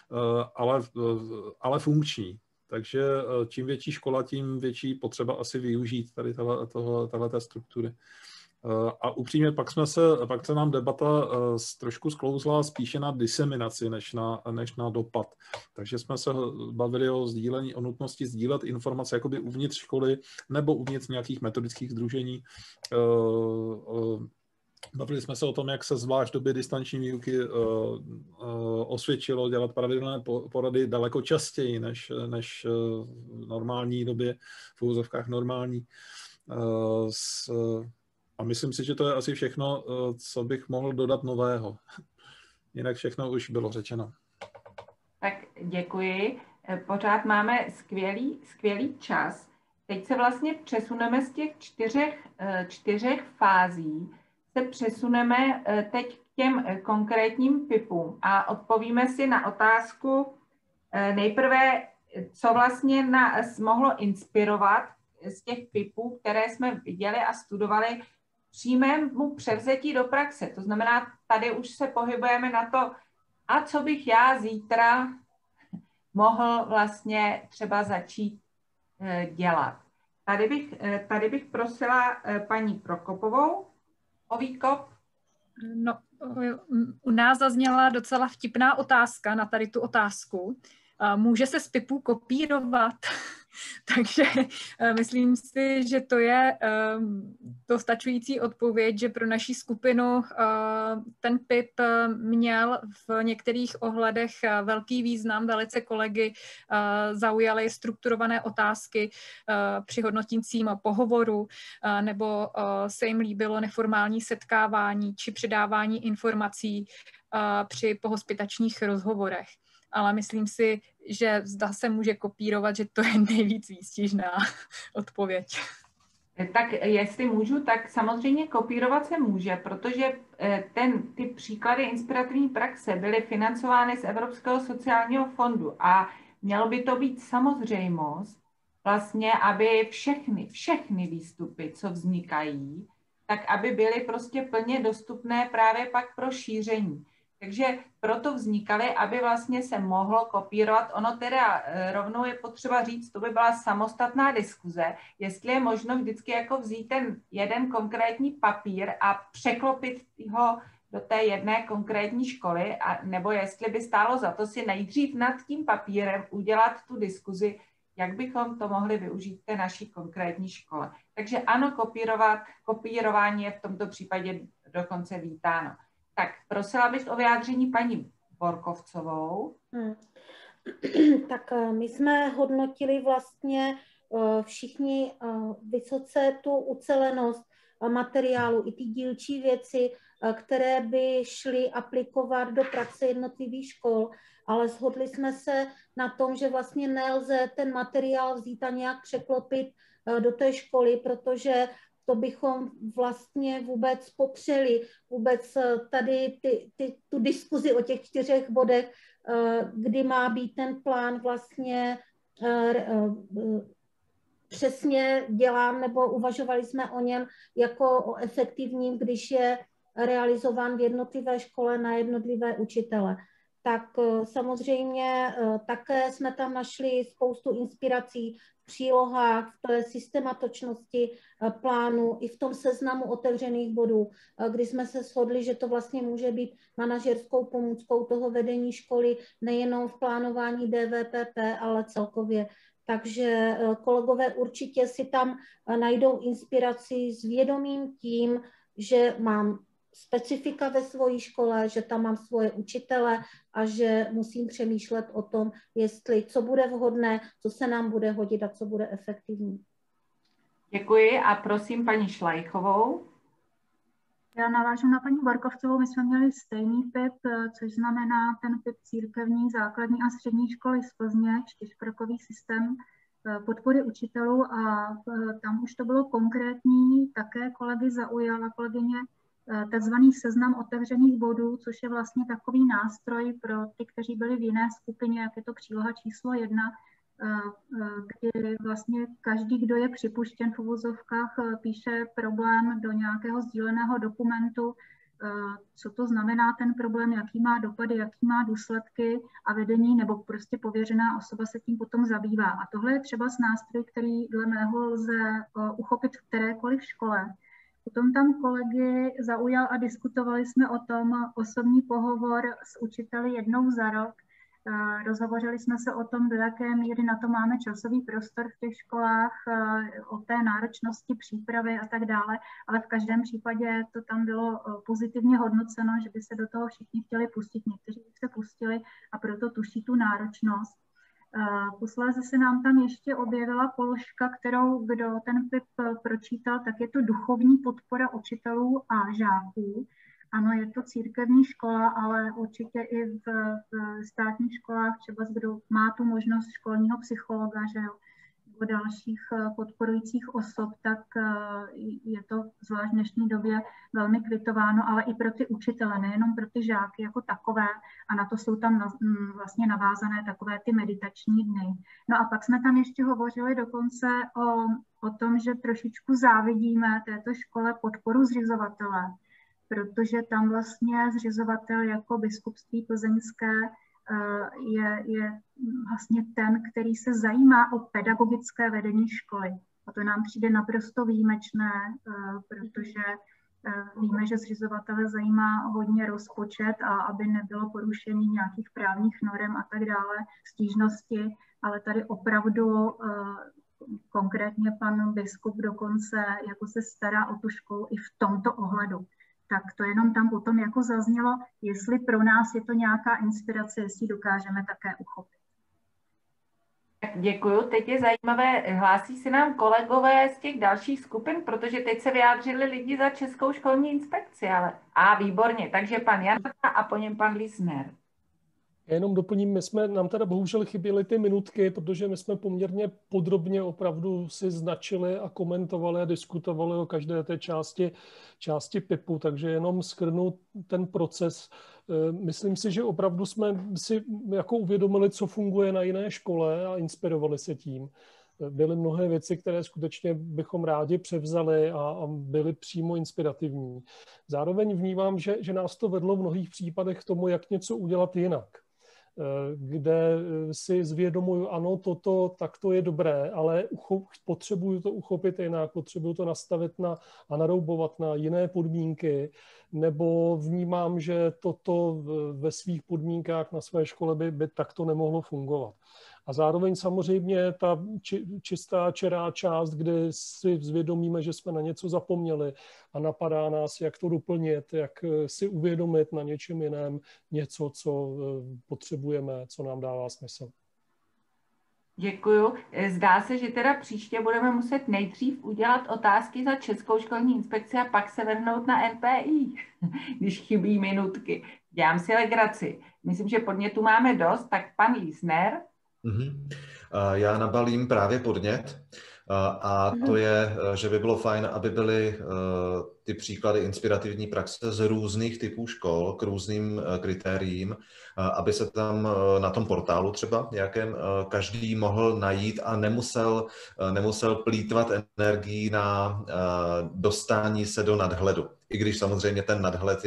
ale funkční. Takže čím větší škola, tím větší potřeba asi využít tady téhleté struktury. A upřímně pak se nám debata trošku sklouzla spíše na diseminaci, než na dopad. Takže jsme se bavili o nutnosti sdílet informace jakoby uvnitř školy nebo uvnitř nějakých metodických sdružení. Bavili jsme se o tom, jak se zvlášť v době distanční výuky osvědčilo dělat pravidelné porady daleko častěji než v normální době, v úvozovkách normální. A myslím si, že to je asi všechno, co bych mohl dodat nového. Jinak všechno už bylo řečeno. Tak děkuji. Pořád máme skvělý čas. Teď se vlastně přesuneme z těch čtyřech fází se přesuneme teď k těm konkrétním PIPům a odpovíme si na otázku nejprve, co vlastně nás mohlo inspirovat z těch PIPů, které jsme viděli a studovali, přímému převzetí do praxe. To znamená, tady už se pohybujeme na to, a co bych já zítra mohl vlastně třeba začít dělat. Tady bych prosila paní Prokopovou o výkop. No, u nás zazněla docela vtipná otázka na tady tu otázku. Může se z PIPů kopírovat? Takže myslím si, že to je dostačující odpověď, že pro naši skupinu ten PIP měl v některých ohledech velký význam. Velice kolegy zaujaly strukturované otázky při hodnotícím pohovoru, nebo se jim líbilo neformální setkávání či předávání informací při pohospitačních rozhovorech. Ale myslím si, že zda se může kopírovat, že to je nejvíc výstižná odpověď. Tak jestli můžu, tak samozřejmě kopírovat se může, protože ty příklady inspirativní praxe byly financovány z Evropského sociálního fondu a mělo by to být samozřejmost, vlastně, aby všechny výstupy, co vznikají, tak aby byly prostě plně dostupné právě pak pro šíření. Takže proto vznikaly, aby vlastně se mohlo kopírovat. Ono teda rovnou je potřeba říct, to by byla samostatná diskuze, jestli je možno vždycky jako vzít ten jeden konkrétní papír a překlopit ho do té jedné konkrétní školy, nebo jestli by stálo za to si nejdřív nad tím papírem udělat tu diskuzi, jak bychom to mohli využít v té naší konkrétní škole. Takže ano, kopírování je v tomto případě dokonce vítáno. Tak prosila bych o vyjádření paní Borkovcovou. Tak my jsme hodnotili vlastně všichni vysoce tu ucelenost materiálu i ty dílčí věci, které by šly aplikovat do praxe jednotlivých škol, ale shodli jsme se na tom, že vlastně nelze ten materiál vzít a nějak překlopit do té školy, protože to bychom vlastně vůbec popřeli, vůbec tady tu diskuzi o těch 4 bodech, kdy má být ten plán vlastně přesně dělán, nebo uvažovali jsme o něm jako o efektivním, když je realizován v jednotlivé škole na jednotlivé učitele. Tak samozřejmě také jsme tam našli spoustu inspirací v přílohách, v té systematočnosti plánu i v tom seznamu otevřených bodů, kdy jsme se shodli, že to vlastně může být manažerskou pomůckou toho vedení školy nejenom v plánování DVPP, ale celkově. Takže kolegové určitě si tam najdou inspiraci s vědomím tím, že mám specifika ve své škole, že tam mám svoje učitele a že musím přemýšlet o tom, co bude vhodné, co se nám bude hodit a co bude efektivní. Děkuji a prosím paní Šlajchovou. Já navážu na paní Borkovcovou, my jsme měli stejný PIP, což znamená ten PIP církevní, základní a střední školy z Plzně, 4krokový systém podpory učitelů a tam už to bylo konkrétní, také kolegy zaujala kolegyně takzvaný seznam otevřených bodů, což je vlastně takový nástroj pro ty, kteří byli v jiné skupině, jak je to příloha číslo 1, kdy vlastně každý, kdo je připuštěn v uvozovkách, píše problém do nějakého sdíleného dokumentu, co to znamená ten problém, jaký má dopady, jaký má důsledky a vedení nebo prostě pověřená osoba se tím potom zabývá. A tohle je třeba nástroj, který dle mého lze uchopit v kterékoliv škole. Potom tam kolegy zaujal a diskutovali jsme o tom osobní pohovor s učiteli jednou za rok. Rozhovořili jsme se o tom, do jaké míry na to máme časový prostor v těch školách, o té náročnosti přípravy a tak dále, ale v každém případě to tam bylo pozitivně hodnoceno, že by se do toho všichni chtěli pustit, někteří se pustili a proto tuší tu náročnost. Posléze se nám tam ještě objevila položka, kterou kdo ten PIP pročítal, tak je to duchovní podpora učitelů a žáků. Ano, je to církevní škola, ale určitě i v státních školách, třeba kdo má tu možnost školního psychologa, že jo, nebo dalších podporujících osob, tak je to zvlášť v dnešní době velmi kvitováno, ale i pro ty učitele, nejenom pro ty žáky jako takové, a na to jsou tam vlastně navázané takové ty meditační dny. No a pak jsme tam ještě hovořili dokonce o tom, že trošičku závidíme této škole podporu zřizovatele, protože tam vlastně zřizovatel jako Biskupství plzeňské je vlastně ten, který se zajímá o pedagogické vedení školy. A to nám přijde naprosto výjimečné, protože víme, že zřizovatele zajímá hodně rozpočet a aby nebylo porušení nějakých právních norem a tak dále, stížnosti, ale tady opravdu konkrétně pan biskup dokonce jako se stará o tu školu i v tomto ohledu. Tak to jenom tam potom jako zaznělo, jestli pro nás je to nějaká inspirace, jestli dokážeme také uchopit. Děkuju. Teď je zajímavé, hlásí se nám kolegové z těch dalších skupin, protože teď se vyjádřili lidi za Českou školní inspekci, ale výborně, takže pan Janata a po něm pan Lisner. Já jenom doplním, nám teda bohužel chyběly ty minutky, protože my jsme poměrně podrobně opravdu si značili a komentovali a diskutovali o každé té části PIPu, takže jenom shrnu ten proces. Myslím si, že opravdu jsme si jako uvědomili, co funguje na jiné škole a inspirovali se tím. Byly mnohé věci, které skutečně bychom rádi převzali a byly přímo inspirativní. Zároveň vnímám, že nás to vedlo v mnohých případech k tomu, jak něco udělat jinak, kde si zvědomuju, ano, toto takto je dobré, ale potřebuju to uchopit jinak, potřebuju to nastavit a naroubovat na jiné podmínky, nebo vnímám, že toto ve svých podmínkách na své škole by takto nemohlo fungovat. A zároveň samozřejmě ta čistá čirá část, kdy si zvědomíme, že jsme na něco zapomněli a napadá nás, jak to doplnit, jak si uvědomit na něčem jiném něco, co potřebujeme, co nám dává smysl. Děkuju. Zdá se, že teda příště budeme muset nejdřív udělat otázky za Českou školní inspekci a pak se vrhnout na NPI, když chybí minutky. Dělám si legraci. Myslím, že podnětů máme dost, tak pan Lísner. Já nabalím právě podnět a to je, že by bylo fajn, aby byly ty příklady inspirativní praxe z různých typů škol k různým kritériím, aby se tam na tom portálu třeba nějakém každý mohl najít a nemusel plýtvat energii na dostání se do nadhledu. I když samozřejmě ten nadhled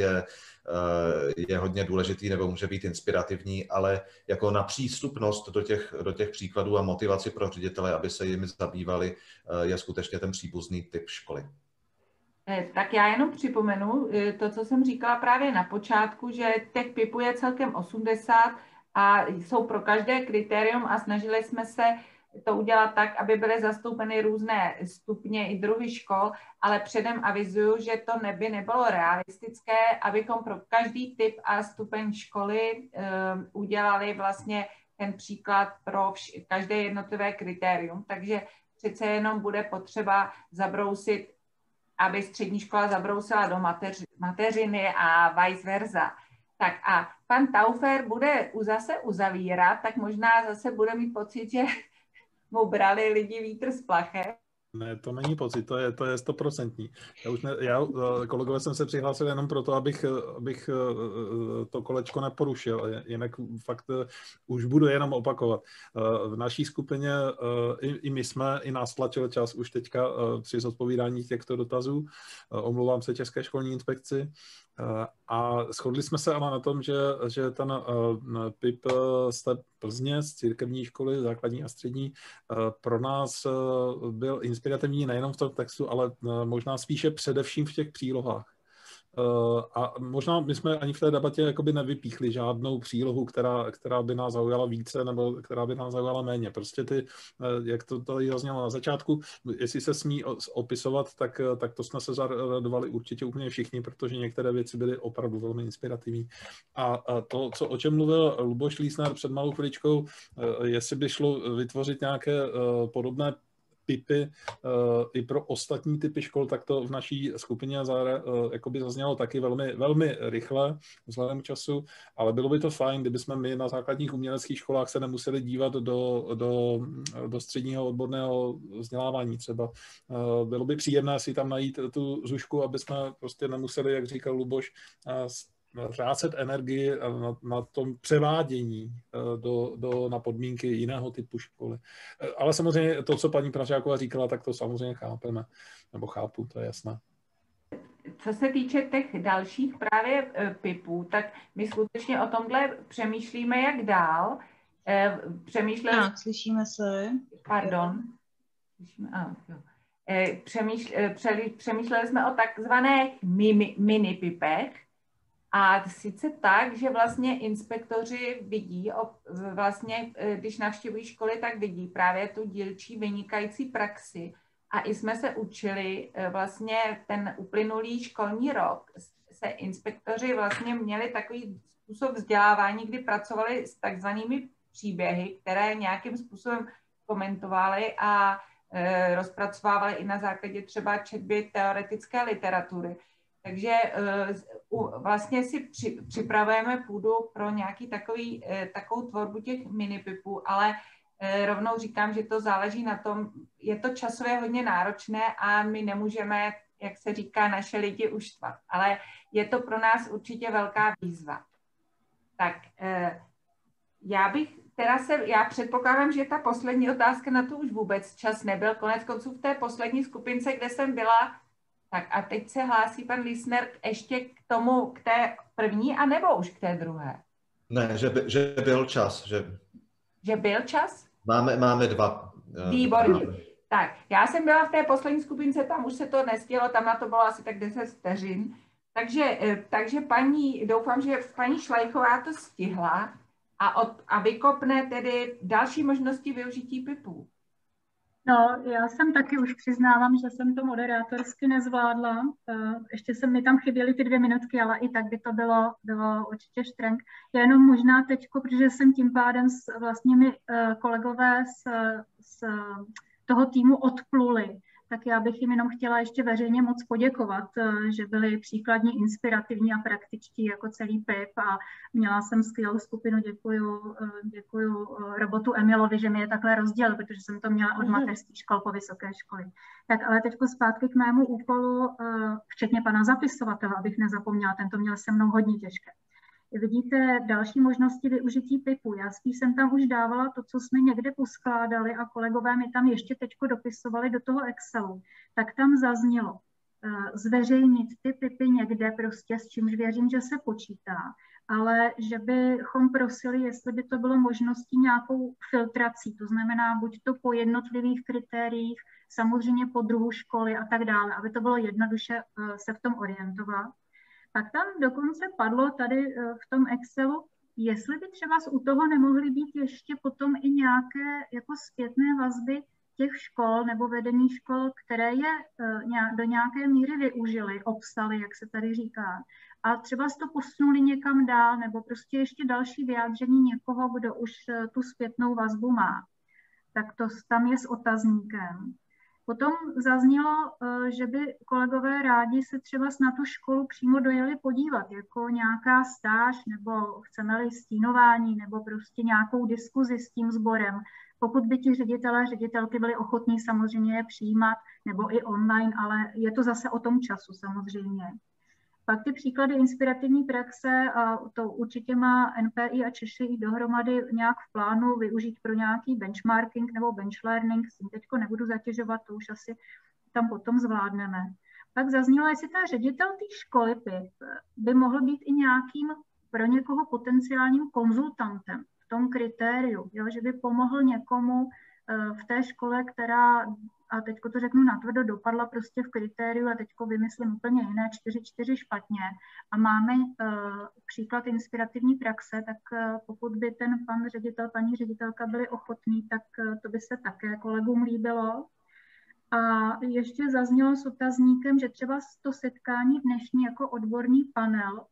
je hodně důležitý nebo může být inspirativní, ale jako na přístupnost do těch příkladů a motivaci pro ředitele, aby se jimi zabývali, je skutečně ten příbuzný typ školy. Tak já jenom připomenu to, co jsem říkala právě na počátku, že těch PIPů je celkem 80 a jsou pro každé kritérium a snažili jsme se to udělat tak, aby byly zastoupeny různé stupně i druhy škol, ale předem avizuju, že to by nebylo realistické, abychom pro každý typ a stupeň školy udělali vlastně ten příklad pro každé jednotlivé kritérium. Takže přece jenom bude potřeba zabrousit, aby střední škola zabrousila do mateřiny a vice versa. Tak a pan Taufer bude zase uzavírat, tak možná zase bude mít pocit, že mu brali lidi vítr z plache. Ne, to není pocit, to je 100%. Já, kolegové, jsem se přihlásil jenom proto, abych to kolečko neporušil, jinak fakt už budu jenom opakovat. V naší skupině i my jsme, i nás tlačil čas už teďka při zodpovídání těchto dotazů. Omlouvám se České školní inspekci. A shodli jsme se ale na tom, že ten PIP z té Plzně, z církevní školy, základní a střední, pro nás byl inspirativní nejenom v tom textu, ale možná spíše především v těch přílohách. A možná my jsme ani v té debatě jakoby nevypíchli žádnou přílohu, která by nás zaujala více nebo která by nás zaujala méně. Prostě ty, jak to tady zaznělo na začátku, jestli se smí opisovat, tak to jsme se zaradovali určitě úplně všichni, protože některé věci byly opravdu velmi inspirativní. A to, o čem mluvil Luboš Lísner před malou chviličkou, jestli by šlo vytvořit nějaké podobné PIPy i pro ostatní typy škol, tak to v naší skupině jakoby zaznělo taky velmi, velmi rychle vzhledem k času, ale bylo by to fajn, kdybychom my na základních uměleckých školách se nemuseli dívat do středního odborného vzdělávání třeba. Bylo by příjemné si tam najít tu zušku, aby jsme prostě nemuseli, jak říkal Luboš, ztrácet energii na tom převádění na podmínky jiného typu školy. Ale samozřejmě to, co paní Pražáková říkala, tak to samozřejmě chápeme, nebo chápu, to je jasné. Co se týče těch dalších právě PIPů, tak my skutečně o tomhle přemýšlíme, jak dál. Slyšíme se. Pardon. Přemýšleli jsme o takzvaných mini-pipech, a sice tak, že vlastně inspektoři vidí, vlastně, když navštěvují školy, tak vidí právě tu dílčí vynikající praxi. A i jsme se učili vlastně ten uplynulý školní rok, se inspektoři vlastně měli takový způsob vzdělávání, kdy pracovali s takzvanými příběhy, které nějakým způsobem komentovali a rozpracovávali i na základě třeba četby teoretické literatury. Takže vlastně si připravujeme půdu pro nějaký takovou tvorbu těch minipipů, ale rovnou říkám, že to záleží na tom, je to časově hodně náročné a my nemůžeme, jak se říká, naše lidi uštvat, ale je to pro nás určitě velká výzva. Tak já předpokládám, že ta poslední otázka, na to už vůbec čas nebyl, konec konců v té poslední skupince, kde jsem byla. Tak a teď se hlásí pan Lisner ještě k té první, anebo už k té druhé? Ne, že byl čas. Že byl čas? Máme dva. Výborně. Tak, já jsem byla v té poslední skupince, tam už se to nestihlo, tam na to bylo asi tak 10 vteřin. Takže doufám, že paní Šlajchová to stihla a vykopne tedy další možnosti využití PIPů. No, já jsem taky už přiznávám, že jsem to moderátorsky nezvládla. Ještě mi tam chyběly ty 2 minutky, ale i tak by to bylo určitě štrenk. Já jenom možná teďko, protože jsem tím pádem vlastně mi kolegové z toho týmu odpluli, tak já bych jim jenom chtěla ještě veřejně moc poděkovat, že byli příkladní, inspirativní a praktičtí jako celý PIP a měla jsem skvělou skupinu, děkuju robotu Emilovi, že mi je takhle rozdělil, protože jsem to měla od mateřských škol po vysoké školy. Tak ale teďko zpátky k mému úkolu, včetně pana zapisovatele, abych nezapomněla, tento měl se mnou hodně těžké. Vidíte další možnosti využití PIPu. Já spíš jsem tam už dávala to, co jsme někde poskládali a kolegové mi tam ještě teďko dopisovali do toho Excelu. Tak tam zaznělo zveřejnit ty PIPy někde prostě, s čímž věřím, že se počítá, ale že bychom prosili, jestli by to bylo možností nějakou filtrací, to znamená buď to po jednotlivých kritériích, samozřejmě po druhu školy a tak dále, aby to bylo jednoduše se v tom orientovat. Tak tam dokonce padlo tady v tom Excelu, jestli by třeba u toho nemohly být ještě potom i nějaké jako zpětné vazby těch škol nebo vedení škol, které je do nějaké míry využili, obsali, jak se tady říká. A třeba to posunuli někam dál, nebo prostě ještě další vyjádření někoho, kdo už tu zpětnou vazbu má. Tak to tam je s otazníkem. Potom zaznělo, že by kolegové rádi se třeba na tu školu přímo dojeli podívat, jako nějaká stáž, nebo chceme-li stínování, nebo prostě nějakou diskuzi s tím sborem. Pokud by ti ředitelé a ředitelky byli ochotní samozřejmě je přijímat, nebo i online, ale je to zase o tom času samozřejmě. Pak ty příklady inspirativní praxe, a to určitě má NPI a Češi i dohromady nějak v plánu využít pro nějaký benchmarking nebo benchlearning, s tím teďko nebudu zatěžovat, to už asi tam potom zvládneme. Pak zaznělo, jestli ten ředitel té školy PIP by mohl být i nějakým pro někoho potenciálním konzultantem v tom kritériu, jo, že by pomohl někomu v té škole, která, a teďko to řeknu natvrdo, dopadla prostě v kritériu a teďko vymyslím úplně jiné, 4 špatně a máme příklad inspirativní praxe, tak pokud by ten pan ředitel, paní ředitelka byli ochotní, tak to by se také kolegům líbilo. A ještě zaznělo s otazníkem, že třeba to setkání dnešní jako odborný panel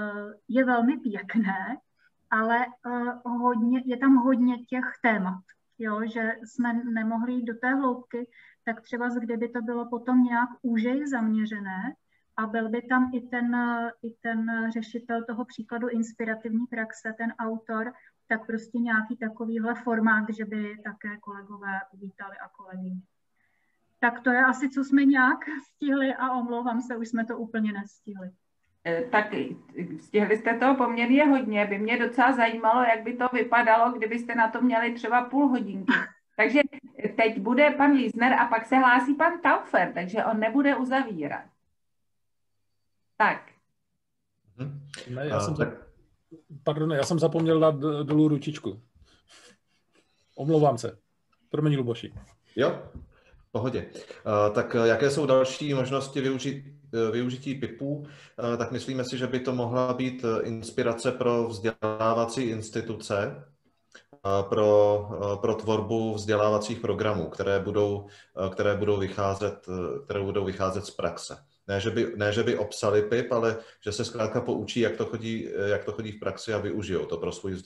je velmi pěkné, ale je tam hodně těch témat v jo, že jsme nemohli jít do té hloubky, tak třeba kdyby to bylo potom nějak úžeji zaměřené a byl by tam i ten řešitel toho příkladu inspirativní praxe, ten autor, tak prostě nějaký takovýhle formát, že by také kolegové uvítali a kolegyně. Tak to je asi, co jsme nějak stihli a omlouvám se, už jsme to úplně nestihli. Tak stihli jste toho poměrně hodně. By mě docela zajímalo, jak by to vypadalo, kdybyste na to měli třeba půl hodinky. Takže teď bude pan Lízner a pak se hlásí pan Taufer, takže on nebude uzavírat. Tak. Ne, já jsem zapomněl dát dolů ručičku. Omlouvám se. Promiň, Luboši. Jo, v pohodě. Tak jaké jsou další možnosti využití PIPů? Tak myslíme si, že by to mohla být inspirace pro vzdělávací instituce, pro tvorbu vzdělávacích programů, které budou vycházet z praxe. Ne, že by obsali PIP, ale že se zkrátka poučí, jak to chodí v praxi a využijou to pro svůj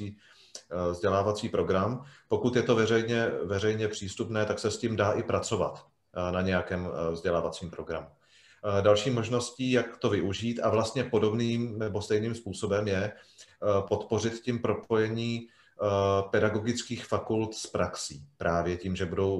vzdělávací program. Pokud je to veřejně přístupné, tak se s tím dá i pracovat na nějakém vzdělávacím programu. Další možností, jak to využít a vlastně podobným nebo stejným způsobem je podpořit tím propojení pedagogických fakult s praxí. Právě tím,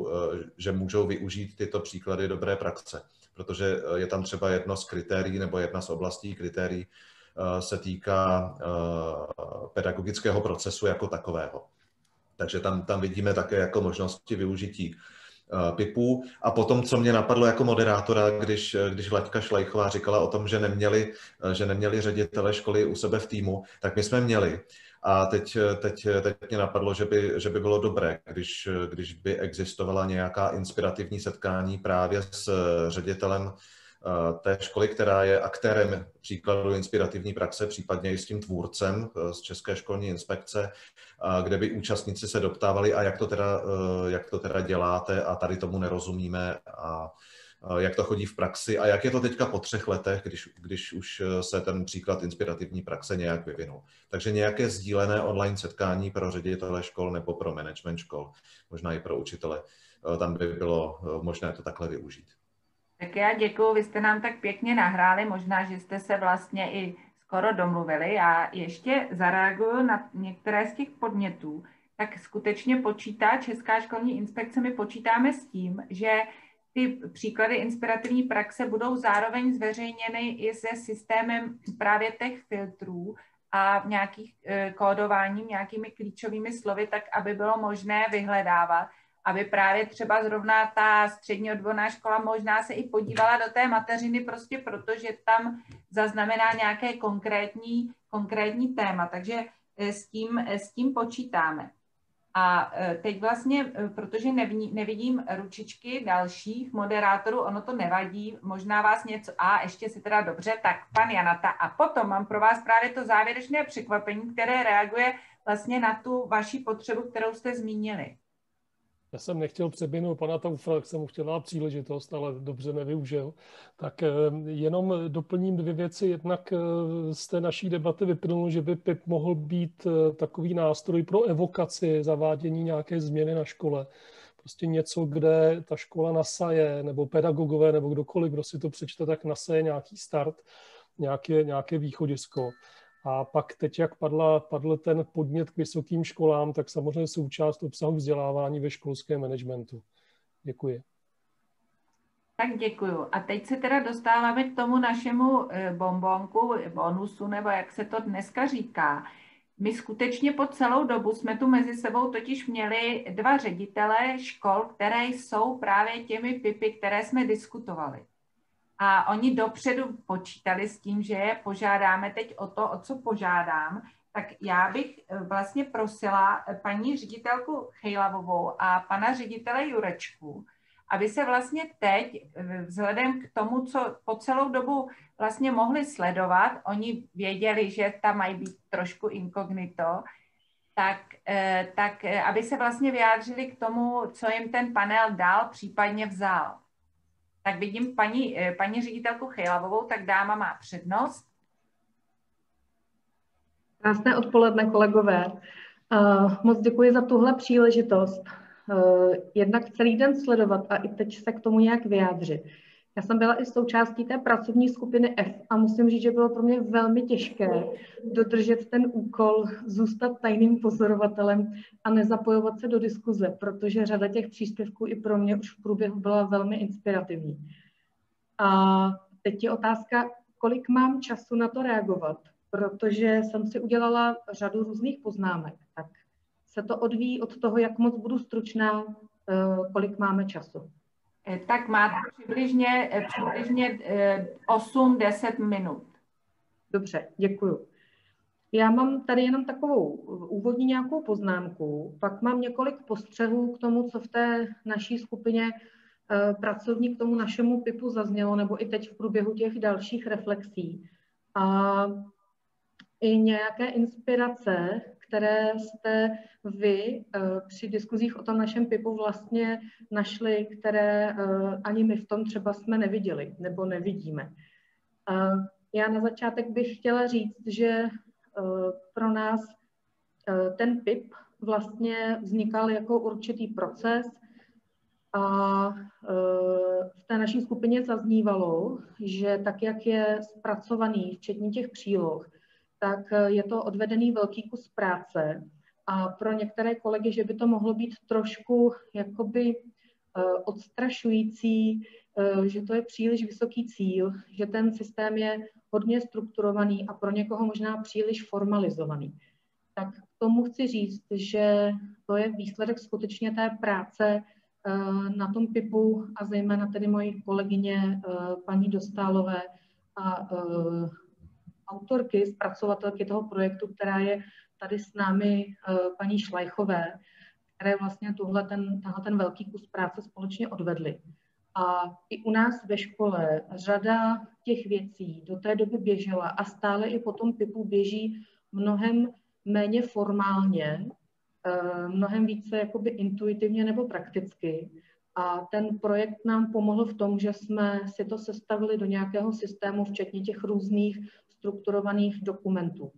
že můžou využít tyto příklady dobré praxe. Protože je tam třeba jedno z kritérií nebo jedna z oblastí kritérií se týká pedagogického procesu jako takového. Takže tam vidíme také jako možnosti využití PIPů. A potom, co mě napadlo jako moderátora, když Laďka Šlajchová říkala o tom, že neměli ředitele školy u sebe v týmu, tak my jsme měli. A teď mě napadlo, že by bylo dobré, když by existovala nějaká inspirativní setkání právě s ředitelem té školy, která je aktérem příkladu inspirativní praxe, případně i s tím tvůrcem z České školní inspekce, kde by účastníci se doptávali, a jak to teda děláte a tady tomu nerozumíme a jak to chodí v praxi a jak je to teďka po 3 letech, když už se ten příklad inspirativní praxe nějak vyvinul. Takže nějaké sdílené online setkání pro ředitele škol nebo pro management škol, možná i pro učitele, tam by bylo možné to takhle využít. Tak já děkuju, vy jste nám tak pěkně nahráli, možná, že jste se vlastně i skoro domluvili. Já ještě zareaguju na některé z těch podnětů. Tak skutečně počítá Česká školní inspekce, my počítáme s tím, že ty příklady inspirativní praxe budou zároveň zveřejněny i se systémem právě těch filtrů a nějakých kódováním, nějakými klíčovými slovy, tak aby bylo možné vyhledávat, aby právě třeba zrovna ta střední odborná škola možná se i podívala do té mateřiny prostě proto, že tam zaznamená nějaké konkrétní téma. Takže s tím počítáme. A teď vlastně, protože nevidím ručičky dalších moderátorů, ono to nevadí, možná vás něco, ještě si teda dobře, tak pan Janata. A potom mám pro vás právě to závěrečné překvapení, které reaguje vlastně na tu vaši potřebu, kterou jste zmínili. Já jsem nechtěl přeběhnout pana Taufra, tak jsem mu chtěl dát příležitost, ale dobře nevyužil. Tak jenom doplním 2 věci. Jednak z té naší debaty vyplynulo, že by PIP mohl být takový nástroj pro evokaci, zavádění nějaké změny na škole. Prostě něco, kde ta škola nasaje, nebo pedagogové, nebo kdokoliv, kdo si to přečte, tak nasaje nějaký start, nějaké východisko. A pak teď, jak padl ten podnět k vysokým školám, tak samozřejmě součást obsahu vzdělávání ve školském managementu. Děkuji. Tak děkuju. A teď se teda dostáváme k tomu našemu bonusu, nebo jak se to dneska říká. My skutečně po celou dobu jsme tu mezi sebou totiž měli 2 ředitele škol, které jsou právě těmi PIPy, které jsme diskutovali. A oni dopředu počítali s tím, že je požádáme teď o to, o co požádám. Tak já bych vlastně prosila paní ředitelku Chejlavovou a pana ředitele Jurečku, aby se vlastně teď, vzhledem k tomu, co po celou dobu vlastně mohli sledovat, oni věděli, že tam mají být trošku inkognito, tak aby se vlastně vyjádřili k tomu, co jim ten panel dal, případně vzal. Tak vidím paní ředitelku Chejlavovou, tak dáma má přednost. Krásné odpoledne, kolegové. Moc děkuji za tuhle příležitost. Jednak celý den sledovat a i teď se k tomu nějak vyjádřit. Já jsem byla i součástí té pracovní skupiny F a musím říct, že bylo pro mě velmi těžké dodržet ten úkol, zůstat tajným pozorovatelem a nezapojovat se do diskuze, protože řada těch příspěvků i pro mě už v průběhu byla velmi inspirativní. A teď je otázka, kolik mám času na to reagovat, protože jsem si udělala řadu různých poznámek. Tak se to odvíjí od toho, jak moc budu stručná, kolik máme času. Tak máte přibližně 8-10 minut. Dobře, děkuju. Já mám tady jenom takovou úvodní nějakou poznámku, pak mám několik postřehů k tomu, co v té naší skupině pracovní k tomu našemu PIPu zaznělo, nebo i teď v průběhu těch dalších reflexí. A i nějaké inspirace, které jste vy při diskuzích o tom našem PIPu vlastně našli, které ani my v tom třeba jsme neviděli nebo nevidíme. Já na začátek bych chtěla říct, že pro nás ten PIP vlastně vznikal jako určitý proces a v té naší skupině zaznívalo, že tak, jak je zpracovaný, včetně těch příloh, tak je to odvedený velký kus práce a pro některé kolegy, že by to mohlo být trošku jakoby odstrašující, že to je příliš vysoký cíl, že ten systém je hodně strukturovaný a pro někoho možná příliš formalizovaný. Tak k tomu chci říct, že to je výsledek skutečně té práce na tom PIPu a zejména tedy mojí kolegyně paní Dostálové a autorky, zpracovatelky toho projektu, která je tady s námi paní Šlajchové, které vlastně tenhle ten velký kus práce společně odvedly. A i u nás ve škole řada těch věcí do té doby běžela a stále i po tom PIPu běží mnohem méně formálně, mnohem více jakoby intuitivně nebo prakticky. A ten projekt nám pomohl v tom, že jsme si to sestavili do nějakého systému, včetně těch různých strukturovaných dokumentů.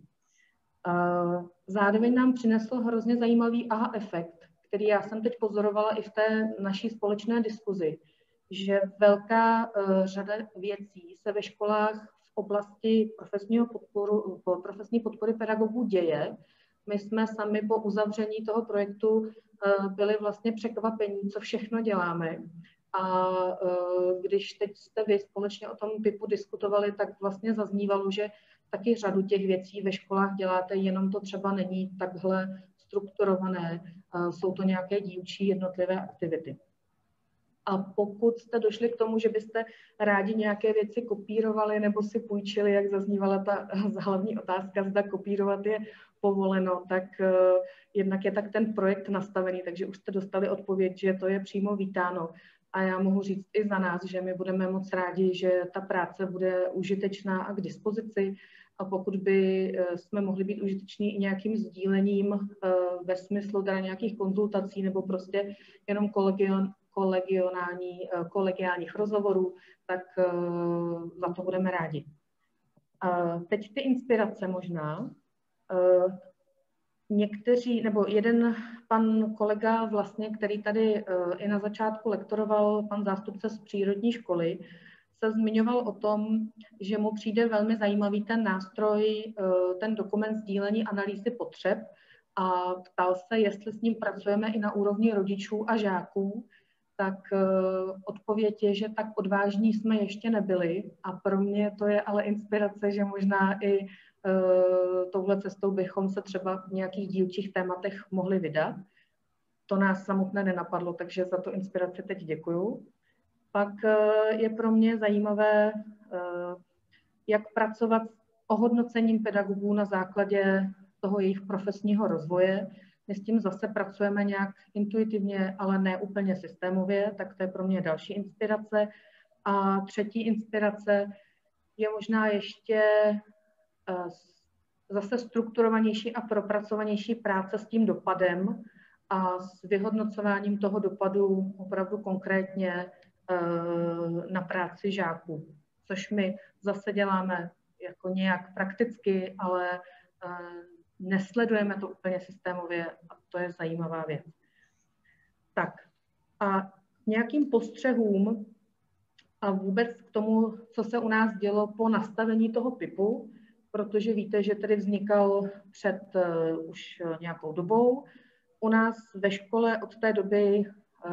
Zároveň nám přinesl hrozně zajímavý aha efekt, který já jsem teď pozorovala i v té naší společné diskuzi, že velká řada věcí se ve školách v oblasti profesní podpory pedagogů děje. My jsme sami po uzavření toho projektu byli vlastně překvapení, co všechno děláme. A když teď jste vy společně o tom PIPu diskutovali, tak vlastně zaznívalo, že taky řadu těch věcí ve školách děláte, jenom to třeba není takhle strukturované, jsou to nějaké dílčí jednotlivé aktivity. A pokud jste došli k tomu, že byste rádi nějaké věci kopírovali nebo si půjčili, jak zaznívala ta hlavní otázka, zda kopírovat je povoleno, tak jednak je tak ten projekt nastavený, takže už jste dostali odpověď, že to je přímo vítáno. A já mohu říct i za nás, že my budeme moc rádi, že ta práce bude užitečná a k dispozici. A pokud by jsme mohli být užiteční i nějakým sdílením ve smyslu nějakých konzultací nebo prostě jenom kolegiálních rozhovorů, tak za to budeme rádi. Teď ty inspirace možná. Někteří, nebo jeden pan kolega vlastně, který tady i na začátku lektoroval, pan zástupce z přírodní školy, se zmiňoval o tom, že mu přijde velmi zajímavý ten nástroj, ten dokument sdílení analýzy potřeb a ptal se, jestli s ním pracujeme i na úrovni rodičů a žáků, tak odpověď je, že tak odvážní jsme ještě nebyli a pro mě to je ale inspirace, že možná i touhle cestou bychom se třeba v nějakých dílčích tématech mohli vydat. To nás samotné nenapadlo, takže za tu inspiraci teď děkuju. Pak je pro mě zajímavé, jak pracovat s ohodnocením pedagogů na základě toho jejich profesního rozvoje. My s tím zase pracujeme nějak intuitivně, ale ne úplně systémově, tak to je pro mě další inspirace. A třetí inspirace je možná ještě zase strukturovanější a propracovanější práce s tím dopadem a s vyhodnocováním toho dopadu opravdu konkrétně na práci žáků, což my zase děláme jako nějak prakticky, ale nesledujeme to úplně systémově a to je zajímavá věc. Tak a nějakým postřehům a vůbec k tomu, co se u nás dělo po nastavení toho PIPu, protože víte, že tedy vznikal před už nějakou dobou. U nás ve škole od té doby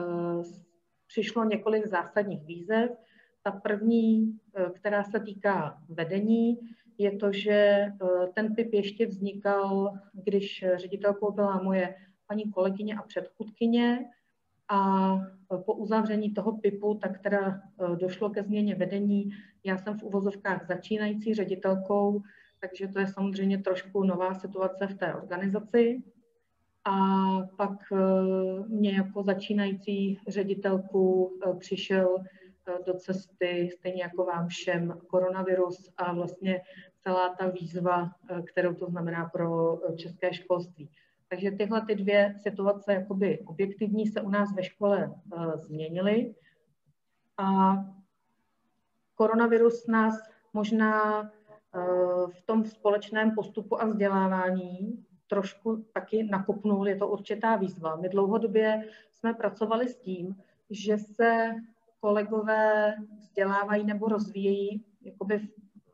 přišlo několik zásadních výzev. Ta první, která se týká vedení, je to, že ten PIP ještě vznikal, když ředitelkou byla moje paní kolegyně a předchůdkyně, a po uzavření toho PIPu tak teda došlo ke změně vedení. Já jsem v uvozovkách začínající ředitelkou, takže to je samozřejmě trošku nová situace v té organizaci. A pak mě jako začínající ředitelku přišel do cesty, stejně jako vám všem, koronavirus a vlastně celá ta výzva, kterou to znamená pro české školství. Takže tyhle ty dvě situace jakoby objektivní se u nás ve škole změnily. A koronavirus nás možná v tom společném postupu a vzdělávání trošku taky nakopnul, je to určitá výzva. My dlouhodobě jsme pracovali s tím, že se kolegové vzdělávají nebo rozvíjejí, jakoby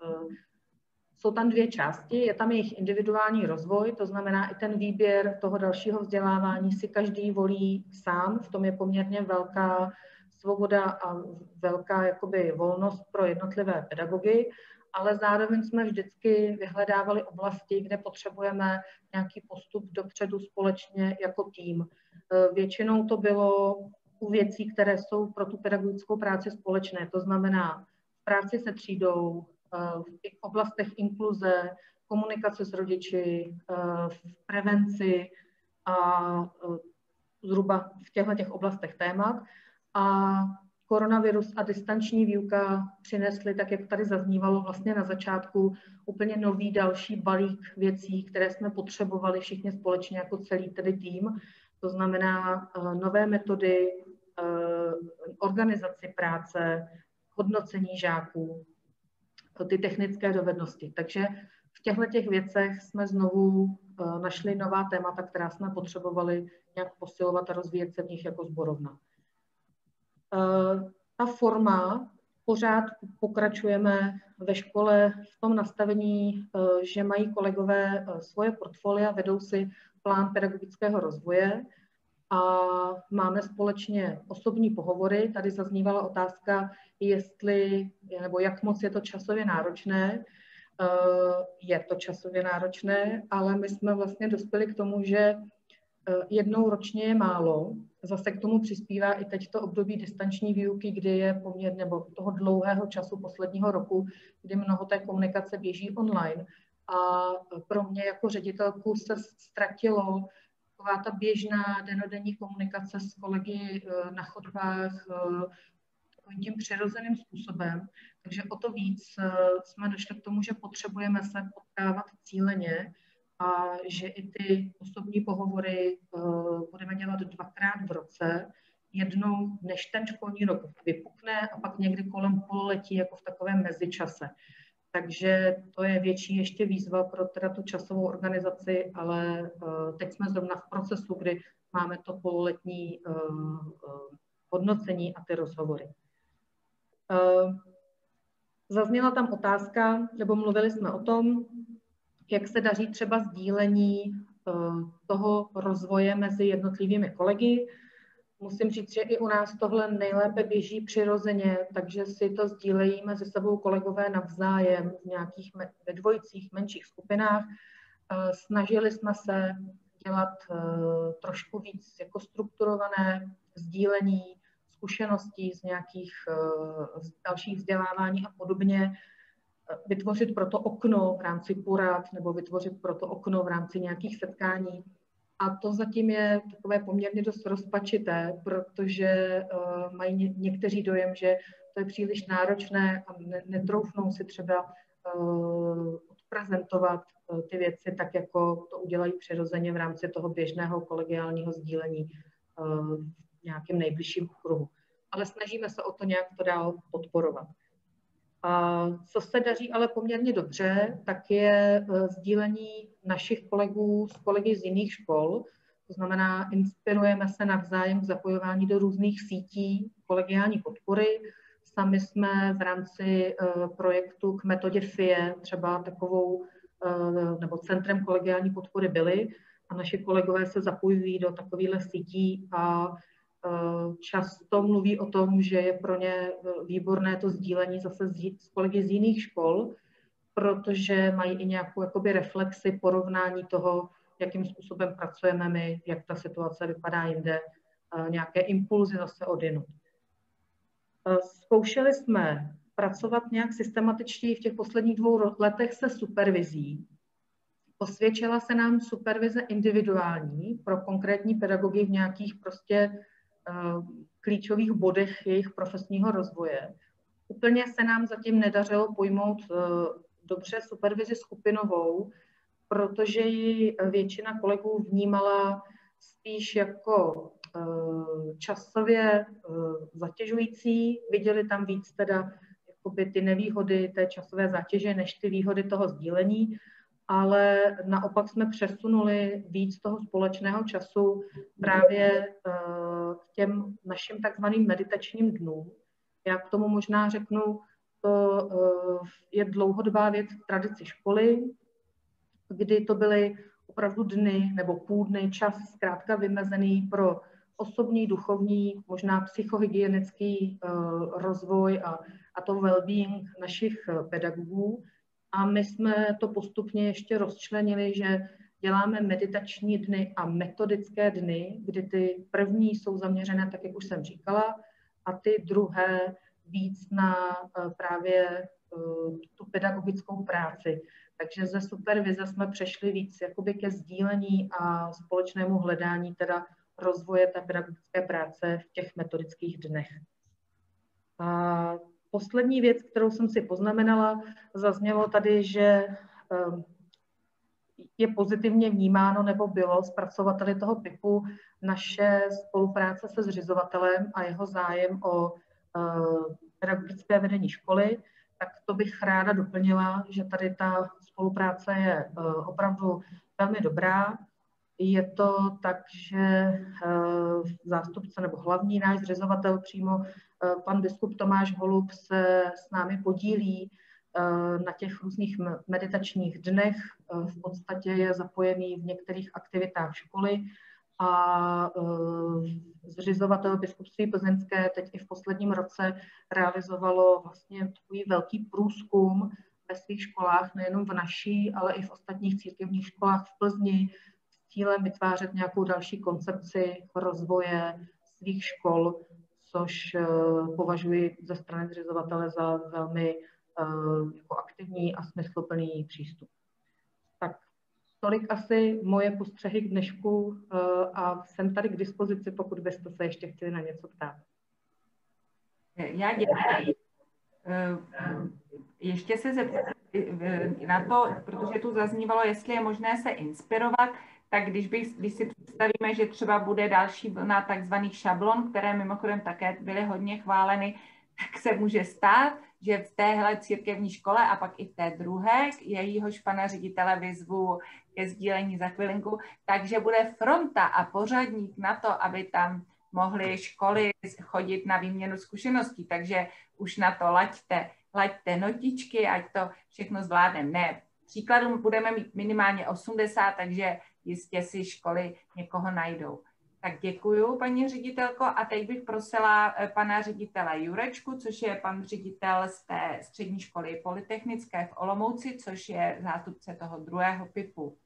jsou tam dvě části, je tam jejich individuální rozvoj, to znamená i ten výběr toho dalšího vzdělávání si každý volí sám, v tom je poměrně velká svoboda a velká jakoby volnost pro jednotlivé pedagogy, ale zároveň jsme vždycky vyhledávali oblasti, kde potřebujeme nějaký postup dopředu společně jako tým. Většinou to bylo u věcí, které jsou pro tu pedagogickou práci společné, to znamená v práci se třídou, v oblastech inkluze, komunikace s rodiči, v prevenci a zhruba v těchto oblastech témat. A koronavirus a distanční výuka přinesly, tak jak tady zaznívalo vlastně na začátku, úplně nový další balík věcí, které jsme potřebovali všichni společně jako celý tedy tým. To znamená nové metody, organizaci práce, hodnocení žáků, ty technické dovednosti. Takže v těchto věcech jsme znovu našli nová témata, která jsme potřebovali nějak posilovat a rozvíjet se v nich jako sborovna. Ta forma, pořád pokračujeme ve škole v tom nastavení, že mají kolegové svoje portfolia, vedou si plán pedagogického rozvoje a máme společně osobní pohovory. Tady zaznívala otázka, jestli, nebo jak moc je to časově náročné. Je to časově náročné, ale my jsme vlastně dospěli k tomu, že jednou ročně je málo. Zase k tomu přispívá i teď to období distanční výuky, kdy je poměrně, nebo toho dlouhého času posledního roku, kdy mnoho té komunikace běží online. A pro mě jako ředitelku se ztratilo taková ta běžná denodenní komunikace s kolegy na chodbách takovým tím přirozeným způsobem. Takže o to víc jsme došli k tomu, že potřebujeme se potkávat cíleně a že i ty osobní pohovory budeme dělat 2krát v roce, jednou, než ten školní rok vypukne a pak někdy kolem pololetí, jako v takovém mezičase. Takže to je větší ještě výzva pro teda tu časovou organizaci, ale teď jsme zrovna v procesu, kdy máme to pololetní hodnocení a ty rozhovory. Zazněla tam otázka, nebo mluvili jsme o tom, jak se daří třeba sdílení toho rozvoje mezi jednotlivými kolegy. Musím říct, že i u nás tohle nejlépe běží přirozeně, takže si to sdílejí mezi sebou kolegové navzájem v nějakých ve dvojicích, menších skupinách. Snažili jsme se dělat trošku víc jako strukturované sdílení zkušeností z nějakých dalších vzdělávání a podobně, vytvořit proto okno v rámci porad nebo vytvořit proto okno v rámci nějakých setkání. A to zatím je takové poměrně dost rozpačité, protože mají někteří dojem, že to je příliš náročné a netroufnou si třeba odprezentovat ty věci tak, jako to udělají přirozeně v rámci toho běžného kolegiálního sdílení v nějakém nejbližším kruhu. Ale snažíme se o to nějak to dál podporovat. A co se daří ale poměrně dobře, tak je sdílení našich kolegů s kolegy z jiných škol. To znamená, inspirujeme se navzájem k zapojování do různých sítí kolegiální podpory. Sami jsme v rámci projektu k metodě FIE třeba takovou, nebo centrem kolegiální podpory byli a naši kolegové se zapojují do takovýchhle sítí a často mluví o tom, že je pro ně výborné to sdílení zase s kolegy z jiných škol, protože mají i nějakou jakoby reflexi, porovnání toho, jakým způsobem pracujeme my, jak ta situace vypadá jinde, nějaké impulzy zase odinut. Zkoušeli jsme pracovat nějak systematičtěji v těch posledních 2 letech se supervizí. Osvědčila se nám supervize individuální pro konkrétní pedagogy v nějakých prostě klíčových bodech jejich profesního rozvoje. Úplně se nám zatím nedařilo pojmout dobře supervizi skupinovou, protože ji většina kolegů vnímala spíš jako časově zatěžující. Viděli tam víc teda jakoby ty nevýhody té časové zátěže, než ty výhody toho sdílení, ale naopak jsme přesunuli víc toho společného času právě k těm našim takzvaným meditačním dnům. Já k tomu možná řeknu, to je dlouhodobá věc v tradici školy, kdy to byly opravdu dny nebo půldny, čas zkrátka vymezený pro osobní, duchovní, možná psychohygienický rozvoj a to well-being našich pedagogů. A my jsme to postupně ještě rozčlenili, že děláme meditační dny a metodické dny, kdy ty první jsou zaměřené, tak jak už jsem říkala, a ty druhé víc na právě tu pedagogickou práci. Takže ze supervize jsme přešli víc jakoby ke sdílení a společnému hledání teda rozvoje té pedagogické práce v těch metodických dnech. A poslední věc, kterou jsem si poznamenala, zaznělo tady, že je pozitivně vnímáno nebo bylo zpracovateli toho PIPu naše spolupráce se zřizovatelem a jeho zájem o pedagogické vedení školy, tak to bych ráda doplnila, že tady ta spolupráce je opravdu velmi dobrá. Je to tak, že zástupce nebo hlavní náš zřizovatel přímo pan biskup Tomáš Holub se s námi podílí na těch různých meditačních dnech. V podstatě je zapojený v některých aktivitách školy a zřizovatel biskupství plzeňské teď i v posledním roce realizovalo vlastně takový velký průzkum ve svých školách, nejenom v naší, ale i v ostatních církevních školách v Plzni, s cílem vytvářet nějakou další koncepci rozvoje svých škol, což považuji ze strany zřizovatele za velmi jako aktivní a smysluplný přístup. Tak tolik asi moje postřehy k dnešku a jsem tady k dispozici, pokud byste se ještě chtěli na něco ptát. Já děkuji. Ještě se zeptám na to, protože tu zaznívalo, jestli je možné se inspirovat, tak když si představíme, že třeba bude další vlna takzvaných šablon, které mimochodem také byly hodně chváleny, tak se může stát, že v téhle církevní škole a pak i v té druhé, jejíhož pana ředitele vyzvu ke sdílení za chvilinku, takže bude fronta a pořadník na to, aby tam mohly školy chodit na výměnu zkušeností. Takže už na to laďte notičky, ať to všechno zvládneme. Ne, příkladů budeme mít minimálně 80, takže jistě si školy někoho najdou. Tak děkuju, paní ředitelko. A teď bych prosila pana ředitele Jurečku, což je pan ředitel z té střední školy polytechnické v Olomouci, což je zástupce toho druhého PIPu.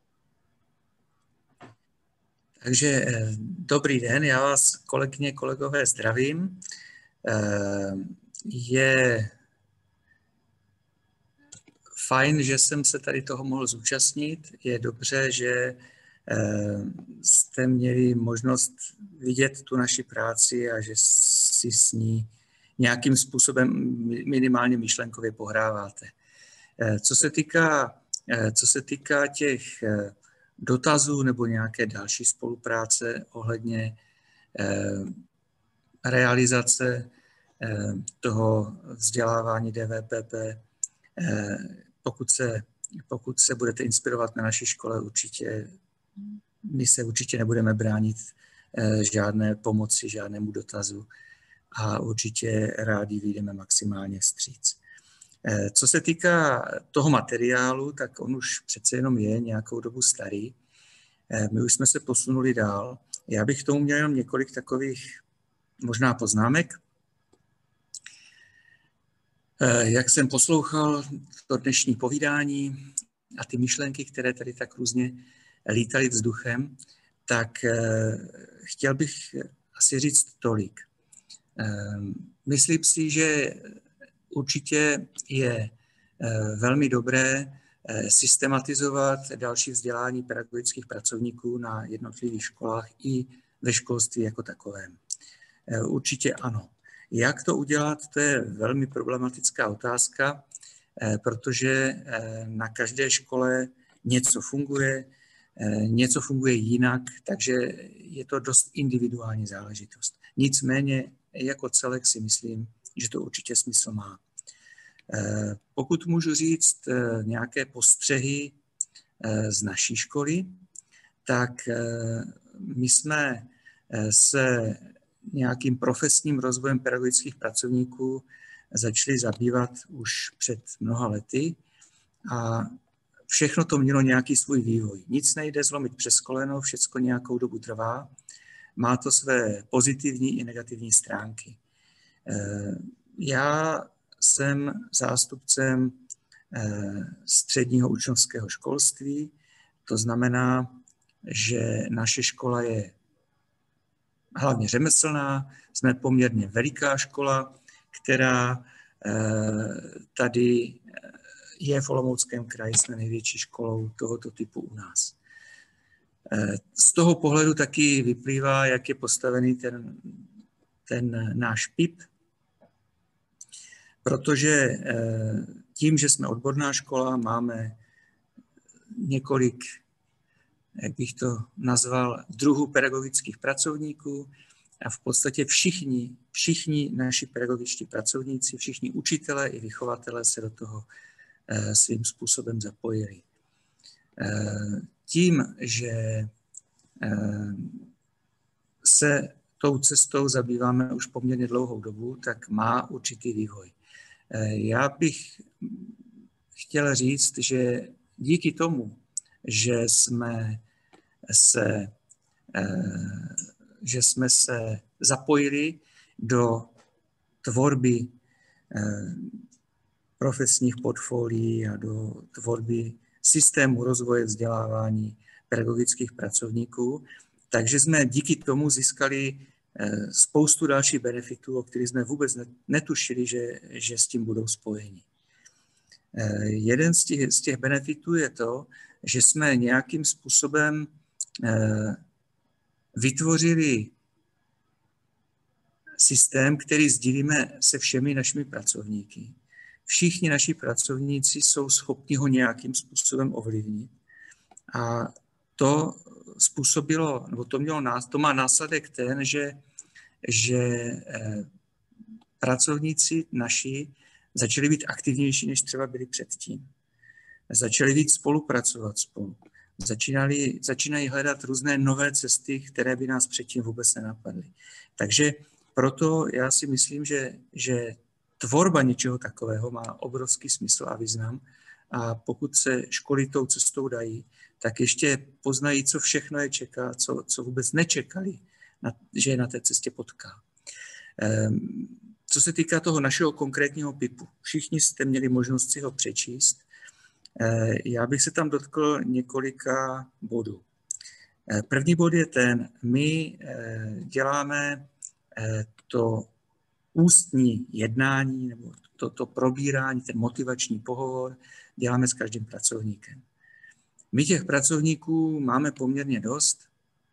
Takže dobrý den, já vás, kolegyně, kolegové, zdravím. Je fajn, že jsem se tady toho mohl zúčastnit. Je dobře, že jste měli možnost vidět tu naši práci a že si s ní nějakým způsobem minimálně myšlenkově pohráváte. Co se týká těch dotazů nebo nějaké další spolupráce ohledně realizace toho vzdělávání DVPP, pokud se pokud se budete inspirovat na naší škole, my se určitě nebudeme bránit žádné pomoci, žádnému dotazu a určitě rádi vyjdeme maximálně vstříc. Co se týká toho materiálu, tak on už přece jenom je nějakou dobu starý. My už jsme se posunuli dál. Já bych k tomu měl jenom několik takových možná poznámek. Jak jsem poslouchal to dnešní povídání a ty myšlenky, které tady tak různě lítaly vzduchem, tak chtěl bych asi říct tolik. Myslím si, že určitě je velmi dobré systematizovat další vzdělání pedagogických pracovníků na jednotlivých školách i ve školství jako takovém. Určitě ano. Jak to udělat, to je velmi problematická otázka, protože na každé škole něco funguje jinak, takže je to dost individuální záležitost. Nicméně jako celek si myslím, že to určitě smysl má. Pokud můžu říct nějaké postřehy z naší školy, tak my jsme se nějakým profesním rozvojem pedagogických pracovníků začali zabývat už před mnoha lety a všechno to mělo nějaký svůj vývoj. Nic nejde zlomit přes koleno, všecko nějakou dobu trvá. Má to své pozitivní i negativní stránky. Já jsem zástupcem středního učňovského školství, to znamená, že naše škola je hlavně řemeslná, jsme poměrně veliká škola, která tady je v Olomouckém kraji, jsme největší školou tohoto typu u nás. Z toho pohledu taky vyplývá, jak je postavený ten náš PIP, protože tím, že jsme odborná škola, máme několik, jak bych to nazval, druhů pedagogických pracovníků a v podstatě všichni naši pedagogičtí pracovníci, všichni učitelé i vychovatelé se do toho svým způsobem zapojili. Tím, že se tou cestou zabýváme už poměrně dlouhou dobu, tak má určitý vývoj. Já bych chtěl říct, že díky tomu, že jsme se zapojili do tvorby profesních portfolií a do tvorby systému rozvoje vzdělávání pedagogických pracovníků, takže jsme díky tomu získali spoustu dalších benefitů, o kterých jsme vůbec netušili, že s tím budou spojeni. Jeden z těch benefitů je to, že jsme nějakým způsobem vytvořili systém, který sdílíme se všemi našimi pracovníky. Všichni naši pracovníci jsou schopni ho nějakým způsobem ovlivnit a to způsobilo, nebo to má následek ten, že pracovníci naši začali být aktivnější, než třeba byli předtím. Začali víc spolupracovat spolu. Začínají hledat různé nové cesty, které by nás předtím vůbec nenapadly. Takže proto já si myslím, že tvorba něčeho takového má obrovský smysl a význam a pokud se školy tou cestou dají, tak ještě poznají, co všechno je čeká, co vůbec nečekali, že je na té cestě potká. Co se týká toho našeho konkrétního PIPu, všichni jste měli možnost si ho přečíst. Já bych se tam dotkl několika bodů. První bod je ten, my děláme to ústní jednání nebo to probírání, ten motivační pohovor děláme s každým pracovníkem. My těch pracovníků máme poměrně dost.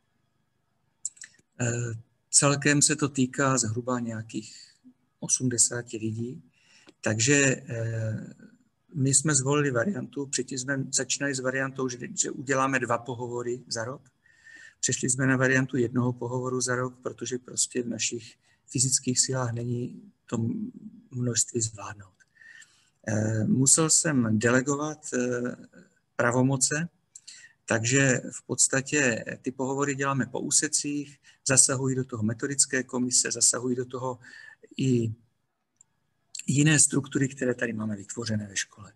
Celkem se to týká zhruba nějakých 80 lidí, takže my jsme zvolili variantu, předtím jsme začínali s variantou, že uděláme 2 pohovory za rok. Přešli jsme na variantu 1 pohovoru za rok, protože prostě v našich fyzických silách není to množství zvládnout. Musel jsem delegovat pravomoce, takže v podstatě ty pohovory děláme po úsecích, zasahují do toho metodické komise, zasahují do toho i jiné struktury, které tady máme vytvořené ve škole.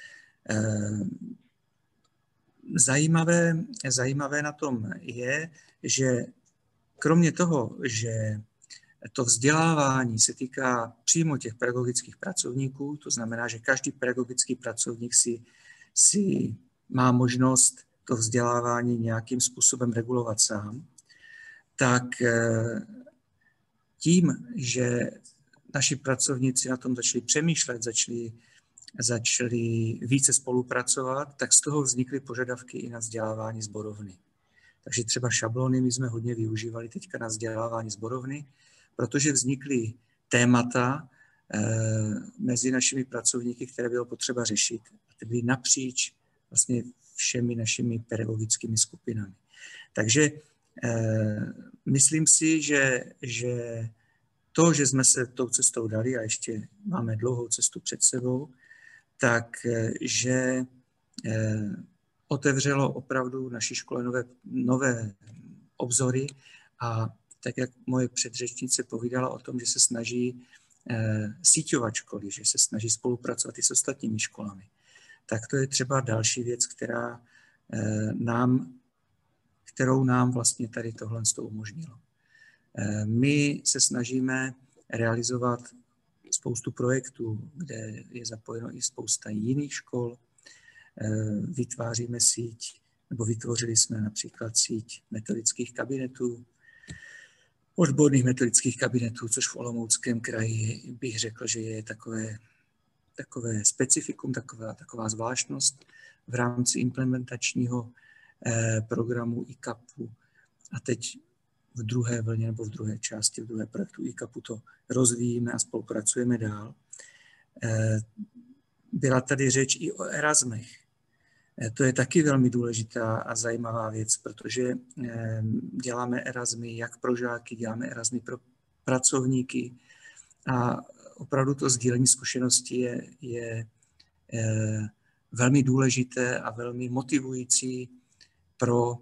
Zajímavé na tom je, že kromě toho, že to vzdělávání se týká přímo těch pedagogických pracovníků, to znamená, že každý pedagogický pracovník si má možnost to vzdělávání nějakým způsobem regulovat sám, tak tím, že naši pracovníci na tom začali přemýšlet, začali více spolupracovat, tak z toho vznikly požadavky i na vzdělávání sborovny. Takže třeba šablony my jsme hodně využívali teďka na vzdělávání sborovny, protože vznikly témata mezi našimi pracovníky, které bylo potřeba řešit. A ty byly napříč vlastně všemi našimi pedagogickými skupinami. Takže myslím si, že to, že jsme se tou cestou dali a ještě máme dlouhou cestu před sebou, takže otevřelo opravdu naší škole nové obzory a tak, jak moje předřečnice povídala o tom, že se snaží síťovat školy, že se snaží spolupracovat i s ostatními školami, tak to je třeba další věc, kterou nám vlastně tady tohle umožnilo. My se snažíme realizovat spoustu projektů, kde je zapojeno i spousta jiných škol. Vytváříme síť, nebo vytvořili jsme například síť metodických kabinetů, odborných metodických kabinetů, což v Olomouckém kraji bych řekl, že je takové specifikum, taková zvláštnost v rámci implementačního programu ICAPu. A teď v druhé vlně nebo v druhé části, v druhé projektu ICAPu to rozvíjíme a spolupracujeme dál. Byla tady řeč i o Erasmech. To je taky velmi důležitá a zajímavá věc, protože děláme Erasmy jak pro žáky, děláme Erasmy pro pracovníky a opravdu to sdílení zkušeností je velmi důležité a velmi motivující pro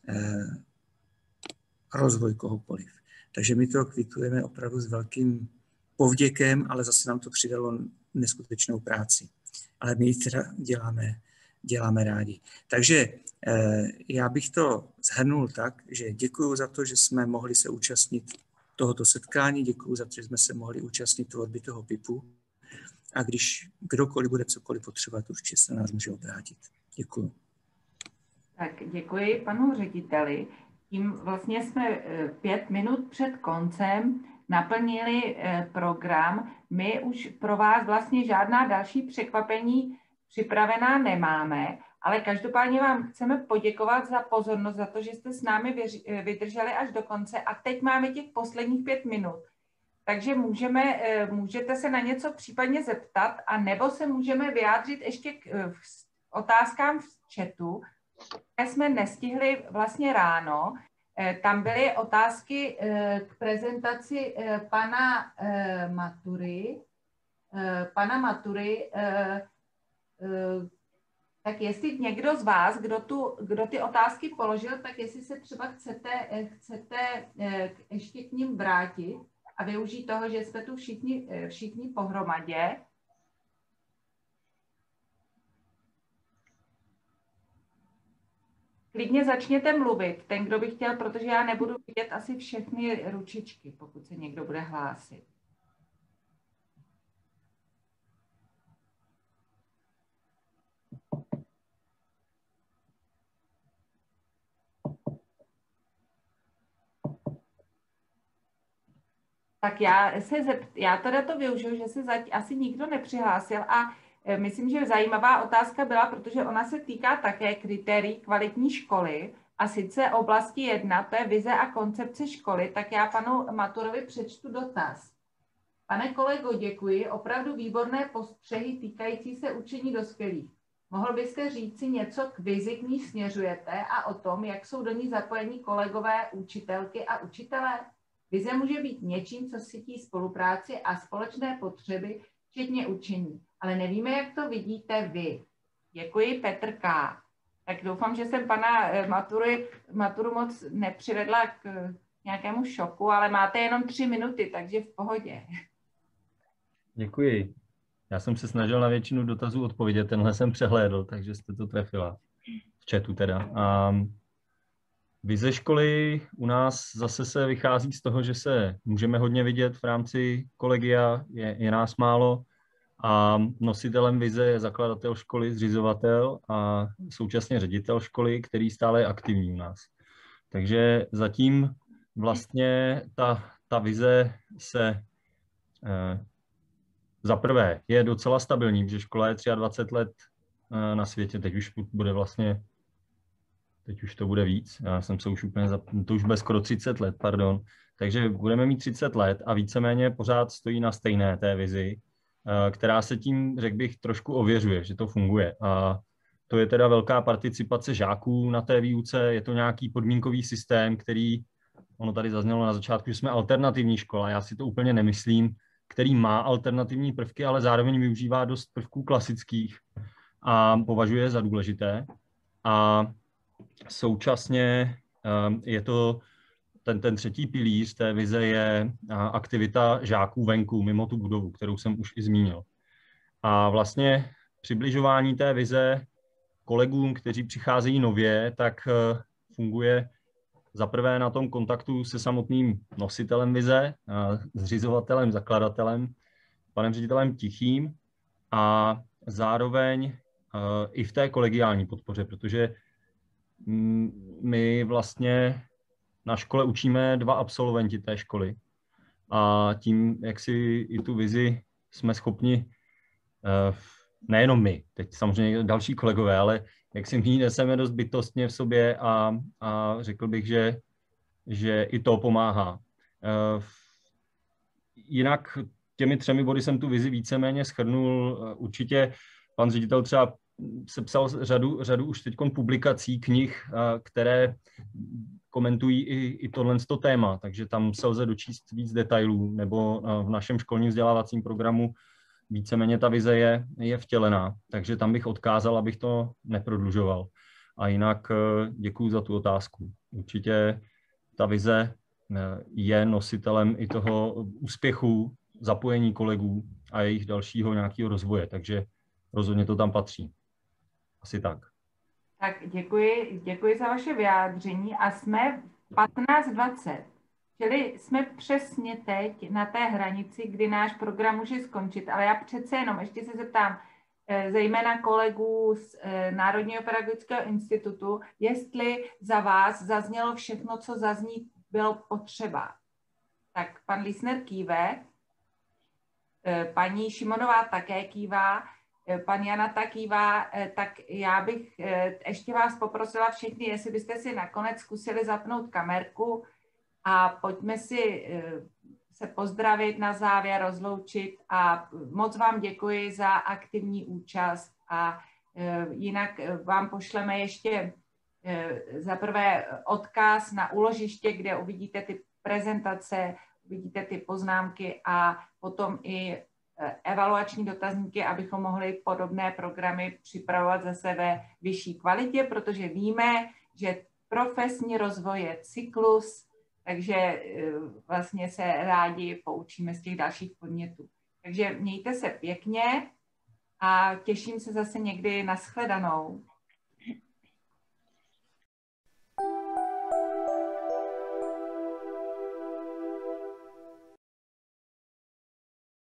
rozvoj kohokoliv. Takže my to kvitujeme opravdu s velkým povděkem, ale zase nám to přidalo neskutečnou práci. Ale my ji teda děláme rádi. Takže já bych to shrnul tak, že děkuju za to, že jsme mohli se účastnit tohoto setkání, děkuju za to, že jsme se mohli účastnit tvorby toho PIPu a když kdokoliv bude cokoliv potřebovat, určitě se na nás může obrátit. Děkuju. Tak děkuji panu řediteli. Tím vlastně jsme 5 minut před koncem naplnili program. My už pro vás vlastně žádná další překvapení připravená nemáme, ale každopádně vám chceme poděkovat za pozornost, za to, že jste s námi vydrželi až do konce a teď máme těch posledních 5 minut. Takže můžete se na něco případně zeptat a nebo se můžeme vyjádřit ještě k otázkám v chatu, které jsme nestihli vlastně ráno. Tam byly otázky k prezentaci pana Matury. Tak jestli někdo z vás, kdo ty otázky položil, tak jestli se třeba chcete ještě k nim vrátit a využít toho, že jsme tu všichni pohromadě. Klidně začněte mluvit, ten, kdo by chtěl, protože já nebudu vidět asi všechny ručičky, pokud se někdo bude hlásit. Tak já teda to využiju, že se asi nikdo nepřihlásil a myslím, že zajímavá otázka byla, protože ona se týká také kritérií kvalitní školy a sice oblasti 1, to je vize a koncepce školy, tak já panu Maturovi přečtu dotaz. Pane kolego, děkuji, opravdu výborné postřehy týkající se učení dospělých. Mohl byste říci něco k vizi, k ní směřujete a o tom, jak jsou do ní zapojeni kolegové, učitelky a učitelé? Vize může být něčím, co sytí spolupráci a společné potřeby, včetně učení. ale nevíme, jak to vidíte vy. Děkuji, Petr K. Tak doufám, že jsem pana Maturu moc nepřivedla k nějakému šoku, ale máte jenom 3 minuty, takže v pohodě. Děkuji. Já jsem se snažil na většinu dotazů odpovědět, tenhle jsem přehlédl, takže jste to trefila. V chatu teda. A vize školy u nás zase se vychází z toho, že se můžeme hodně vidět v rámci kolegia, je nás málo a nositelem vize je zakladatel školy, zřizovatel a současně ředitel školy, který stále je aktivní u nás. Takže zatím vlastně ta vize se za prvé je docela stabilní, protože škola je 23 let na světě, teď už to bude víc, já jsem se už úplně, to už bude skoro 30 let, pardon. Takže budeme mít 30 let a víceméně pořád stojí na stejné té vizi, která se tím, řekl bych, trošku ověřuje, že to funguje. A to je teda velká participace žáků na té výuce, je to nějaký podmínkový systém, který, ono tady zaznělo na začátku, že jsme alternativní škola, já si to úplně nemyslím, který má alternativní prvky, ale zároveň využívá dost prvků klasických a považuje za důležité. A současně je to ten třetí pilíř té vize je aktivita žáků venku, mimo tu budovu, kterou jsem už i zmínil. A vlastně přibližování té vize kolegům, kteří přicházejí nově, tak funguje zaprvé na tom kontaktu se samotným nositelem vize, zřizovatelem, zakladatelem, panem ředitelem Tichým a zároveň i v té kolegiální podpoře, protože my vlastně na škole učíme 2 absolventi té školy a tím, jak si i tu vizi jsme schopni, nejenom my, teď samozřejmě další kolegové, ale jak si my neseme dost bytostně v sobě a řekl bych, že i to pomáhá. Jinak těmi 3 body jsem tu vizi víceméně shrnul. Určitě pan ředitel třeba sepsal řadu už teď publikací, knih, které komentují i tohleto téma, takže tam se lze dočíst víc detailů, nebo v našem školním vzdělávacím programu víceméně ta vize je vtělená, takže tam bych odkázal, abych to neprodlužoval. A jinak děkuji za tu otázku. Určitě ta vize je nositelem i toho úspěchu, zapojení kolegů a jejich dalšího nějakého rozvoje, takže rozhodně to tam patří. Asi tak. Tak děkuji za vaše vyjádření a jsme 15:20. Čili jsme přesně teď na té hranici, kdy náš program může skončit, ale já přece jenom ještě se zeptám, zejména kolegů z Národního pedagogického institutu, jestli za vás zaznělo všechno, co zaznít bylo potřeba. Tak pan Lisner kýve, paní Šimonová také kývá, pan Janata kývá, tak já bych ještě vás poprosila všechny, jestli byste si nakonec zkusili zapnout kamerku a pojďme si se pozdravit na závěr, rozloučit a moc vám děkuji za aktivní účast a jinak vám pošleme ještě za prvé odkaz na úložiště, kde uvidíte ty prezentace, uvidíte ty poznámky a potom i evaluační dotazníky, abychom mohli podobné programy připravovat zase ve vyšší kvalitě, protože víme, že profesní rozvoj je cyklus, takže vlastně se rádi poučíme z těch dalších podnětů. Takže mějte se pěkně a těším se zase někdy na shledanou.